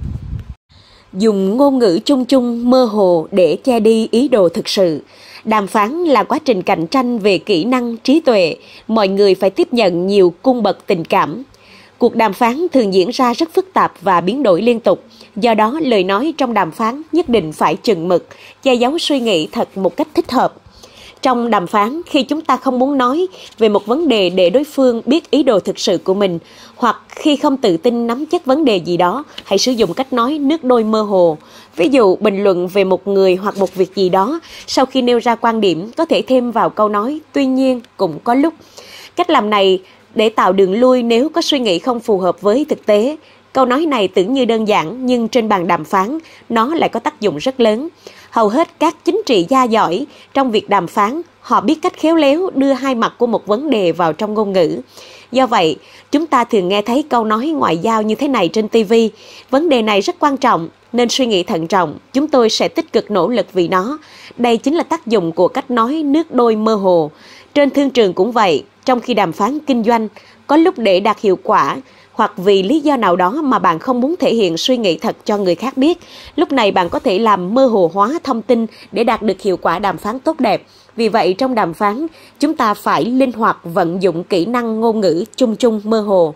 Dùng ngôn ngữ chung chung, mơ hồ để che đi ý đồ thực sự. Đàm phán là quá trình cạnh tranh về kỹ năng, trí tuệ. Mọi người phải tiếp nhận nhiều cung bậc tình cảm. Cuộc đàm phán thường diễn ra rất phức tạp và biến đổi liên tục. Do đó, lời nói trong đàm phán nhất định phải chừng mực, che giấu suy nghĩ thật một cách thích hợp. Trong đàm phán, khi chúng ta không muốn nói về một vấn đề để đối phương biết ý đồ thực sự của mình, hoặc khi không tự tin nắm chắc vấn đề gì đó, hãy sử dụng cách nói nước đôi mơ hồ. Ví dụ, bình luận về một người hoặc một việc gì đó, sau khi nêu ra quan điểm, có thể thêm vào câu nói tuy nhiên cũng có lúc. Cách làm này để tạo đường lui nếu có suy nghĩ không phù hợp với thực tế. Câu nói này tưởng như đơn giản, nhưng trên bàn đàm phán, nó lại có tác dụng rất lớn. Hầu hết các chính trị gia giỏi trong việc đàm phán, họ biết cách khéo léo đưa hai mặt của một vấn đề vào trong ngôn ngữ. Do vậy, chúng ta thường nghe thấy câu nói ngoại giao như thế này trên ti vi. Vấn đề này rất quan trọng, nên suy nghĩ thận trọng, chúng tôi sẽ tích cực nỗ lực vì nó. Đây chính là tác dụng của cách nói nước đôi mơ hồ. Trên thương trường cũng vậy, trong khi đàm phán kinh doanh, có lúc để đạt hiệu quả, hoặc vì lý do nào đó mà bạn không muốn thể hiện suy nghĩ thật cho người khác biết, lúc này bạn có thể làm mơ hồ hóa thông tin để đạt được hiệu quả đàm phán tốt đẹp. Vì vậy, trong đàm phán, chúng ta phải linh hoạt vận dụng kỹ năng ngôn ngữ chung chung mơ hồ.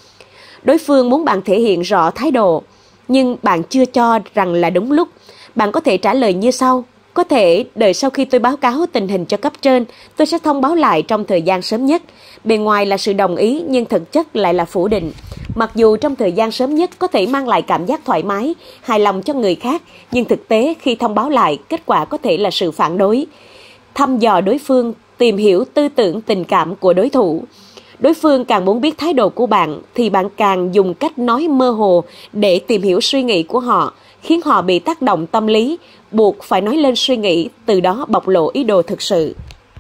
Đối phương muốn bạn thể hiện rõ thái độ, nhưng bạn chưa cho rằng là đúng lúc. Bạn có thể trả lời như sau: có thể đợi sau khi tôi báo cáo tình hình cho cấp trên, tôi sẽ thông báo lại trong thời gian sớm nhất. Bề ngoài là sự đồng ý nhưng thực chất lại là phủ định. Mặc dù trong thời gian sớm nhất có thể mang lại cảm giác thoải mái, hài lòng cho người khác, nhưng thực tế khi thông báo lại, kết quả có thể là sự phản đối. Thăm dò đối phương, tìm hiểu tư tưởng tình cảm của đối thủ. Đối phương càng muốn biết thái độ của bạn thì bạn càng dùng cách nói mơ hồ để tìm hiểu suy nghĩ của họ, khiến họ bị tác động tâm lý, buộc phải nói lên suy nghĩ, từ đó bộc lộ ý đồ thực sự.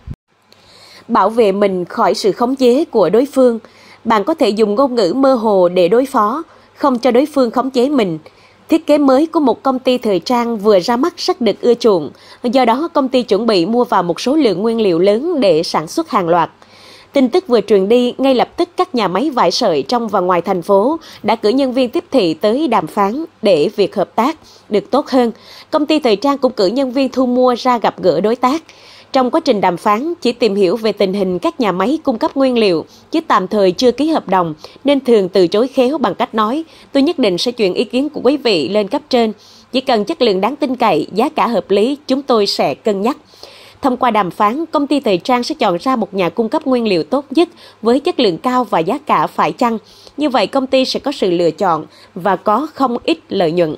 Bảo vệ mình khỏi sự khống chế của đối phương. Bạn có thể dùng ngôn ngữ mơ hồ để đối phó, không cho đối phương khống chế mình. Thiết kế mới của một công ty thời trang vừa ra mắt rất được ưa chuộng, do đó công ty chuẩn bị mua vào một số lượng nguyên liệu lớn để sản xuất hàng loạt. Tin tức vừa truyền đi, ngay lập tức các nhà máy vải sợi trong và ngoài thành phố đã cử nhân viên tiếp thị tới đàm phán để việc hợp tác được tốt hơn. Công ty thời trang cũng cử nhân viên thu mua ra gặp gỡ đối tác. Trong quá trình đàm phán, chỉ tìm hiểu về tình hình các nhà máy cung cấp nguyên liệu, chứ tạm thời chưa ký hợp đồng, nên thường từ chối khéo bằng cách nói: tôi nhất định sẽ chuyển ý kiến của quý vị lên cấp trên. Chỉ cần chất lượng đáng tin cậy, giá cả hợp lý, chúng tôi sẽ cân nhắc. Thông qua đàm phán, công ty thời trang sẽ chọn ra một nhà cung cấp nguyên liệu tốt nhất với chất lượng cao và giá cả phải chăng. Như vậy công ty sẽ có sự lựa chọn và có không ít lợi nhuận.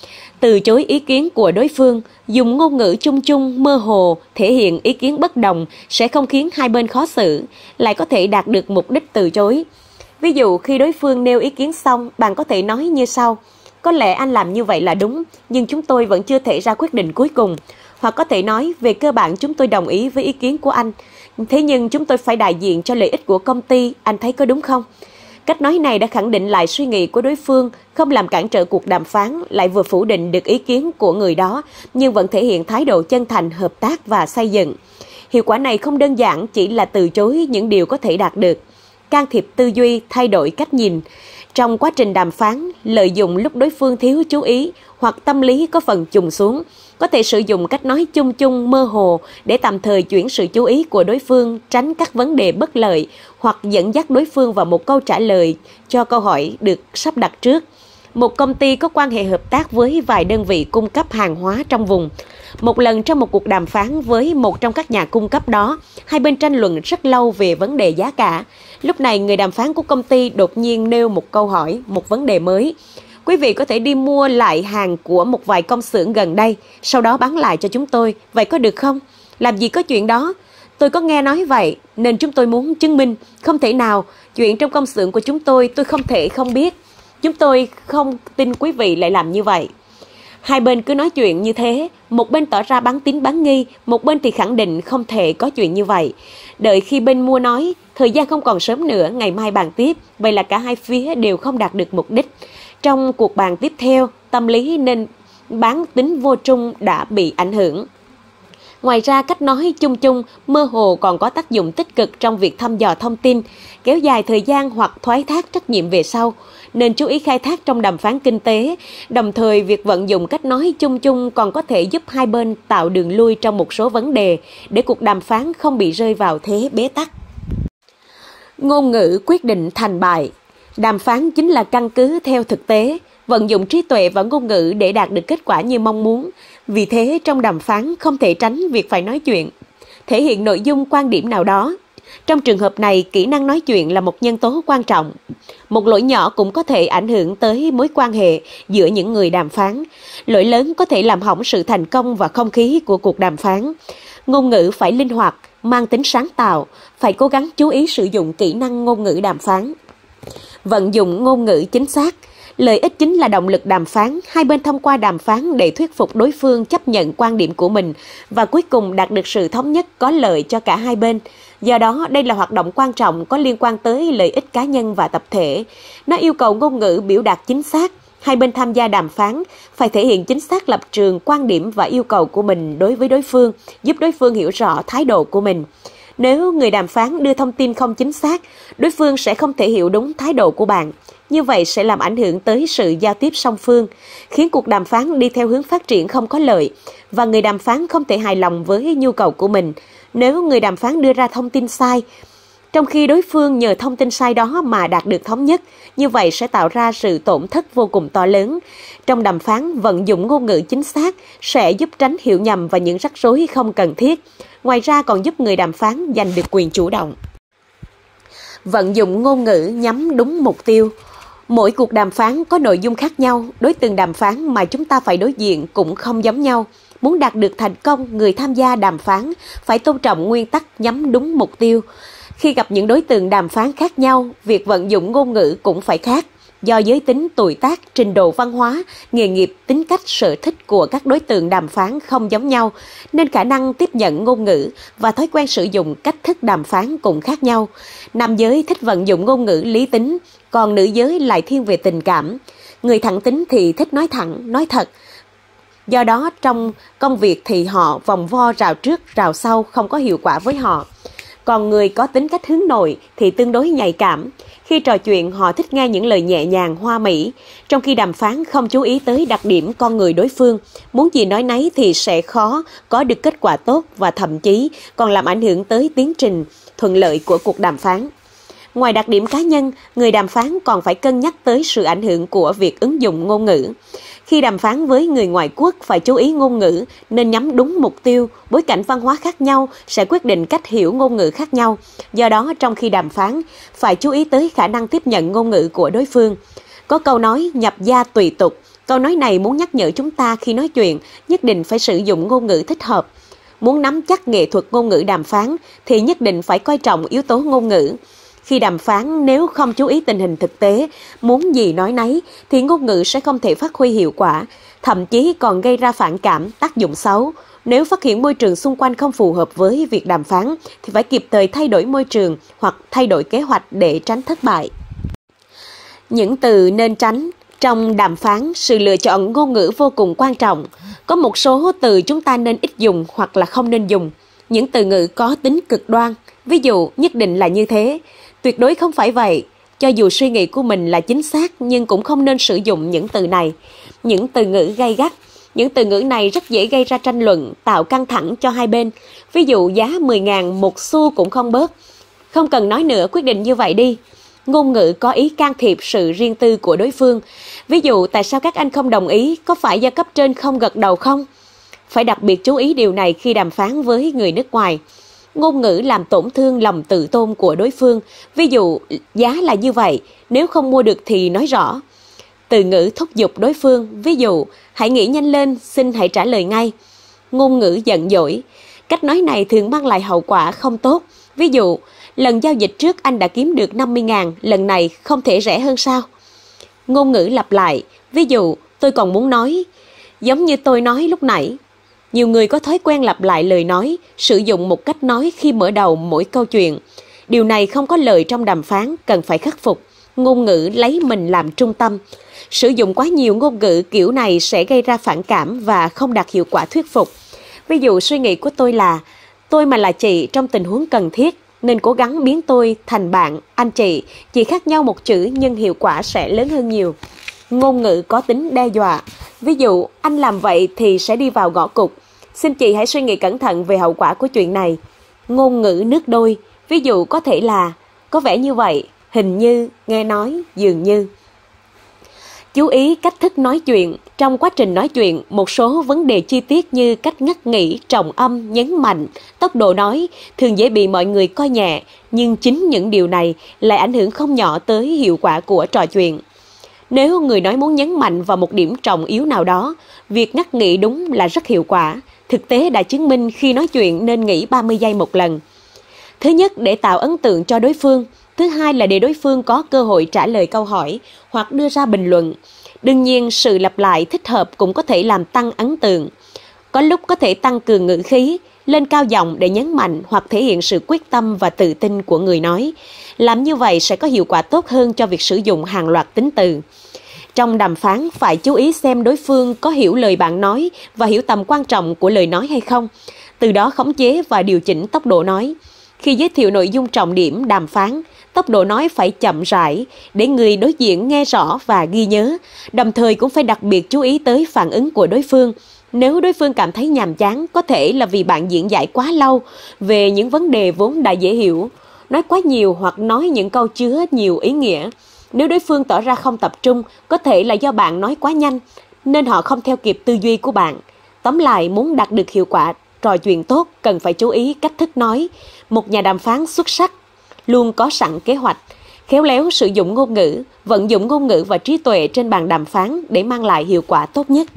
Từ chối ý kiến của đối phương, dùng ngôn ngữ chung chung, mơ hồ, thể hiện ý kiến bất đồng sẽ không khiến hai bên khó xử, lại có thể đạt được mục đích từ chối. Ví dụ khi đối phương nêu ý kiến xong, bạn có thể nói như sau: có lẽ anh làm như vậy là đúng, nhưng chúng tôi vẫn chưa thể ra quyết định cuối cùng. Hoặc có thể nói, về cơ bản chúng tôi đồng ý với ý kiến của anh, thế nhưng chúng tôi phải đại diện cho lợi ích của công ty, anh thấy có đúng không? Cách nói này đã khẳng định lại suy nghĩ của đối phương, không làm cản trở cuộc đàm phán, lại vừa phủ định được ý kiến của người đó, nhưng vẫn thể hiện thái độ chân thành, hợp tác và xây dựng. Hiệu quả này không đơn giản chỉ là từ chối những điều có thể đạt được. Can thiệp tư duy, thay đổi cách nhìn. Trong quá trình đàm phán, lợi dụng lúc đối phương thiếu chú ý hoặc tâm lý có phần chùng xuống, có thể sử dụng cách nói chung chung mơ hồ để tạm thời chuyển sự chú ý của đối phương, tránh các vấn đề bất lợi hoặc dẫn dắt đối phương vào một câu trả lời cho câu hỏi được sắp đặt trước. Một công ty có quan hệ hợp tác với vài đơn vị cung cấp hàng hóa trong vùng. Một lần trong một cuộc đàm phán với một trong các nhà cung cấp đó, hai bên tranh luận rất lâu về vấn đề giá cả. Lúc này, người đàm phán của công ty đột nhiên nêu một câu hỏi, một vấn đề mới. Quý vị có thể đi mua lại hàng của một vài công xưởng gần đây, sau đó bán lại cho chúng tôi, vậy có được không? Làm gì có chuyện đó? Tôi có nghe nói vậy, nên chúng tôi muốn chứng minh. Không thể nào, chuyện trong công xưởng của chúng tôi tôi không thể không biết. Chúng tôi không tin quý vị lại làm như vậy. Hai bên cứ nói chuyện như thế, một bên tỏ ra bán tín bán nghi, một bên thì khẳng định không thể có chuyện như vậy. Đợi khi bên mua nói, thời gian không còn sớm nữa, ngày mai bàn tiếp, vậy là cả hai phía đều không đạt được mục đích. Trong cuộc bàn tiếp theo, tâm lý nên bán tính vô trung đã bị ảnh hưởng. Ngoài ra, cách nói chung chung, mơ hồ còn có tác dụng tích cực trong việc thăm dò thông tin, kéo dài thời gian hoặc thoái thác trách nhiệm về sau, nên chú ý khai thác trong đàm phán kinh tế. Đồng thời, việc vận dụng cách nói chung chung còn có thể giúp hai bên tạo đường lui trong một số vấn đề, để cuộc đàm phán không bị rơi vào thế bế tắc. Ngôn ngữ quyết định thành bại. Đàm phán chính là căn cứ theo thực tế, vận dụng trí tuệ và ngôn ngữ để đạt được kết quả như mong muốn. Vì thế, trong đàm phán không thể tránh việc phải nói chuyện, thể hiện nội dung quan điểm nào đó. Trong trường hợp này, kỹ năng nói chuyện là một nhân tố quan trọng. Một lỗi nhỏ cũng có thể ảnh hưởng tới mối quan hệ giữa những người đàm phán. Lỗi lớn có thể làm hỏng sự thành công và không khí của cuộc đàm phán. Ngôn ngữ phải linh hoạt, mang tính sáng tạo, phải cố gắng chú ý sử dụng kỹ năng ngôn ngữ đàm phán. Vận dụng ngôn ngữ chính xác. Lợi ích chính là động lực đàm phán. Hai bên thông qua đàm phán để thuyết phục đối phương chấp nhận quan điểm của mình và cuối cùng đạt được sự thống nhất có lợi cho cả hai bên. Do đó, đây là hoạt động quan trọng có liên quan tới lợi ích cá nhân và tập thể. Nó yêu cầu ngôn ngữ biểu đạt chính xác. Hai bên tham gia đàm phán phải thể hiện chính xác lập trường, quan điểm và yêu cầu của mình đối với đối phương, giúp đối phương hiểu rõ thái độ của mình. Nếu người đàm phán đưa thông tin không chính xác, đối phương sẽ không thể hiểu đúng thái độ của bạn. Như vậy sẽ làm ảnh hưởng tới sự giao tiếp song phương, khiến cuộc đàm phán đi theo hướng phát triển không có lợi, và người đàm phán không thể hài lòng với nhu cầu của mình. Nếu người đàm phán đưa ra thông tin sai, trong khi đối phương nhờ thông tin sai đó mà đạt được thống nhất, như vậy sẽ tạo ra sự tổn thất vô cùng to lớn. Trong đàm phán, vận dụng ngôn ngữ chính xác sẽ giúp tránh hiểu nhầm và những rắc rối không cần thiết. Ngoài ra còn giúp người đàm phán giành được quyền chủ động. Vận dụng ngôn ngữ nhắm đúng mục tiêu. Mỗi cuộc đàm phán có nội dung khác nhau, đối tượng đàm phán mà chúng ta phải đối diện cũng không giống nhau. Muốn đạt được thành công, người tham gia đàm phán phải tôn trọng nguyên tắc nhắm đúng mục tiêu. Khi gặp những đối tượng đàm phán khác nhau, việc vận dụng ngôn ngữ cũng phải khác. Do giới tính, tuổi tác, trình độ văn hóa, nghề nghiệp, tính cách, sở thích của các đối tượng đàm phán không giống nhau, nên khả năng tiếp nhận ngôn ngữ và thói quen sử dụng cách thức đàm phán cũng khác nhau. Nam giới thích vận dụng ngôn ngữ lý tính, còn nữ giới lại thiên về tình cảm. Người thẳng tính thì thích nói thẳng, nói thật. Do đó, trong công việc thì họ vòng vo rào trước, rào sau không có hiệu quả với họ. Còn người có tính cách hướng nội thì tương đối nhạy cảm. Khi trò chuyện họ thích nghe những lời nhẹ nhàng, hoa mỹ. Trong khi đàm phán không chú ý tới đặc điểm con người đối phương, muốn gì nói nấy thì sẽ khó có được kết quả tốt và thậm chí còn làm ảnh hưởng tới tiến trình thuận lợi của cuộc đàm phán. Ngoài đặc điểm cá nhân, người đàm phán còn phải cân nhắc tới sự ảnh hưởng của việc ứng dụng ngôn ngữ. Khi đàm phán với người ngoại quốc phải chú ý ngôn ngữ, nên nhắm đúng mục tiêu, bối cảnh văn hóa khác nhau sẽ quyết định cách hiểu ngôn ngữ khác nhau. Do đó, trong khi đàm phán, phải chú ý tới khả năng tiếp nhận ngôn ngữ của đối phương. Có câu nói nhập gia tùy tục. Câu nói này muốn nhắc nhở chúng ta khi nói chuyện, nhất định phải sử dụng ngôn ngữ thích hợp. Muốn nắm chắc nghệ thuật ngôn ngữ đàm phán thì nhất định phải coi trọng yếu tố ngôn ngữ. Khi đàm phán, nếu không chú ý tình hình thực tế, muốn gì nói nấy, thì ngôn ngữ sẽ không thể phát huy hiệu quả, thậm chí còn gây ra phản cảm, tác dụng xấu. Nếu phát hiện môi trường xung quanh không phù hợp với việc đàm phán, thì phải kịp thời thay đổi môi trường hoặc thay đổi kế hoạch để tránh thất bại. Những từ nên tránh. Trong đàm phán, sự lựa chọn ngôn ngữ vô cùng quan trọng. Có một số từ chúng ta nên ít dùng hoặc là không nên dùng. Những từ ngữ có tính cực đoan, ví dụ nhất định là như thế, tuyệt đối không phải vậy. Cho dù suy nghĩ của mình là chính xác nhưng cũng không nên sử dụng những từ này. Những từ ngữ gay gắt. Những từ ngữ này rất dễ gây ra tranh luận, tạo căng thẳng cho hai bên. Ví dụ giá mười ngàn một xu cũng không bớt. Không cần nói nữa, quyết định như vậy đi. Ngôn ngữ có ý can thiệp sự riêng tư của đối phương. Ví dụ, tại sao các anh không đồng ý, có phải do cấp trên không gật đầu không? Phải đặc biệt chú ý điều này khi đàm phán với người nước ngoài. Ngôn ngữ làm tổn thương lòng tự tôn của đối phương. Ví dụ, giá là như vậy, nếu không mua được thì nói rõ. Từ ngữ thúc giục đối phương. Ví dụ, hãy nghĩ nhanh lên, xin hãy trả lời ngay. Ngôn ngữ giận dỗi. Cách nói này thường mang lại hậu quả không tốt. Ví dụ, lần giao dịch trước anh đã kiếm được năm mươi ngàn, lần này không thể rẻ hơn sao? Ngôn ngữ lặp lại. Ví dụ, tôi còn muốn nói, giống như tôi nói lúc nãy. Nhiều người có thói quen lặp lại lời nói, sử dụng một cách nói khi mở đầu mỗi câu chuyện. Điều này không có lợi trong đàm phán, cần phải khắc phục. Ngôn ngữ lấy mình làm trung tâm. Sử dụng quá nhiều ngôn ngữ kiểu này sẽ gây ra phản cảm và không đạt hiệu quả thuyết phục. Ví dụ, suy nghĩ của tôi là, tôi mà là chị trong tình huống cần thiết, nên cố gắng biến tôi thành bạn, anh chị. Chỉ khác nhau một chữ nhưng hiệu quả sẽ lớn hơn nhiều. Ngôn ngữ có tính đe dọa. Ví dụ, anh làm vậy thì sẽ đi vào ngõ cụt. Xin chị hãy suy nghĩ cẩn thận về hậu quả của chuyện này. Ngôn ngữ nước đôi. Ví dụ có thể là, có vẻ như vậy, hình như, nghe nói, dường như. Chú ý cách thức nói chuyện. Trong quá trình nói chuyện, một số vấn đề chi tiết như cách ngắt nghỉ, trọng âm, nhấn mạnh, tốc độ nói thường dễ bị mọi người coi nhẹ, nhưng chính những điều này lại ảnh hưởng không nhỏ tới hiệu quả của trò chuyện. Nếu người nói muốn nhấn mạnh vào một điểm trọng yếu nào đó, việc ngắt nghỉ đúng là rất hiệu quả. Thực tế đã chứng minh khi nói chuyện nên nghỉ ba mươi giây một lần. Thứ nhất, để tạo ấn tượng cho đối phương. Thứ hai là để đối phương có cơ hội trả lời câu hỏi hoặc đưa ra bình luận. Đương nhiên, sự lặp lại thích hợp cũng có thể làm tăng ấn tượng. Có lúc có thể tăng cường ngữ khí, lên cao giọng để nhấn mạnh hoặc thể hiện sự quyết tâm và tự tin của người nói. Làm như vậy sẽ có hiệu quả tốt hơn cho việc sử dụng hàng loạt tính từ. Trong đàm phán, phải chú ý xem đối phương có hiểu lời bạn nói và hiểu tầm quan trọng của lời nói hay không. Từ đó khống chế và điều chỉnh tốc độ nói. Khi giới thiệu nội dung trọng điểm đàm phán, tốc độ nói phải chậm rãi để người đối diện nghe rõ và ghi nhớ. Đồng thời cũng phải đặc biệt chú ý tới phản ứng của đối phương. Nếu đối phương cảm thấy nhàm chán, có thể là vì bạn diễn giải quá lâu về những vấn đề vốn đã dễ hiểu, nói quá nhiều hoặc nói những câu chứa nhiều ý nghĩa. Nếu đối phương tỏ ra không tập trung, có thể là do bạn nói quá nhanh, nên họ không theo kịp tư duy của bạn. Tóm lại, muốn đạt được hiệu quả trò chuyện tốt, cần phải chú ý cách thức nói. Một nhà đàm phán xuất sắc luôn có sẵn kế hoạch, khéo léo sử dụng ngôn ngữ, vận dụng ngôn ngữ và trí tuệ trên bàn đàm phán để mang lại hiệu quả tốt nhất.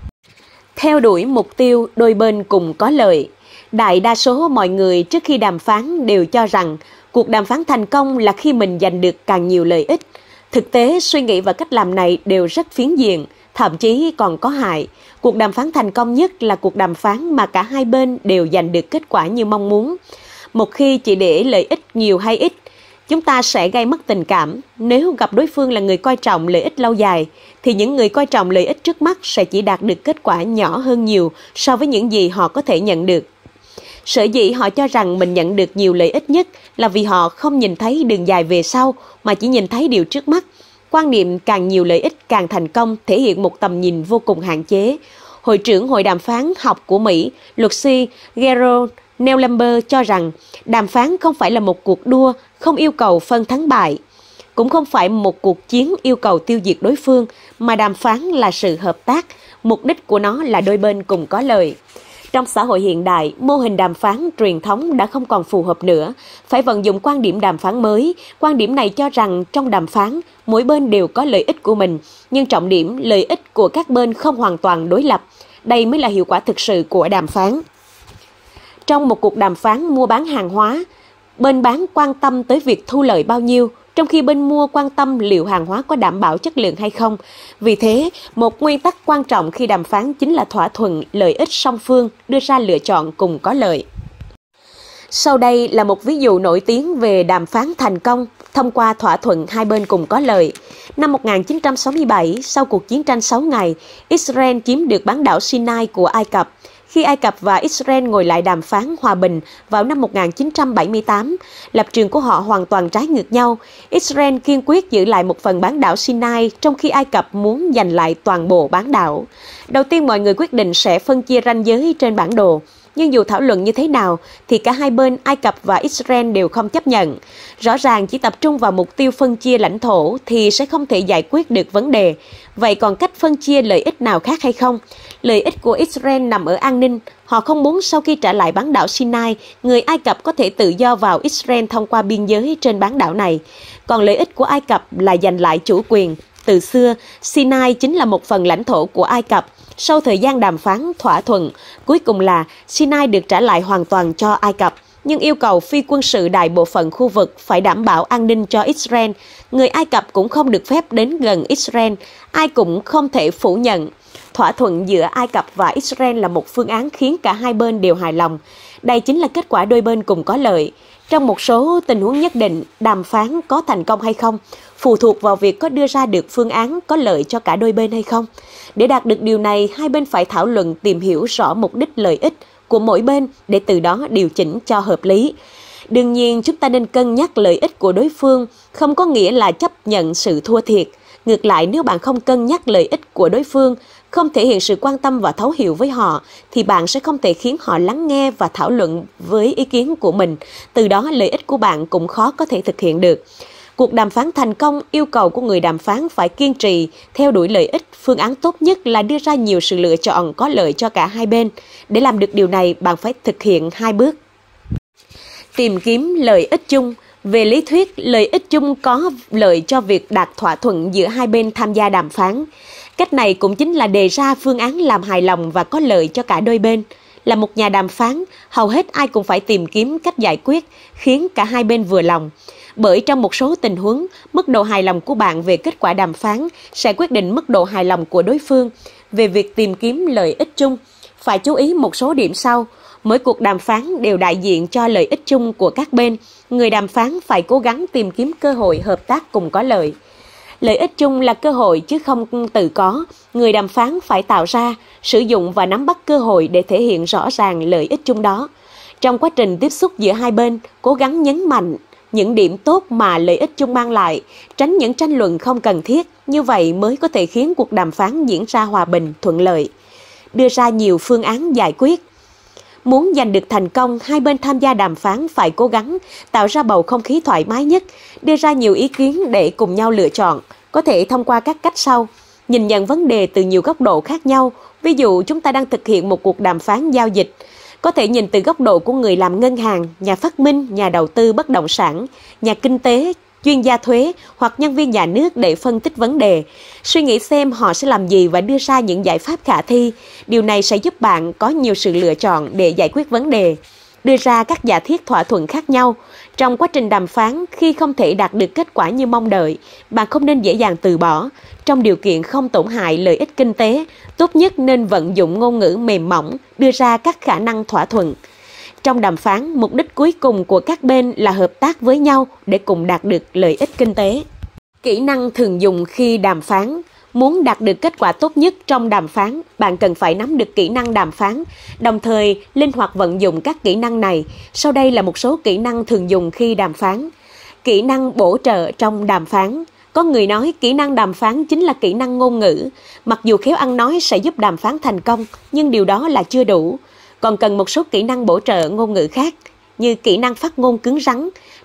Theo đuổi mục tiêu, đôi bên cùng có lợi. Đại đa số mọi người trước khi đàm phán đều cho rằng cuộc đàm phán thành công là khi mình giành được càng nhiều lợi ích. Thực tế, suy nghĩ và cách làm này đều rất phiến diện, thậm chí còn có hại. Cuộc đàm phán thành công nhất là cuộc đàm phán mà cả hai bên đều giành được kết quả như mong muốn. Một khi chỉ để lợi ích nhiều hay ít, chúng ta sẽ gây mất tình cảm. Nếu gặp đối phương là người coi trọng lợi ích lâu dài, thì những người coi trọng lợi ích trước mắt sẽ chỉ đạt được kết quả nhỏ hơn nhiều so với những gì họ có thể nhận được. Sở dĩ họ cho rằng mình nhận được nhiều lợi ích nhất là vì họ không nhìn thấy đường dài về sau mà chỉ nhìn thấy điều trước mắt. Quan niệm càng nhiều lợi ích càng thành công thể hiện một tầm nhìn vô cùng hạn chế. Hội trưởng Hội đàm phán học của Mỹ, luật sư Gerald Neulamber cho rằng đàm phán không phải là một cuộc đua, không yêu cầu phân thắng bại. cũng không phải một cuộc chiến yêu cầu tiêu diệt đối phương, mà đàm phán là sự hợp tác, mục đích của nó là đôi bên cùng có lợi. Trong xã hội hiện đại, mô hình đàm phán truyền thống đã không còn phù hợp nữa, phải vận dụng quan điểm đàm phán mới. Quan điểm này cho rằng trong đàm phán, mỗi bên đều có lợi ích của mình, nhưng trọng điểm lợi ích của các bên không hoàn toàn đối lập. Đây mới là hiệu quả thực sự của đàm phán. Trong một cuộc đàm phán mua bán hàng hóa, bên bán quan tâm tới việc thu lợi bao nhiêu, trong khi bên mua quan tâm liệu hàng hóa có đảm bảo chất lượng hay không. Vì thế, một nguyên tắc quan trọng khi đàm phán chính là thỏa thuận lợi ích song phương, đưa ra lựa chọn cùng có lợi. Sau đây là một ví dụ nổi tiếng về đàm phán thành công thông qua thỏa thuận hai bên cùng có lợi. Năm một nghìn chín trăm sáu mươi bảy, sau cuộc chiến tranh sáu ngày, Israel chiếm được bán đảo Sinai của Ai Cập. Khi Ai Cập và Israel ngồi lại đàm phán hòa bình vào năm một nghìn chín trăm bảy mươi tám, lập trường của họ hoàn toàn trái ngược nhau. Israel kiên quyết giữ lại một phần bán đảo Sinai, trong khi Ai Cập muốn giành lại toàn bộ bán đảo. Đầu tiên mọi người quyết định sẽ phân chia ranh giới trên bản đồ. Nhưng dù thảo luận như thế nào, thì cả hai bên Ai Cập và Israel đều không chấp nhận. Rõ ràng chỉ tập trung vào mục tiêu phân chia lãnh thổ thì sẽ không thể giải quyết được vấn đề. Vậy còn cách phân chia lợi ích nào khác hay không? Lợi ích của Israel nằm ở an ninh. Họ không muốn sau khi trả lại bán đảo Sinai, người Ai Cập có thể tự do vào Israel thông qua biên giới trên bán đảo này. Còn lợi ích của Ai Cập là giành lại chủ quyền. Từ xưa, Sinai chính là một phần lãnh thổ của Ai Cập. Sau thời gian đàm phán, thỏa thuận, cuối cùng là Sinai được trả lại hoàn toàn cho Ai Cập, nhưng yêu cầu phi quân sự đại bộ phận khu vực phải đảm bảo an ninh cho Israel. Người Ai Cập cũng không được phép đến gần Israel, ai cũng không thể phủ nhận. Thỏa thuận giữa Ai Cập và Israel là một phương án khiến cả hai bên đều hài lòng. Đây chính là kết quả đôi bên cùng có lợi. Trong một số tình huống nhất định, đàm phán có thành công hay không phụ thuộc vào việc có đưa ra được phương án có lợi cho cả đôi bên hay không. Để đạt được điều này, hai bên phải thảo luận tìm hiểu rõ mục đích lợi ích của mỗi bên để từ đó điều chỉnh cho hợp lý. Đương nhiên, chúng ta nên cân nhắc lợi ích của đối phương, không có nghĩa là chấp nhận sự thua thiệt. Ngược lại, nếu bạn không cân nhắc lợi ích của đối phương, không thể hiện sự quan tâm và thấu hiểu với họ, thì bạn sẽ không thể khiến họ lắng nghe và thảo luận với ý kiến của mình. Từ đó, lợi ích của bạn cũng khó có thể thực hiện được. Cuộc đàm phán thành công yêu cầu của người đàm phán phải kiên trì, theo đuổi lợi ích. Phương án tốt nhất là đưa ra nhiều sự lựa chọn có lợi cho cả hai bên. Để làm được điều này, bạn phải thực hiện hai bước. Tìm kiếm lợi ích chung. Về lý thuyết, lợi ích chung có lợi cho việc đạt thỏa thuận giữa hai bên tham gia đàm phán. Cách này cũng chính là đề ra phương án làm hài lòng và có lợi cho cả đôi bên. Là một nhà đàm phán, hầu hết ai cũng phải tìm kiếm cách giải quyết khiến cả hai bên vừa lòng. Bởi trong một số tình huống, mức độ hài lòng của bạn về kết quả đàm phán sẽ quyết định mức độ hài lòng của đối phương. Về việc tìm kiếm lợi ích chung, phải chú ý một số điểm sau. Mỗi cuộc đàm phán đều đại diện cho lợi ích chung của các bên. Người đàm phán phải cố gắng tìm kiếm cơ hội hợp tác cùng có lợi. Lợi ích chung là cơ hội chứ không tự có. Người đàm phán phải tạo ra, sử dụng và nắm bắt cơ hội để thể hiện rõ ràng lợi ích chung đó. Trong quá trình tiếp xúc giữa hai bên, cố gắng nhấn mạnh những điểm tốt mà lợi ích chung mang lại, tránh những tranh luận không cần thiết, như vậy mới có thể khiến cuộc đàm phán diễn ra hòa bình, thuận lợi. Đưa ra nhiều phương án giải quyết. Muốn giành được thành công, hai bên tham gia đàm phán phải cố gắng tạo ra bầu không khí thoải mái nhất, đưa ra nhiều ý kiến để cùng nhau lựa chọn, có thể thông qua các cách sau. Nhìn nhận vấn đề từ nhiều góc độ khác nhau, ví dụ chúng ta đang thực hiện một cuộc đàm phán giao dịch, có thể nhìn từ góc độ của người làm ngân hàng, nhà phát minh, nhà đầu tư bất động sản, nhà kinh tế, chuyên gia thuế hoặc nhân viên nhà nước để phân tích vấn đề. Suy nghĩ xem họ sẽ làm gì và đưa ra những giải pháp khả thi. Điều này sẽ giúp bạn có nhiều sự lựa chọn để giải quyết vấn đề. Đưa ra các giả thiết thỏa thuận khác nhau. Trong quá trình đàm phán, khi không thể đạt được kết quả như mong đợi, bạn không nên dễ dàng từ bỏ. Trong điều kiện không tổn hại lợi ích kinh tế, tốt nhất nên vận dụng ngôn ngữ mềm mỏng, đưa ra các khả năng thỏa thuận. Trong đàm phán, mục đích cuối cùng của các bên là hợp tác với nhau để cùng đạt được lợi ích kinh tế. Kỹ năng thường dùng khi đàm phán. Muốn đạt được kết quả tốt nhất trong đàm phán, bạn cần phải nắm được kỹ năng đàm phán, đồng thời linh hoạt vận dụng các kỹ năng này. Sau đây là một số kỹ năng thường dùng khi đàm phán. Kỹ năng bổ trợ trong đàm phán. Có người nói kỹ năng đàm phán chính là kỹ năng ngôn ngữ. Mặc dù khéo ăn nói sẽ giúp đàm phán thành công, nhưng điều đó là chưa đủ. Còn cần một số kỹ năng bổ trợ ngôn ngữ khác, như kỹ năng phát ngôn cứng rắn.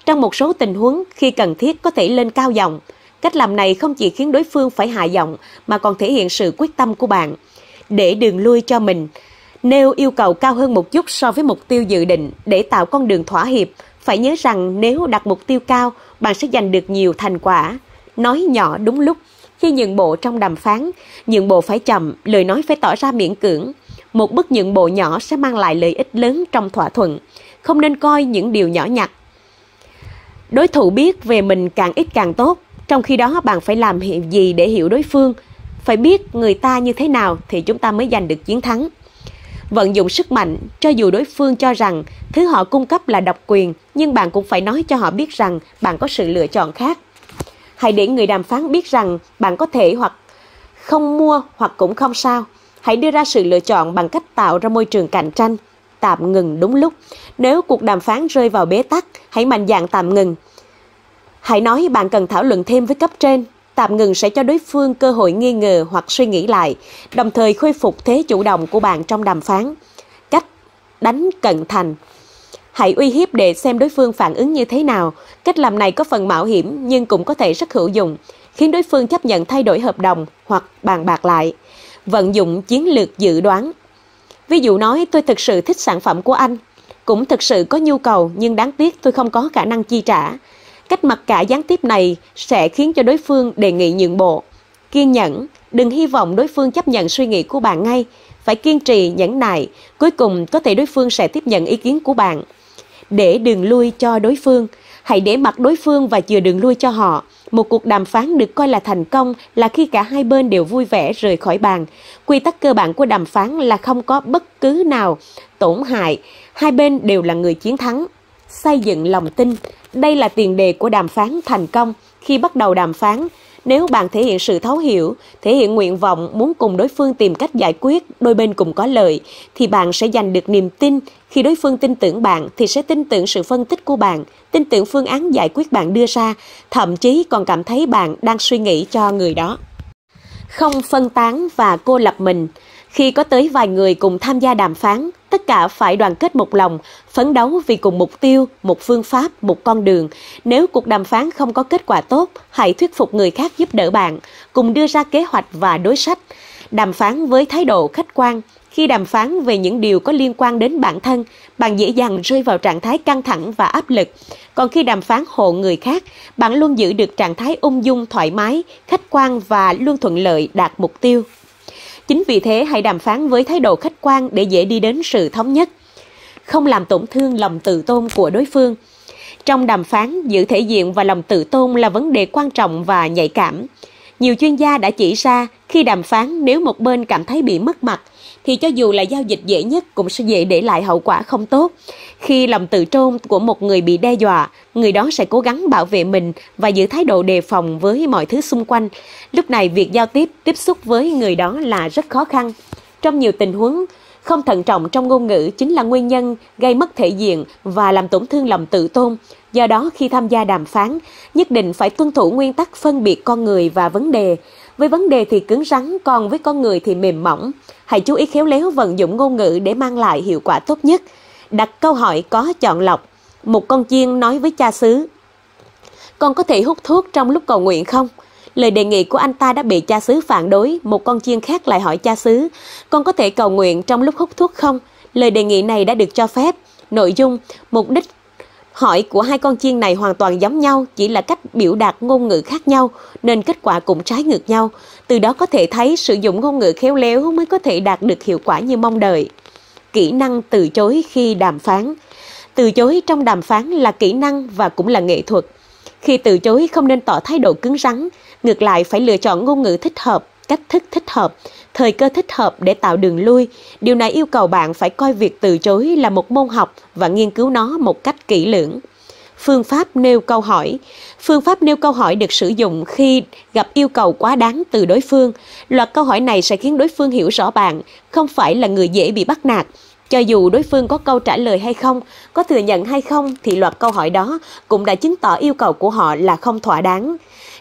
Trong một số tình huống, khi cần thiết có thể lên cao giọng. Cách làm này không chỉ khiến đối phương phải hạ giọng mà còn thể hiện sự quyết tâm của bạn. Để đường lui cho mình, nêu yêu cầu cao hơn một chút so với mục tiêu dự định để tạo con đường thỏa hiệp. Phải nhớ rằng nếu đặt mục tiêu cao, bạn sẽ giành được nhiều thành quả. Nói nhỏ đúng lúc. Khi nhượng bộ trong đàm phán, nhượng bộ phải chậm, lời nói phải tỏ ra miễn cưỡng. Một bước nhượng bộ nhỏ sẽ mang lại lợi ích lớn trong thỏa thuận. Không nên coi những điều nhỏ nhặt. Đối thủ biết về mình càng ít càng tốt. Trong khi đó bạn phải làm gì để hiểu đối phương? Phải biết người ta như thế nào thì chúng ta mới giành được chiến thắng. Vận dụng sức mạnh, cho dù đối phương cho rằng thứ họ cung cấp là độc quyền, nhưng bạn cũng phải nói cho họ biết rằng bạn có sự lựa chọn khác. Hãy để người đàm phán biết rằng bạn có thể hoặc không mua hoặc cũng không sao. Hãy đưa ra sự lựa chọn bằng cách tạo ra môi trường cạnh tranh. Tạm ngừng đúng lúc. Nếu cuộc đàm phán rơi vào bế tắc, hãy mạnh dạn tạm ngừng. Hãy nói bạn cần thảo luận thêm với cấp trên. Tạm ngừng sẽ cho đối phương cơ hội nghi ngờ hoặc suy nghĩ lại, đồng thời khôi phục thế chủ động của bạn trong đàm phán. Cách đánh cận thành. Hãy uy hiếp để xem đối phương phản ứng như thế nào. Cách làm này có phần mạo hiểm nhưng cũng có thể rất hữu dụng, khiến đối phương chấp nhận thay đổi hợp đồng hoặc bàn bạc lại. Vận dụng chiến lược dự đoán. Ví dụ nói, tôi thực sự thích sản phẩm của anh, cũng thực sự có nhu cầu nhưng đáng tiếc tôi không có khả năng chi trả. Cách mặc cả gián tiếp này sẽ khiến cho đối phương đề nghị nhượng bộ. Kiên nhẫn, đừng hy vọng đối phương chấp nhận suy nghĩ của bạn ngay. Phải kiên trì, nhẫn nại, cuối cùng có thể đối phương sẽ tiếp nhận ý kiến của bạn. Để đường lui cho đối phương, hãy để mặc đối phương và chừa đường lui cho họ. Một cuộc đàm phán được coi là thành công là khi cả hai bên đều vui vẻ rời khỏi bàn. Quy tắc cơ bản của đàm phán là không có bất cứ nào tổn hại, hai bên đều là người chiến thắng. Xây dựng lòng tin. Đây là tiền đề của đàm phán thành công. Khi bắt đầu đàm phán, nếu bạn thể hiện sự thấu hiểu, thể hiện nguyện vọng muốn cùng đối phương tìm cách giải quyết, đôi bên cùng có lợi, thì bạn sẽ giành được niềm tin. Khi đối phương tin tưởng bạn thì sẽ tin tưởng sự phân tích của bạn, tin tưởng phương án giải quyết bạn đưa ra, thậm chí còn cảm thấy bạn đang suy nghĩ cho người đó. Không phân tán và cô lập mình. Khi có tới vài người cùng tham gia đàm phán, tất cả phải đoàn kết một lòng, phấn đấu vì cùng mục tiêu, một phương pháp, một con đường. Nếu cuộc đàm phán không có kết quả tốt, hãy thuyết phục người khác giúp đỡ bạn, cùng đưa ra kế hoạch và đối sách. Đàm phán với thái độ khách quan. Khi đàm phán về những điều có liên quan đến bản thân, bạn dễ dàng rơi vào trạng thái căng thẳng và áp lực. Còn khi đàm phán hộ người khác, bạn luôn giữ được trạng thái ung dung, thoải mái, khách quan và luôn thuận lợi đạt mục tiêu. Chính vì thế, hãy đàm phán với thái độ khách quan để dễ đi đến sự thống nhất. Không làm tổn thương lòng tự tôn của đối phương. Trong đàm phán, giữ thể diện và lòng tự tôn là vấn đề quan trọng và nhạy cảm. Nhiều chuyên gia đã chỉ ra, khi đàm phán nếu một bên cảm thấy bị mất mặt, thì cho dù là giao dịch dễ nhất cũng sẽ dễ để lại hậu quả không tốt. Khi lòng tự tôn của một người bị đe dọa, người đó sẽ cố gắng bảo vệ mình và giữ thái độ đề phòng với mọi thứ xung quanh. Lúc này việc giao tiếp, tiếp xúc với người đó là rất khó khăn. Trong nhiều tình huống, không thận trọng trong ngôn ngữ chính là nguyên nhân gây mất thể diện và làm tổn thương lòng tự tôn. Do đó, khi tham gia đàm phán, nhất định phải tuân thủ nguyên tắc phân biệt con người và vấn đề. Với vấn đề thì cứng rắn, còn với con người thì mềm mỏng. Hãy chú ý khéo léo vận dụng ngôn ngữ để mang lại hiệu quả tốt nhất. Đặt câu hỏi có chọn lọc. Một con chiên nói với cha xứ: "Con có thể hút thuốc trong lúc cầu nguyện không?" Lời đề nghị của anh ta đã bị cha xứ phản đối. Một con chiên khác lại hỏi cha xứ: "Con có thể cầu nguyện trong lúc hút thuốc không?" Lời đề nghị này đã được cho phép. Nội dung, mục đích hỏi của hai con chiên này hoàn toàn giống nhau, chỉ là cách biểu đạt ngôn ngữ khác nhau, nên kết quả cũng trái ngược nhau. Từ đó có thể thấy sử dụng ngôn ngữ khéo léo mới có thể đạt được hiệu quả như mong đợi. Kỹ năng từ chối khi đàm phán. Từ chối trong đàm phán là kỹ năng và cũng là nghệ thuật. Khi từ chối không nên tỏ thái độ cứng rắn, ngược lại phải lựa chọn ngôn ngữ thích hợp, cách thức thích hợp, thời cơ thích hợp để tạo đường lui. Điều này yêu cầu bạn phải coi việc từ chối là một môn học và nghiên cứu nó một cách kỹ lưỡng. Phương pháp nêu câu hỏi. Phương pháp nêu câu hỏi được sử dụng khi gặp yêu cầu quá đáng từ đối phương. Loạt câu hỏi này sẽ khiến đối phương hiểu rõ bạn không phải là người dễ bị bắt nạt. Cho dù đối phương có câu trả lời hay không, có thừa nhận hay không, thì loạt câu hỏi đó cũng đã chứng tỏ yêu cầu của họ là không thỏa đáng.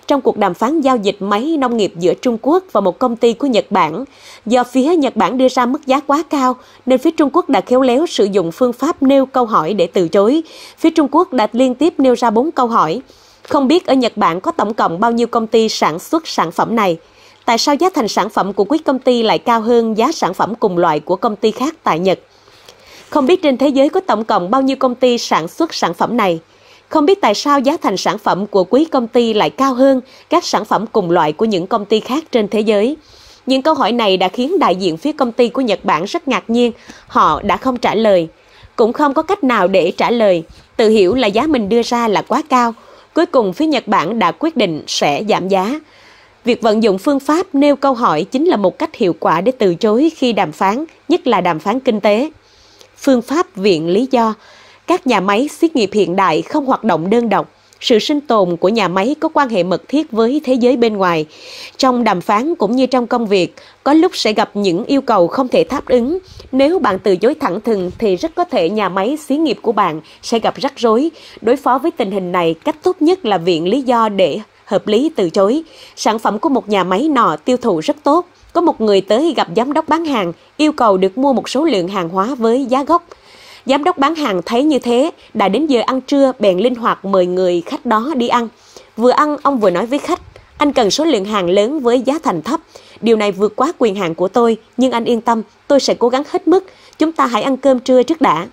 trong cuộc đàm phán giao dịch máy nông nghiệp giữa Trung Quốc và một công ty của Nhật Bản. Do phía Nhật Bản đưa ra mức giá quá cao, nên phía Trung Quốc đã khéo léo sử dụng phương pháp nêu câu hỏi để từ chối. Phía Trung Quốc đã liên tiếp nêu ra bốn câu hỏi. Không biết ở Nhật Bản có tổng cộng bao nhiêu công ty sản xuất sản phẩm này? Tại sao giá thành sản phẩm của quý công ty lại cao hơn giá sản phẩm cùng loại của công ty khác tại Nhật? Không biết trên thế giới có tổng cộng bao nhiêu công ty sản xuất sản phẩm này? Không biết tại sao giá thành sản phẩm của quý công ty lại cao hơn các sản phẩm cùng loại của những công ty khác trên thế giới? Những câu hỏi này đã khiến đại diện phía công ty của Nhật Bản rất ngạc nhiên. Họ đã không trả lời, cũng không có cách nào để trả lời, tự hiểu là giá mình đưa ra là quá cao. Cuối cùng phía Nhật Bản đã quyết định sẽ giảm giá. Việc vận dụng phương pháp nêu câu hỏi chính là một cách hiệu quả để từ chối khi đàm phán, nhất là đàm phán kinh tế. Phương pháp viện lý do. Các nhà máy xí nghiệp hiện đại không hoạt động đơn độc. Sự sinh tồn của nhà máy có quan hệ mật thiết với thế giới bên ngoài. Trong đàm phán cũng như trong công việc, có lúc sẽ gặp những yêu cầu không thể đáp ứng. Nếu bạn từ chối thẳng thừng thì rất có thể nhà máy xí nghiệp của bạn sẽ gặp rắc rối. Đối phó với tình hình này, cách tốt nhất là viện lý do để hợp lý từ chối. Sản phẩm của một nhà máy nọ tiêu thụ rất tốt. Có một người tới gặp giám đốc bán hàng, yêu cầu được mua một số lượng hàng hóa với giá gốc. Giám đốc bán hàng thấy như thế, đã đến giờ ăn trưa bèn linh hoạt mời người khách đó đi ăn. Vừa ăn, ông vừa nói với khách, anh cần số lượng hàng lớn với giá thành thấp. Điều này vượt quá quyền hạn của tôi, nhưng anh yên tâm, tôi sẽ cố gắng hết mức. Chúng ta hãy ăn cơm trưa trước đã.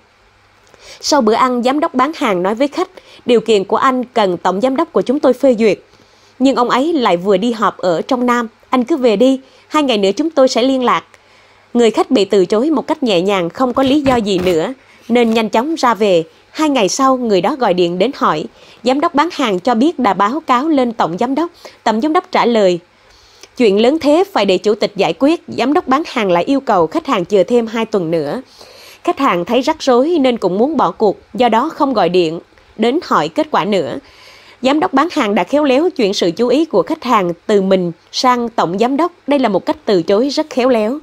Sau bữa ăn, giám đốc bán hàng nói với khách, điều kiện của anh cần tổng giám đốc của chúng tôi phê duyệt. Nhưng ông ấy lại vừa đi họp ở trong Nam, anh cứ về đi, hai ngày nữa chúng tôi sẽ liên lạc. Người khách bị từ chối một cách nhẹ nhàng, không có lý do gì nữa, nên nhanh chóng ra về. Hai ngày sau, người đó gọi điện đến hỏi. Giám đốc bán hàng cho biết đã báo cáo lên tổng giám đốc. Tổng giám đốc trả lời, chuyện lớn thế phải để chủ tịch giải quyết. Giám đốc bán hàng lại yêu cầu khách hàng chờ thêm hai tuần nữa. Khách hàng thấy rắc rối nên cũng muốn bỏ cuộc, do đó không gọi điện đến hỏi kết quả nữa. Giám đốc bán hàng đã khéo léo chuyển sự chú ý của khách hàng từ mình sang tổng giám đốc. Đây là một cách từ chối rất khéo léo.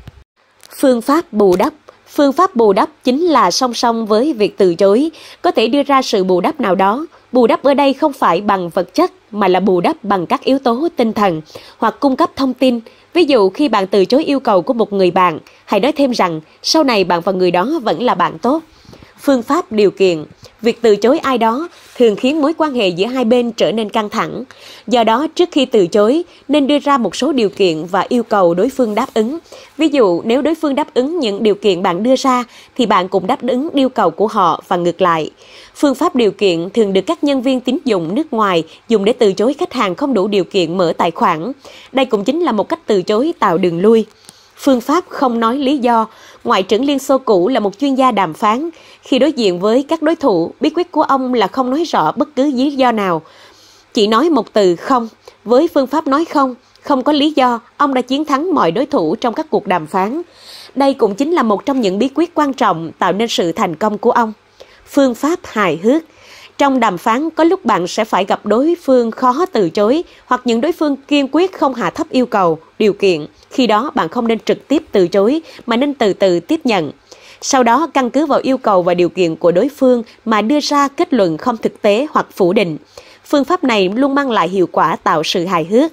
Phương pháp bù đắp. Phương pháp bù đắp chính là song song với việc từ chối, có thể đưa ra sự bù đắp nào đó. Bù đắp ở đây không phải bằng vật chất, mà là bù đắp bằng các yếu tố tinh thần, hoặc cung cấp thông tin. Ví dụ khi bạn từ chối yêu cầu của một người bạn, hãy nói thêm rằng sau này bạn và người đó vẫn là bạn tốt. Phương pháp điều kiện. Việc từ chối ai đó thường khiến mối quan hệ giữa hai bên trở nên căng thẳng. Do đó, trước khi từ chối, nên đưa ra một số điều kiện và yêu cầu đối phương đáp ứng. Ví dụ, nếu đối phương đáp ứng những điều kiện bạn đưa ra, thì bạn cũng đáp ứng yêu cầu của họ và ngược lại. Phương pháp điều kiện thường được các nhân viên tín dụng nước ngoài dùng để từ chối khách hàng không đủ điều kiện mở tài khoản. Đây cũng chính là một cách từ chối tạo đường lui. Phương pháp không nói lý do. Ngoại trưởng Liên Xô cũ là một chuyên gia đàm phán. Khi đối diện với các đối thủ, bí quyết của ông là không nói rõ bất cứ lý do nào. Chỉ nói một từ không. Với phương pháp nói không, không có lý do, ông đã chiến thắng mọi đối thủ trong các cuộc đàm phán. Đây cũng chính là một trong những bí quyết quan trọng tạo nên sự thành công của ông. Phương pháp hài hước. Trong đàm phán, có lúc bạn sẽ phải gặp đối phương khó từ chối, hoặc những đối phương kiên quyết không hạ thấp yêu cầu, điều kiện. Khi đó, bạn không nên trực tiếp từ chối, mà nên từ từ tiếp nhận. Sau đó, căn cứ vào yêu cầu và điều kiện của đối phương mà đưa ra kết luận không thực tế hoặc phủ định. Phương pháp này luôn mang lại hiệu quả tạo sự hài hước.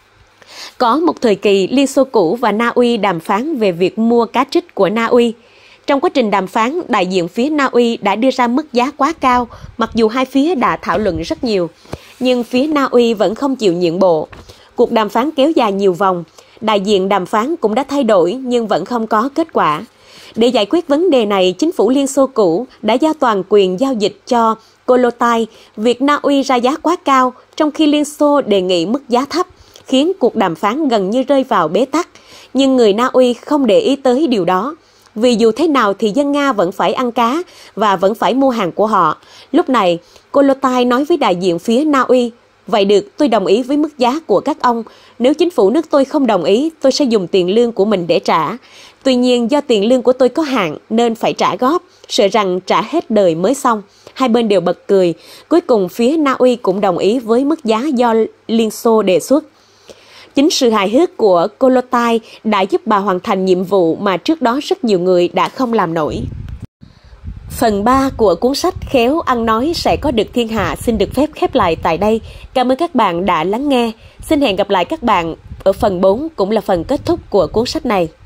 Có một thời kỳ, Liên Xô cũ và Na Uy đàm phán về việc mua cá trích của Na Uy. Trong quá trình đàm phán, đại diện phía Na Uy đã đưa ra mức giá quá cao, mặc dù hai phía đã thảo luận rất nhiều. Nhưng phía Na Uy vẫn không chịu nhượng bộ. Cuộc đàm phán kéo dài nhiều vòng. Đại diện đàm phán cũng đã thay đổi nhưng vẫn không có kết quả. Để giải quyết vấn đề này, chính phủ Liên Xô cũ đã giao toàn quyền giao dịch cho Kolotai. Việc Na Uy ra giá quá cao, trong khi Liên Xô đề nghị mức giá thấp, khiến cuộc đàm phán gần như rơi vào bế tắc. Nhưng người Na Uy không để ý tới điều đó. Vì dù thế nào thì dân Nga vẫn phải ăn cá và vẫn phải mua hàng của họ. Lúc này, Kolotai nói với đại diện phía Na Uy, vậy được, tôi đồng ý với mức giá của các ông. Nếu chính phủ nước tôi không đồng ý, tôi sẽ dùng tiền lương của mình để trả. Tuy nhiên, do tiền lương của tôi có hạn nên phải trả góp, sợ rằng trả hết đời mới xong. Hai bên đều bật cười. Cuối cùng, phía Na Uy cũng đồng ý với mức giá do Liên Xô đề xuất. Chính sự hài hước của Kolotai đã giúp bà hoàn thành nhiệm vụ mà trước đó rất nhiều người đã không làm nổi. Phần ba của cuốn sách Khéo ăn nói sẽ có được thiên hạ xin được phép khép lại tại đây. Cảm ơn các bạn đã lắng nghe. Xin hẹn gặp lại các bạn ở phần bốn, cũng là phần kết thúc của cuốn sách này.